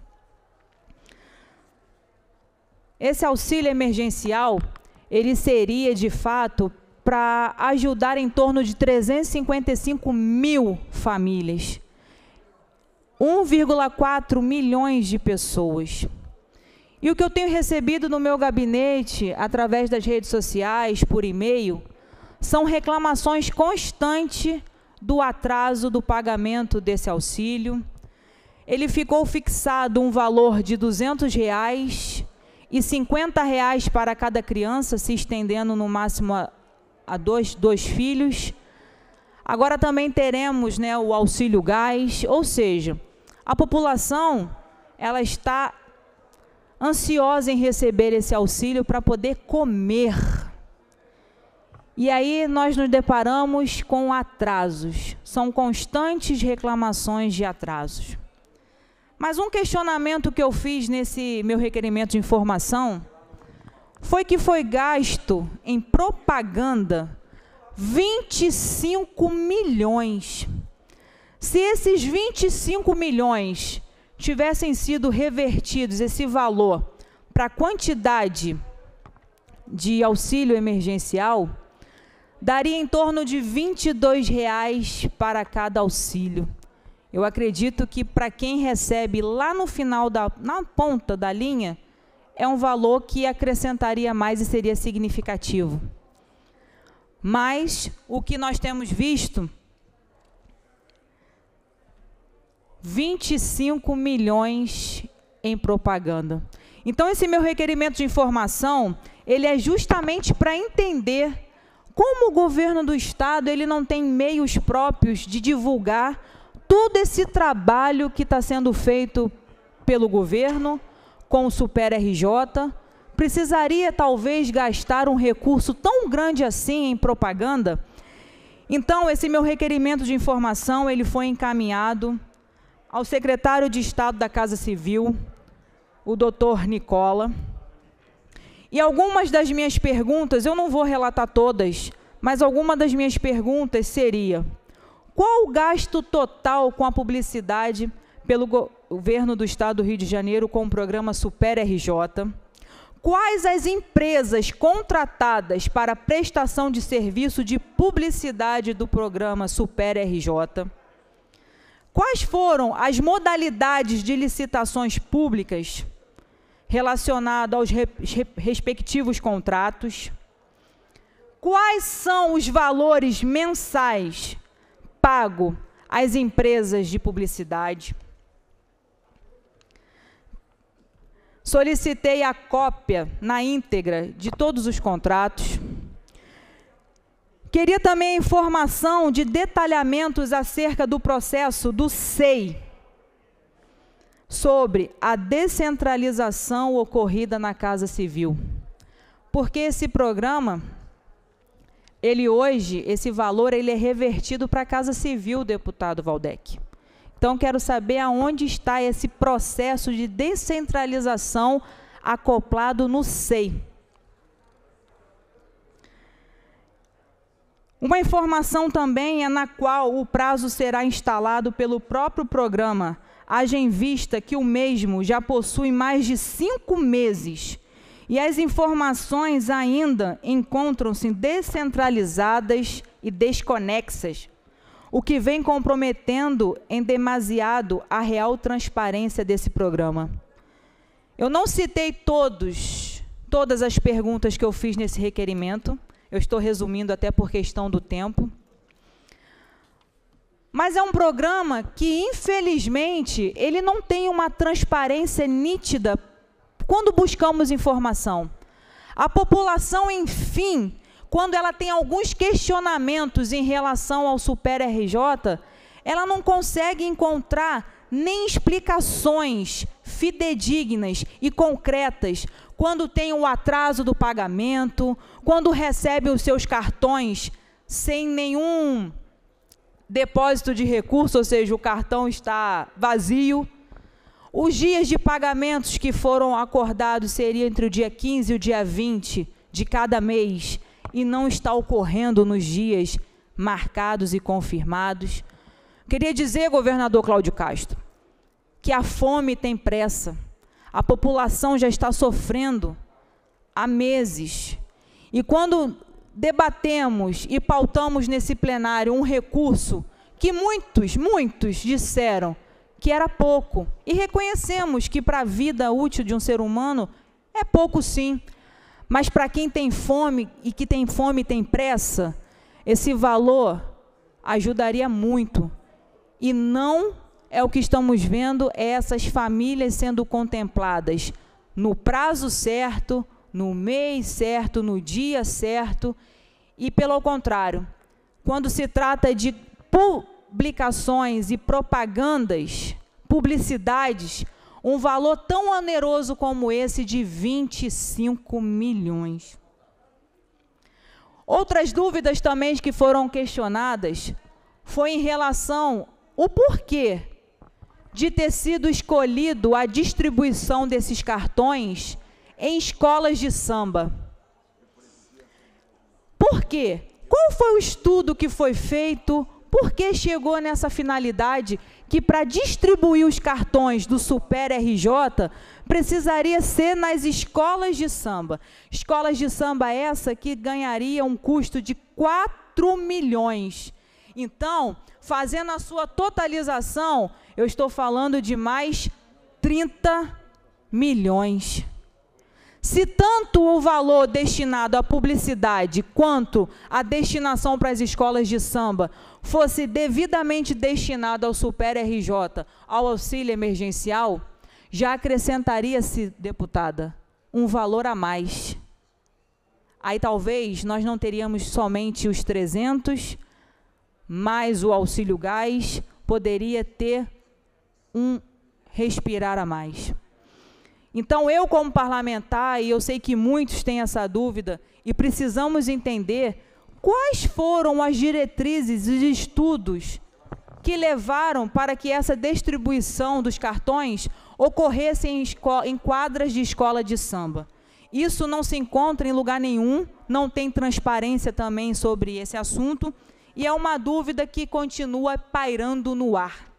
Esse auxílio emergencial, ele seria, de fato, para ajudar em torno de trezentos e cinquenta e cinco mil famílias. um vírgula quatro milhões de pessoas. E o que eu tenho recebido no meu gabinete, através das redes sociais, por e-mail, são reclamações constantes do atraso do pagamento desse auxílio. Ele ficou fixado um valor de duzentos reais e cinquenta reais para cada criança, se estendendo no máximo a, a dois, dois filhos. Agora também teremos, né, o auxílio gás, ou seja, a população ela está ansiosa em receber esse auxílio para poder comer. E aí nós nos deparamos com atrasos. São constantes reclamações de atrasos. Mas um questionamento que eu fiz nesse meu requerimento de informação foi que foi gasto em propaganda vinte e cinco milhões. Se esses vinte e cinco milhões tivessem sido revertidos, esse valor, para a quantidade de auxílio emergencial, daria em torno de vinte e dois reais para cada auxílio. Eu acredito que para quem recebe lá no final, da, na ponta da linha, é um valor que acrescentaria mais e seria significativo. Mas o que nós temos visto, vinte e cinco milhões em propaganda. Então, esse meu requerimento de informação, ele é justamente para entender como o governo do Estado ele não tem meios próprios de divulgar todo esse trabalho que está sendo feito pelo governo com o Supera R J. Precisaria, talvez, gastar um recurso tão grande assim em propaganda? Então, esse meu requerimento de informação, ele foi encaminhado ao secretário de Estado da Casa Civil, o doutor Nicola. E algumas das minhas perguntas, eu não vou relatar todas, mas alguma das minhas perguntas seria: qual o gasto total com a publicidade pelo governo do Estado do Rio de Janeiro com o programa Supera R J? Quais as empresas contratadas para prestação de serviço de publicidade do programa Supera R J? Quais foram as modalidades de licitações públicas relacionadas aos respectivos contratos? Quais são os valores mensais pagos às empresas de publicidade? Solicitei a cópia na íntegra de todos os contratos. Queria também informação de detalhamentos acerca do processo do S E I, sobre a descentralização ocorrida na Casa Civil. Porque esse programa, ele hoje, esse valor, ele é revertido para a Casa Civil, deputado Valdec. Então, quero saber aonde está esse processo de descentralização acoplado no S E I. Uma informação também é na qual o prazo será instalado pelo próprio programa, haja em vista que o mesmo já possui mais de cinco meses e as informações ainda encontram-se descentralizadas e desconexas, o que vem comprometendo em demasiado a real transparência desse programa. Eu não citei todos, todas as perguntas que eu fiz nesse requerimento, eu estou resumindo até por questão do tempo. Mas é um programa que, infelizmente, ele não tem uma transparência nítida quando buscamos informação. A população, enfim, quando ela tem alguns questionamentos em relação ao Super R J, ela não consegue encontrar nem explicações fidedignas e concretas quando tem o atraso do pagamento, quando recebe os seus cartões sem nenhum depósito de recurso, ou seja, o cartão está vazio. Os dias de pagamentos que foram acordados seriam entre o dia quinze e o dia vinte de cada mês e não está ocorrendo nos dias marcados e confirmados. Queria dizer, governador Cláudio Castro, que a fome tem pressa. A população já está sofrendo há meses. E quando debatemos e pautamos nesse plenário um recurso que muitos, muitos disseram que era pouco, e reconhecemos que para a vida útil de um ser humano é pouco sim, mas para quem tem fome e que tem fome e tem pressa, esse valor ajudaria muito. E não é o que estamos vendo, é essas famílias sendo contempladas no prazo certo, no mês certo, no dia certo, e pelo contrário, quando se trata de publicações e propagandas, publicidades, um valor tão oneroso como esse de vinte e cinco milhões. Outras dúvidas também que foram questionadas foi em relação ao porquê de ter sido escolhido a distribuição desses cartões em escolas de samba. Por quê? Qual foi o estudo que foi feito? Por que chegou nessa finalidade que para distribuir os cartões do Super R J precisaria ser nas escolas de samba? Escolas de samba essa que ganharia um custo de quatro milhões. Então, fazendo a sua totalização, eu estou falando de mais trinta milhões. Se tanto o valor destinado à publicidade quanto a destinação para as escolas de samba fosse devidamente destinado ao Super R J, ao auxílio emergencial, já acrescentaria-se, deputada, um valor a mais. Aí talvez nós não teríamos somente os trezentos, mais o auxílio gás, poderia ter um respirar a mais. Então, eu como parlamentar, e eu sei que muitos têm essa dúvida, e precisamos entender quais foram as diretrizes e estudos que levaram para que essa distribuição dos cartões ocorresse em, em quadras de escola de samba. Isso não se encontra em lugar nenhum, não tem transparência também sobre esse assunto, e é uma dúvida que continua pairando no ar.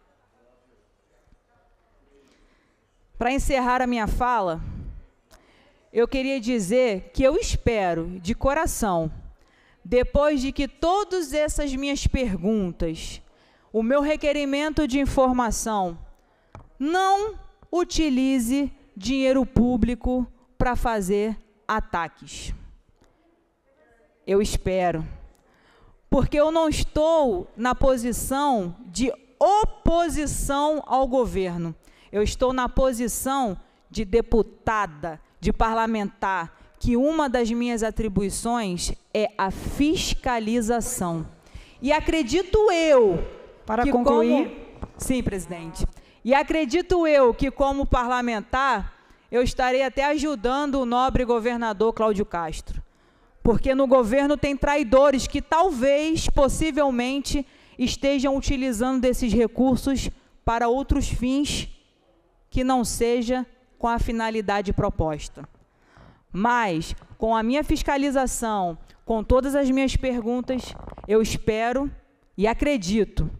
Para encerrar a minha fala, eu queria dizer que eu espero, de coração, depois de que todas essas minhas perguntas, o meu requerimento de informação, não utilize dinheiro público para fazer ataques. Eu espero. Porque eu não estou na posição de oposição ao governo. Eu estou na posição de deputada, de parlamentar, que uma das minhas atribuições é a fiscalização. E acredito eu... Para concluir... Como... Sim, presidente. E acredito eu que, como parlamentar, eu estarei até ajudando o nobre governador Cláudio Castro. Porque no governo tem traidores que talvez, possivelmente, estejam utilizando desses recursos para outros fins que não seja com a finalidade proposta. Mas, com a minha fiscalização, com todas as minhas perguntas, eu espero e acredito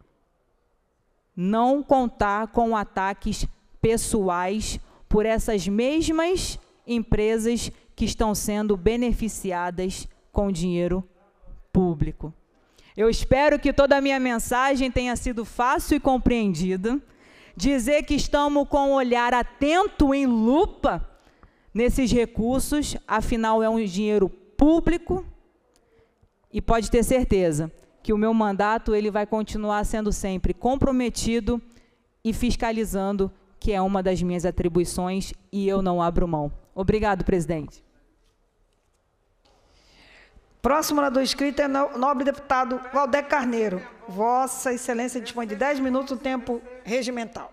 não contar com ataques pessoais por essas mesmas empresas que estão sendo beneficiadas com dinheiro público. Eu espero que toda a minha mensagem tenha sido fácil e compreendida. Dizer que estamos com um olhar atento em lupa nesses recursos, afinal é um dinheiro público, e pode ter certeza que o meu mandato ele vai continuar sendo sempre comprometido e fiscalizando que é uma das minhas atribuições e eu não abro mão. Obrigado, presidente. Próximo orador inscrito é o nobre deputado Valdec Carneiro. Vossa Excelência dispõe de dez minutos no tempo regimental.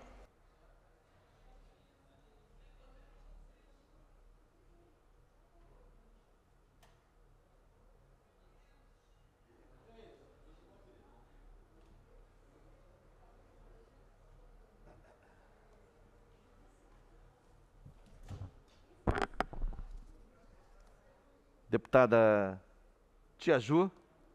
Deputada Tia Ju,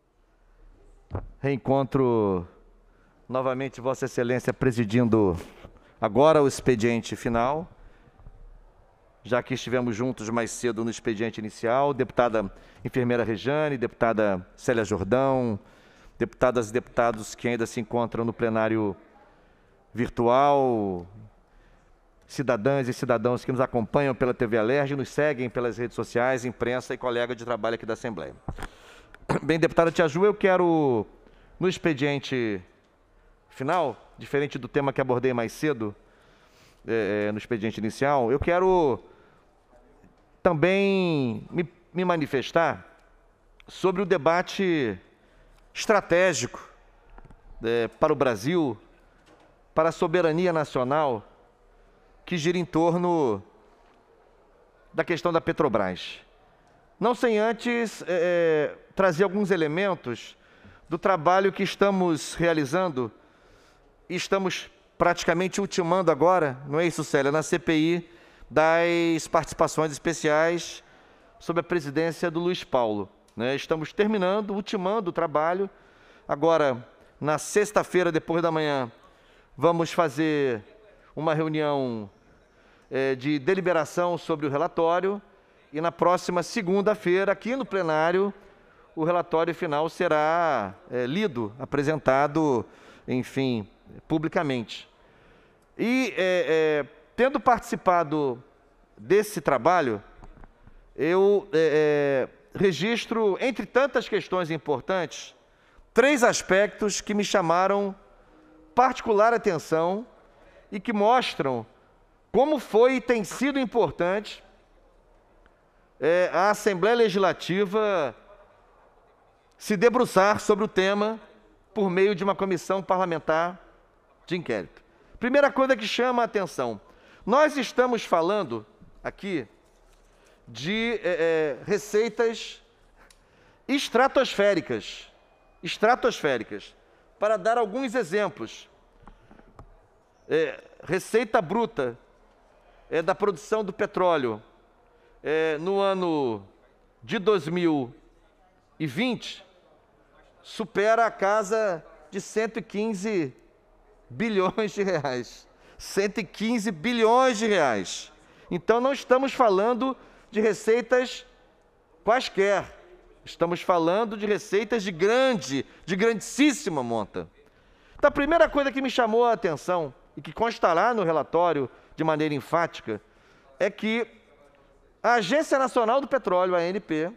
reencontro novamente Vossa Excelência presidindo agora o expediente final, já que estivemos juntos mais cedo no expediente inicial, deputada enfermeira Rejane, deputada Célia Jordão, deputadas e deputados que ainda se encontram no plenário virtual, cidadãs e cidadãos que nos acompanham pela T V Alerj, nos seguem pelas redes sociais, imprensa e colega de trabalho aqui da Assembleia. Bem, deputada Tia Ju, eu quero, no expediente final, diferente do tema que abordei mais cedo, é, no expediente inicial, eu quero também me, me manifestar sobre o debate estratégico é, para o Brasil, para a soberania nacional, que gira em torno da questão da Petrobras. Não sem antes é, trazer alguns elementos do trabalho que estamos realizando e estamos praticamente ultimando agora, não é isso, Célia, na C P I das participações especiais sob a presidência do Luiz Paulo. Né? Estamos terminando, ultimando o trabalho. Agora, na sexta-feira, depois da manhã, vamos fazer uma reunião é, de deliberação sobre o relatório e na próxima segunda-feira, aqui no plenário, o relatório final será é, lido, apresentado, enfim, publicamente. E, é, é, tendo participado desse trabalho, eu é, é, registro, entre tantas questões importantes, três aspectos que me chamaram particular atenção e que mostram como foi e tem sido importante é, a Assembleia Legislativa se debruçar sobre o tema por meio de uma comissão parlamentar de inquérito. Primeira coisa que chama a atenção, nós estamos falando aqui de é, receitas estratosféricas, estratosféricas. Para dar alguns exemplos, é, receita bruta é, da produção do petróleo é, no ano de dois mil e vinte supera a casa de cento e quinze bilhões de reais. cento e quinze bilhões de reais. Então, não estamos falando de receitas quaisquer. Estamos falando de receitas de grande, de grandíssima monta. Então, a primeira coisa que me chamou a atenção, e que constará no relatório de maneira enfática, é que a Agência Nacional do Petróleo, a ANP,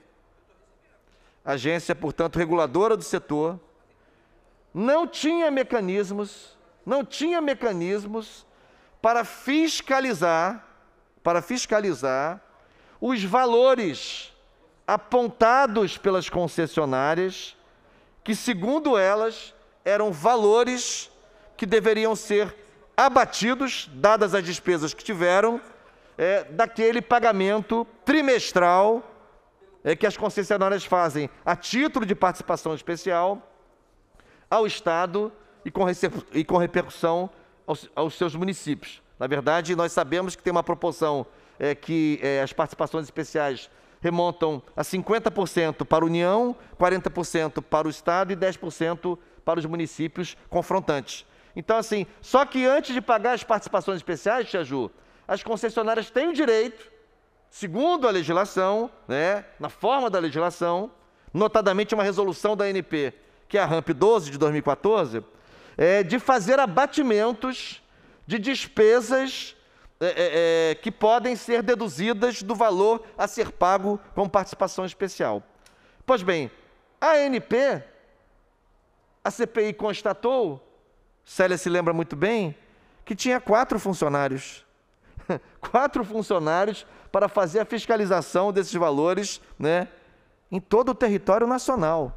agência, portanto, reguladora do setor, não tinha mecanismos, não tinha mecanismos para fiscalizar, para fiscalizar os valores apontados pelas concessionárias, que, segundo elas, eram valores que deveriam ser abatidos, dadas as despesas que tiveram, é, daquele pagamento trimestral é, que as concessionárias fazem a título de participação especial ao Estado e com, e com repercussão aos, aos seus municípios. Na verdade, nós sabemos que tem uma proporção é, que é, as participações especiais remontam a cinquenta por cento para a União, quarenta por cento para o Estado e dez por cento para os municípios confrontantes. Então, assim, só que antes de pagar as participações especiais, Tia Ju, as concessionárias têm o direito, segundo a legislação, né, na forma da legislação, notadamente uma resolução da A N P, que é a RAMP doze de dois mil e quatorze, é, de fazer abatimentos de despesas é, é, que podem ser deduzidas do valor a ser pago com participação especial. Pois bem, a A N P, a C P I constatou, Célia se lembra muito bem, que tinha quatro funcionários. Quatro funcionários para fazer a fiscalização desses valores, né, em todo o território nacional.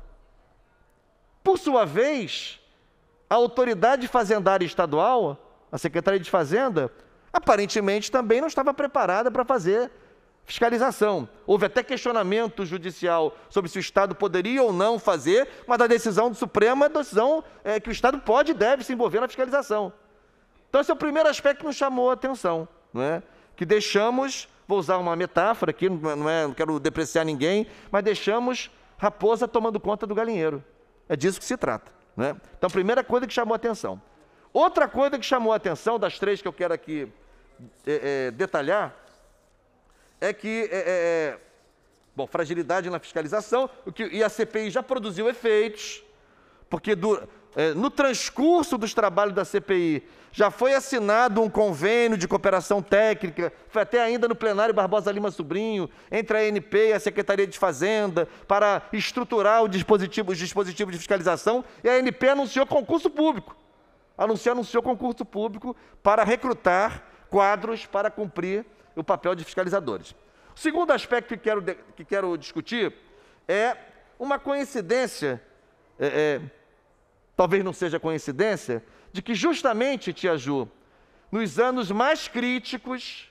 Por sua vez, a autoridade fazendária estadual, a Secretaria de Fazenda, aparentemente também não estava preparada para fazer fiscalização. Houve até questionamento judicial sobre se o Estado poderia ou não fazer, mas a decisão do Supremo é a decisão é, que o Estado pode e deve se envolver na fiscalização. Então esse é o primeiro aspecto que nos chamou a atenção, não é? Que deixamos, vou usar uma metáfora aqui, não, é, não quero depreciar ninguém, mas deixamos raposa tomando conta do galinheiro. É disso que se trata, não é? Então, primeira coisa que chamou a atenção. Outra coisa que chamou a atenção, das três que eu quero aqui é, é, detalhar, é que, é, é, bom, fragilidade na fiscalização, o que, e a C P I já produziu efeitos, porque do, é, no transcurso dos trabalhos da C P I já foi assinado um convênio de cooperação técnica, foi até ainda no plenário Barbosa Lima Sobrinho, entre a A N P e a Secretaria de Fazenda, para estruturar o dispositivo, os dispositivos de fiscalização, e a A N P anunciou concurso público, anunciou, anunciou concurso público para recrutar quadros para cumprir o papel de fiscalizadores. O segundo aspecto que quero, que quero discutir é uma coincidência, é, é, talvez não seja coincidência, de que justamente, tia Ju, nos anos mais críticos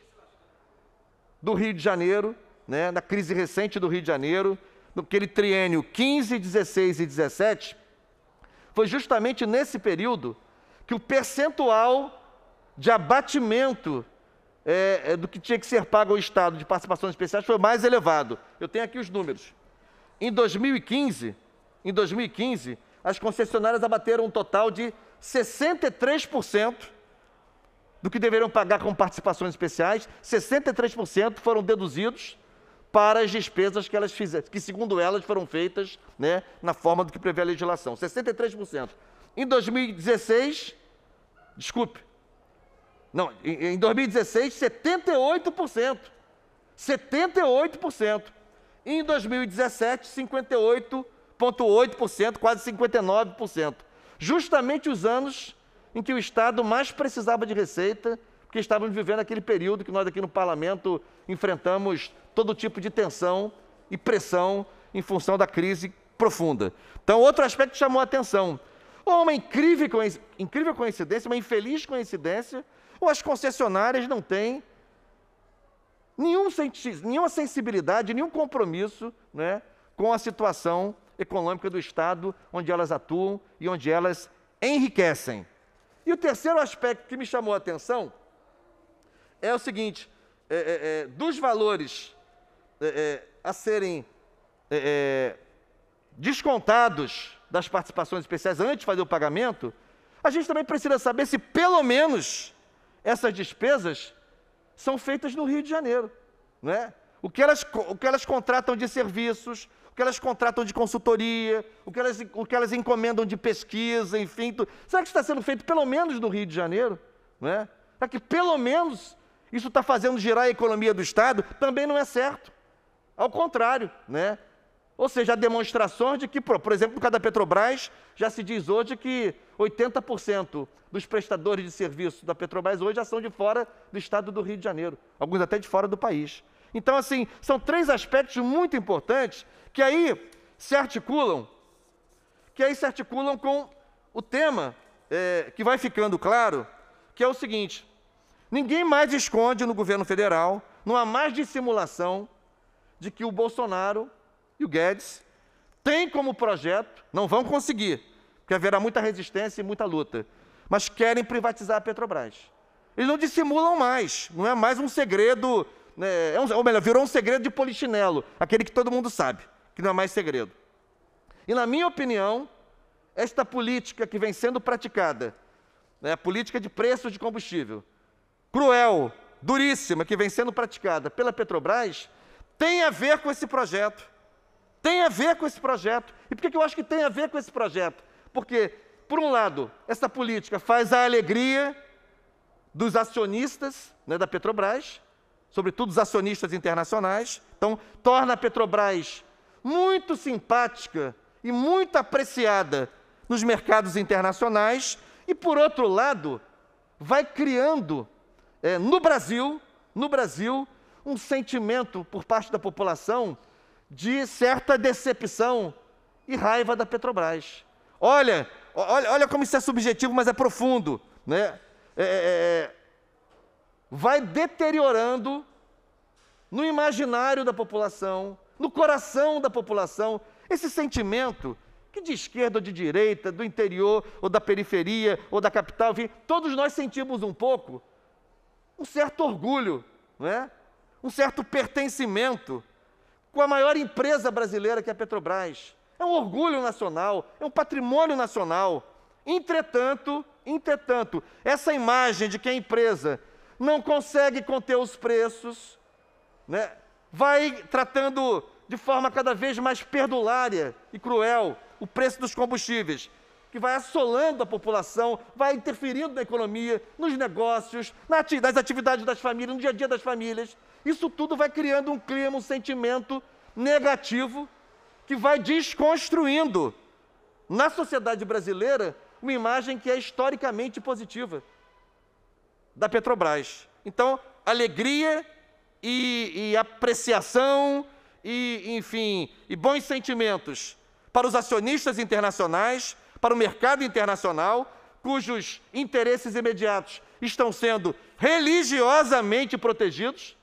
do Rio de Janeiro, né, na crise recente do Rio de Janeiro, naquele triênio quinze, dezesseis e dezessete, foi justamente nesse período que o percentual de abatimento É, é, do que tinha que ser pago ao Estado de participações especiais foi mais elevado. Eu tenho aqui os números. Em dois mil e quinze, em dois mil e quinze, as concessionárias abateram um total de sessenta e três por cento do que deveriam pagar com participações especiais, sessenta e três por cento foram deduzidos para as despesas que elas fizeram, que segundo elas foram feitas, né, na forma do que prevê a legislação. sessenta e três por cento. Em dois mil e dezesseis, desculpe, Não, em dois mil e dezesseis, setenta e oito por cento. setenta e oito por cento. Em dois mil e dezessete, cinquenta e oito vírgula oito por cento, quase cinquenta e nove por cento. Justamente os anos em que o Estado mais precisava de receita, porque estávamos vivendo aquele período que nós aqui no Parlamento enfrentamos todo tipo de tensão e pressão em função da crise profunda. Então, outro aspecto que chamou a atenção. Ou uma incrível, incrível coincidência, uma infeliz coincidência, ou as concessionárias não têm nenhum, nenhuma sensibilidade, nenhum compromisso, né, com a situação econômica do Estado, onde elas atuam e onde elas enriquecem. E o terceiro aspecto que me chamou a atenção é o seguinte, é, é, é, dos valores é, é, a serem é, é, descontados das participações especiais antes de fazer o pagamento, a gente também precisa saber se pelo menos essas despesas são feitas no Rio de Janeiro, não é? O que elas, o que elas contratam de serviços, o que elas contratam de consultoria, o que elas, o que elas encomendam de pesquisa, enfim. Tu, será que isso está sendo feito pelo menos no Rio de Janeiro? Não é? Será que pelo menos isso está fazendo girar a economia do Estado? Também não é certo. Ao contrário, né? Ou seja, há demonstrações de que, por exemplo, no caso da Petrobras, já se diz hoje que oitenta por cento dos prestadores de serviço da Petrobras hoje já são de fora do Estado do Rio de Janeiro, alguns até de fora do país. Então, assim, são três aspectos muito importantes que aí se articulam, que aí se articulam com o tema é, que vai ficando claro, que é o seguinte: ninguém mais esconde no governo federal, não há mais dissimulação de que o Bolsonaro e o Guedes têm como projeto, não vão conseguir, porque haverá muita resistência e muita luta, mas querem privatizar a Petrobras. Eles não dissimulam mais, não é mais um segredo, né, é um, ou melhor, virou um segredo de polichinelo, aquele que todo mundo sabe, que não é mais segredo. E, na minha opinião, esta política que vem sendo praticada, né, a política de preços de combustível, cruel, duríssima, que vem sendo praticada pela Petrobras, tem a ver com esse projeto. Tem a ver com esse projeto. E por que eu acho que tem a ver com esse projeto? Porque, por um lado, essa política faz a alegria dos acionistas, né, da Petrobras, sobretudo os acionistas internacionais, então torna a Petrobras muito simpática e muito apreciada nos mercados internacionais, e, por outro lado, vai criando é, no Brasil, no Brasil, um sentimento por parte da população de certa decepção e raiva da Petrobras. Olha, olha, olha como isso é subjetivo, mas é profundo, né? É, é, vai deteriorando no imaginário da população, no coração da população, esse sentimento que de esquerda ou de direita, do interior ou da periferia ou da capital, enfim, todos nós sentimos um pouco, um certo orgulho, não é? Um certo pertencimento com a maior empresa brasileira que é a Petrobras. É um orgulho nacional, é um patrimônio nacional. Entretanto, entretanto, essa imagem de que a empresa não consegue conter os preços, né, vai tratando de forma cada vez mais perdulária e cruel o preço dos combustíveis, que vai assolando a população, vai interferindo na economia, nos negócios, nas atividades das famílias, no dia a dia das famílias. Isso tudo vai criando um clima, um sentimento negativo que vai desconstruindo na sociedade brasileira uma imagem que é historicamente positiva da Petrobras. Então, alegria e, e apreciação e, enfim, e bons sentimentos para os acionistas internacionais, para o mercado internacional, cujos interesses imediatos estão sendo religiosamente protegidos,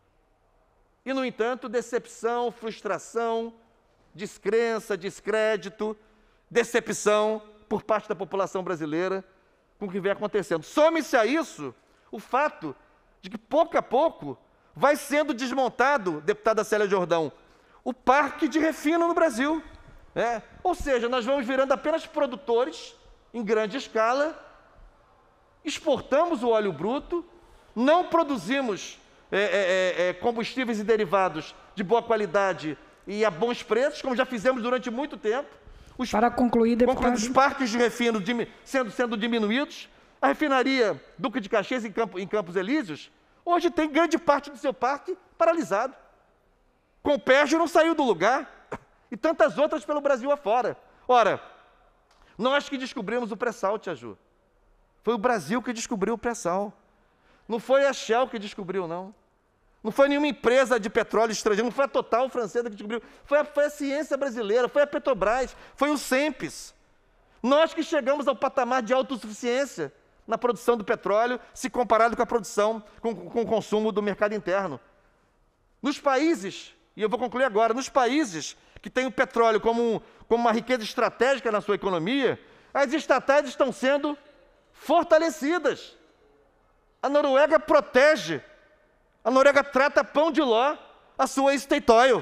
e, no entanto, decepção, frustração, descrença, descrédito, decepção por parte da população brasileira com o que vem acontecendo. Some-se a isso o fato de que, pouco a pouco, vai sendo desmontado, deputada Célia Jordão, o parque de refino no Brasil. É, ou seja, nós vamos virando apenas produtores em grande escala, exportamos o óleo bruto, não produzimos é, é, é, combustíveis e derivados de boa qualidade e a bons preços, como já fizemos durante muito tempo. Os, Para concluir, deputado. Os parques de refino sendo, sendo diminuídos, a refinaria Duque de Caxias em, Campo, em Campos Elíseos, hoje tem grande parte do seu parque paralisado. Compérgio não saiu do lugar, e tantas outras pelo Brasil afora. Ora, nós que descobrimos o pré-sal, Tia Ju. Foi o Brasil que descobriu o pré-sal. Não foi a Shell que descobriu, não. Não foi nenhuma empresa de petróleo estrangeira, não foi a Total francesa que descobriu. Foi a, foi a ciência brasileira, foi a Petrobras, foi o Sempes. Nós que chegamos ao patamar de autossuficiência na produção do petróleo, se comparado com a produção, com, com o consumo do mercado interno. Nos países, e eu vou concluir agora, nos países que têm o petróleo como, um, como uma riqueza estratégica na sua economia, as estatais estão sendo fortalecidas. A Noruega protege, a Noruega trata pão de ló a sua State Oil.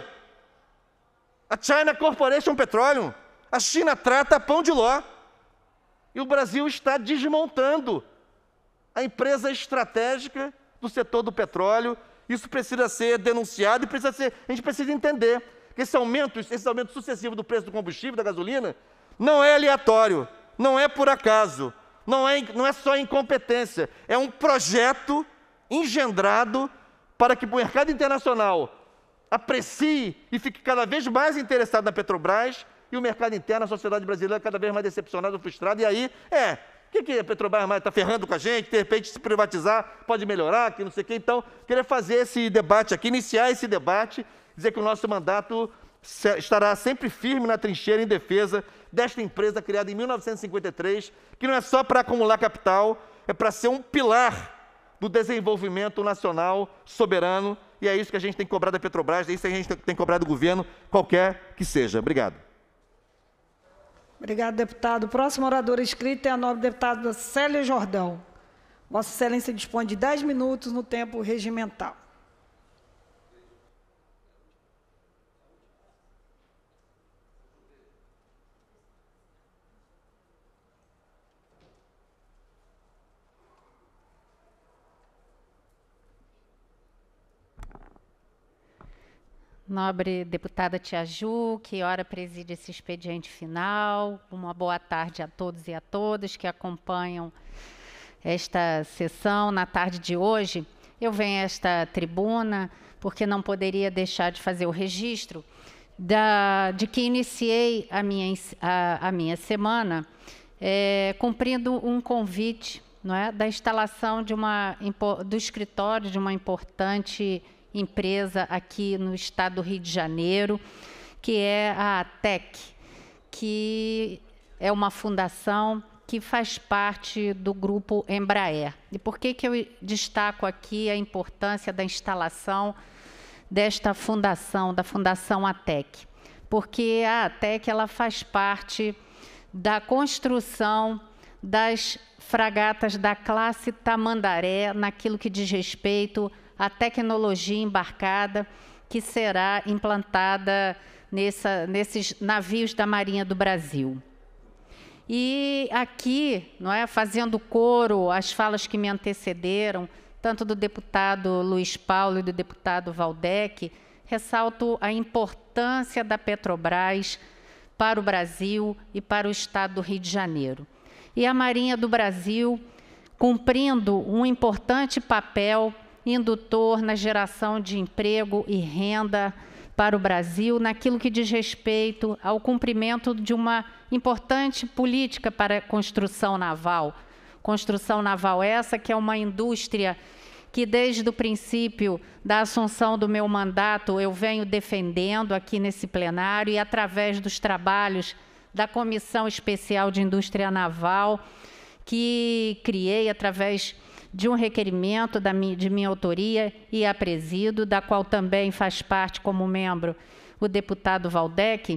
A China Corporation Petroleum, a China trata pão de ló. E o Brasil está desmontando a empresa estratégica do setor do petróleo. Isso precisa ser denunciado e precisa ser, a gente precisa entender que esse aumento, esse aumento sucessivo do preço do combustível, da gasolina, não é aleatório, não é por acaso, não é, não é só incompetência, é um projeto engendrado para que o mercado internacional aprecie e fique cada vez mais interessado na Petrobras e o mercado interno, a sociedade brasileira cada vez mais decepcionada, frustrada, e aí, é, o que, que a Petrobras está ferrando com a gente, de repente se privatizar pode melhorar, que não sei o quê. Então, queria fazer esse debate aqui, iniciar esse debate, dizer que o nosso mandato estará sempre firme na trincheira em defesa desta empresa criada em mil novecentos e cinquenta e três, que não é só para acumular capital, é para ser um pilar do desenvolvimento nacional soberano, e é isso que a gente tem que cobrar da Petrobras, é isso que a gente tem que cobrar do governo, qualquer que seja. Obrigado. Obrigado, deputado. O próximo orador inscrito é a nobre deputada Célia Jordão. Vossa Excelência dispõe de dez minutos no tempo regimental. Nobre deputada Tia Ju, que ora preside esse expediente final. Uma boa tarde a todos e a todas que acompanham esta sessão na tarde de hoje. Eu venho a esta tribuna porque não poderia deixar de fazer o registro da, de que iniciei a minha, a, a minha semana é, cumprindo um convite não é, da instalação de uma, do escritório de uma importante empresa aqui no estado do Rio de Janeiro, que é a ATEC, que é uma fundação que faz parte do grupo Embraer. E por que que eu destaco aqui a importância da instalação desta fundação, da Fundação ATEC? Porque a ATEC ela faz parte da construção das fragatas da classe Tamandaré, naquilo que diz respeito à tecnologia embarcada que será implantada nessa, nesses navios da Marinha do Brasil. E aqui, não é, fazendo coro às falas que me antecederam, tanto do deputado Luiz Paulo e do deputado Valdec, ressalto a importância da Petrobras para o Brasil e para o estado do Rio de Janeiro. E a Marinha do Brasil cumprindo um importante papel indutor na geração de emprego e renda para o Brasil, naquilo que diz respeito ao cumprimento de uma importante política para a construção naval. Construção naval essa que é uma indústria que desde o princípio da assunção do meu mandato eu venho defendendo aqui nesse plenário e através dos trabalhos da Comissão Especial de Indústria Naval, que criei através de um requerimento da minha, de minha autoria e a presido, da qual também faz parte como membro o deputado Valdec,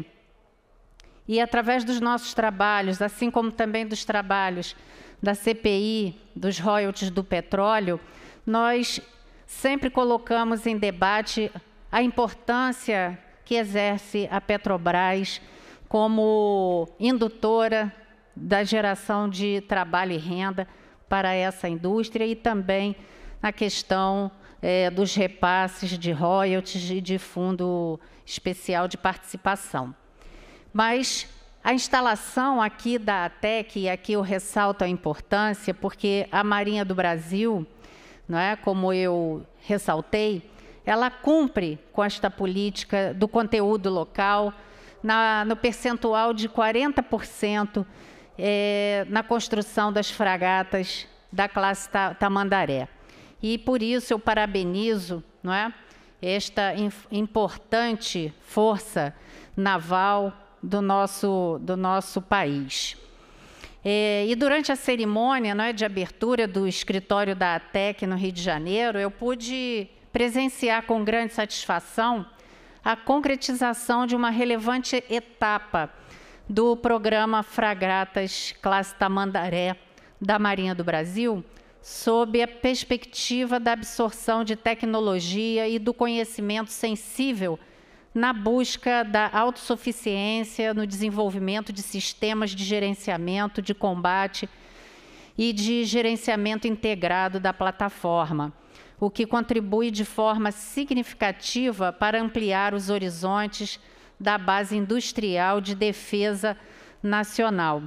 e através dos nossos trabalhos, assim como também dos trabalhos da C P I, dos royalties do petróleo, nós sempre colocamos em debate a importância que exerce a Petrobras como indutora da geração de trabalho e renda para essa indústria e também na questão é, dos repasses de royalties e de fundo especial de participação. Mas a instalação aqui da ATEC, e aqui eu ressalto a importância, porque a Marinha do Brasil, não é, como eu ressaltei, ela cumpre com esta política do conteúdo local, na, no percentual de quarenta por cento é, na construção das fragatas da classe Tamandaré. E por isso eu parabenizo, não é, esta importante força naval do nosso, do nosso país. É, e durante a cerimônia, não é, de abertura do escritório da ATEC no Rio de Janeiro, eu pude presenciar com grande satisfação a concretização de uma relevante etapa do programa Fragatas Classe Tamandaré da Marinha do Brasil, sob a perspectiva da absorção de tecnologia e do conhecimento sensível na busca da autossuficiência no desenvolvimento de sistemas de gerenciamento, de combate e de gerenciamento integrado da plataforma, o que contribui de forma significativa para ampliar os horizontes da base industrial de defesa nacional.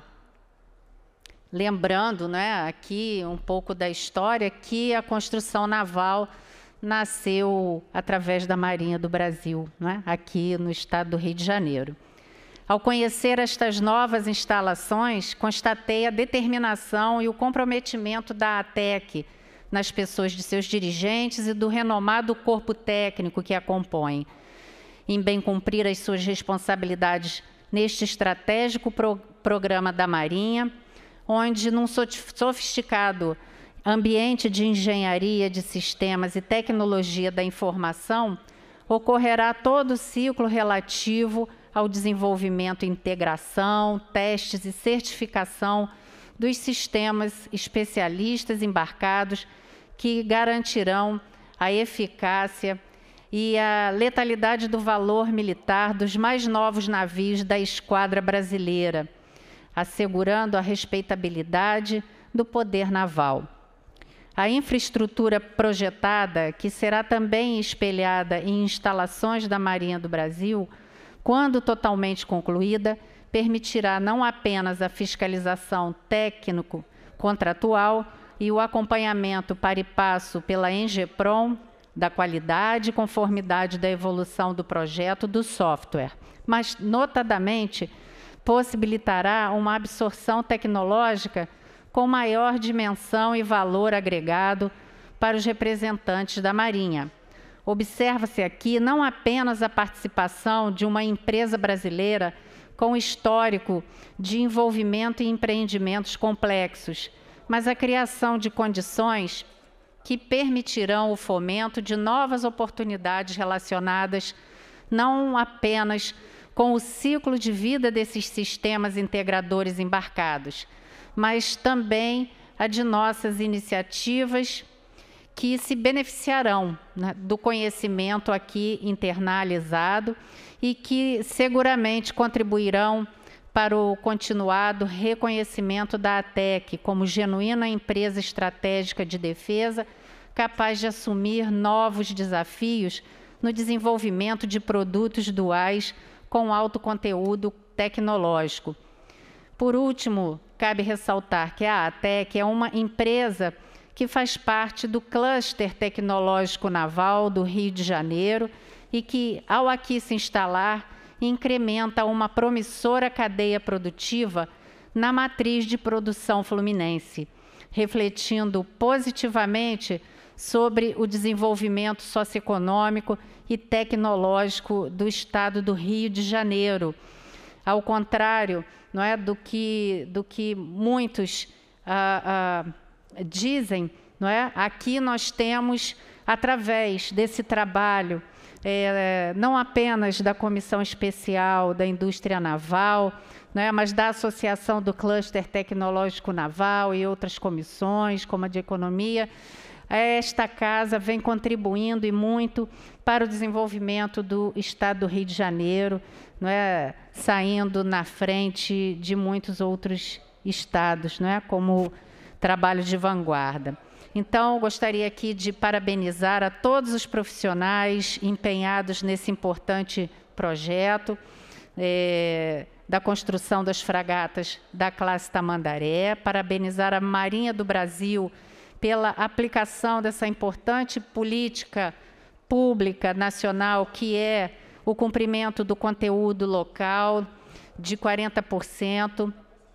Lembrando, né, aqui um pouco da história, que a construção naval nasceu através da Marinha do Brasil, né, aqui no estado do Rio de Janeiro. Ao conhecer estas novas instalações, constatei a determinação e o comprometimento da ATEC nas pessoas de seus dirigentes e do renomado corpo técnico que a compõe, em bem cumprir as suas responsabilidades neste estratégico pro programa da Marinha, onde, num sofisticado ambiente de engenharia de sistemas e tecnologia da informação, ocorrerá todo o ciclo relativo ao desenvolvimento, integração, testes e certificação dos sistemas especialistas embarcados que garantirão a eficácia e a letalidade do valor militar dos mais novos navios da esquadra brasileira, assegurando a respeitabilidade do poder naval. A infraestrutura projetada, que será também espelhada em instalações da Marinha do Brasil, quando totalmente concluída, permitirá não apenas a fiscalização técnico-contratual e o acompanhamento para e passo pela Engeprom da qualidade e conformidade da evolução do projeto do software, mas, notadamente, possibilitará uma absorção tecnológica com maior dimensão e valor agregado para os representantes da Marinha. Observa-se aqui não apenas a participação de uma empresa brasileira com histórico de envolvimento em empreendimentos complexos, mas a criação de condições que permitirão o fomento de novas oportunidades relacionadas não apenas com o ciclo de vida desses sistemas integradores embarcados, mas também a de nossas iniciativas que se beneficiarão, né, do conhecimento aqui internalizado e que seguramente contribuirão para o continuado reconhecimento da ATEC como genuína empresa estratégica de defesa, capaz de assumir novos desafios no desenvolvimento de produtos duais com alto conteúdo tecnológico. Por último, cabe ressaltar que a ATEC é uma empresa que faz parte do Cluster Tecnológico Naval do Rio de Janeiro e que, ao aqui se instalar, incrementa uma promissora cadeia produtiva na matriz de produção fluminense, refletindo positivamente sobre o desenvolvimento socioeconômico e tecnológico do Estado do Rio de Janeiro. Ao contrário, não é, do que, do que muitos ah, ah, dizem, não é? Aqui nós temos, através desse trabalho, É, não apenas da Comissão Especial da Indústria Naval, né, mas da Associação do Cluster Tecnológico Naval e outras comissões, como a de Economia, esta casa vem contribuindo e muito para o desenvolvimento do Estado do Rio de Janeiro, não é, saindo na frente de muitos outros estados, não é, como trabalho de vanguarda. Então, gostaria aqui de parabenizar a todos os profissionais empenhados nesse importante projeto é, da construção das fragatas da classe Tamandaré, parabenizar a Marinha do Brasil pela aplicação dessa importante política pública nacional, que é o cumprimento do conteúdo local de quarenta por cento,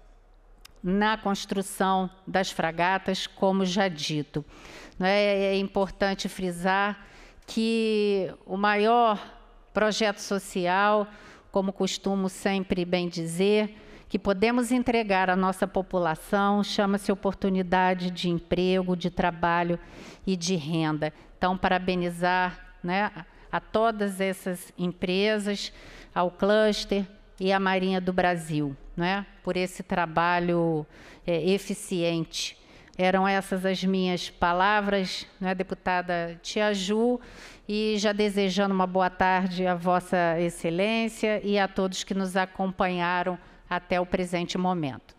na construção das fragatas, como já dito. É importante frisar que o maior projeto social, como costumo sempre bem dizer, que podemos entregar à nossa população, chama-se oportunidade de emprego, de trabalho e de renda. Então, parabenizar, né, a todas essas empresas, ao cluster e à Marinha do Brasil, né, por esse trabalho é, eficiente. Eram essas as minhas palavras, né, deputada Tia Ju, e já desejando uma boa tarde à Vossa Excelência e a todos que nos acompanharam até o presente momento.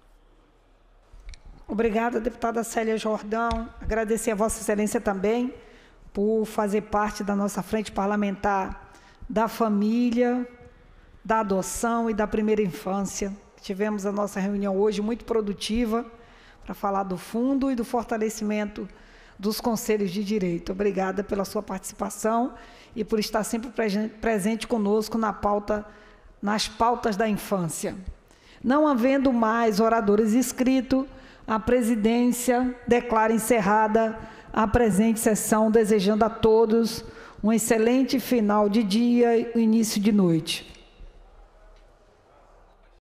Obrigada, deputada Célia Jordão. Agradecer a Vossa Excelência também por fazer parte da nossa frente parlamentar da família, da adoção e da primeira infância. Tivemos a nossa reunião hoje muito produtiva para falar do fundo e do fortalecimento dos conselhos de direito. Obrigada pela sua participação e por estar sempre presente conosco na pauta, nas pautas da infância. Não havendo mais oradores inscritos, a presidência declara encerrada a presente sessão, desejando a todos um excelente final de dia e início de noite.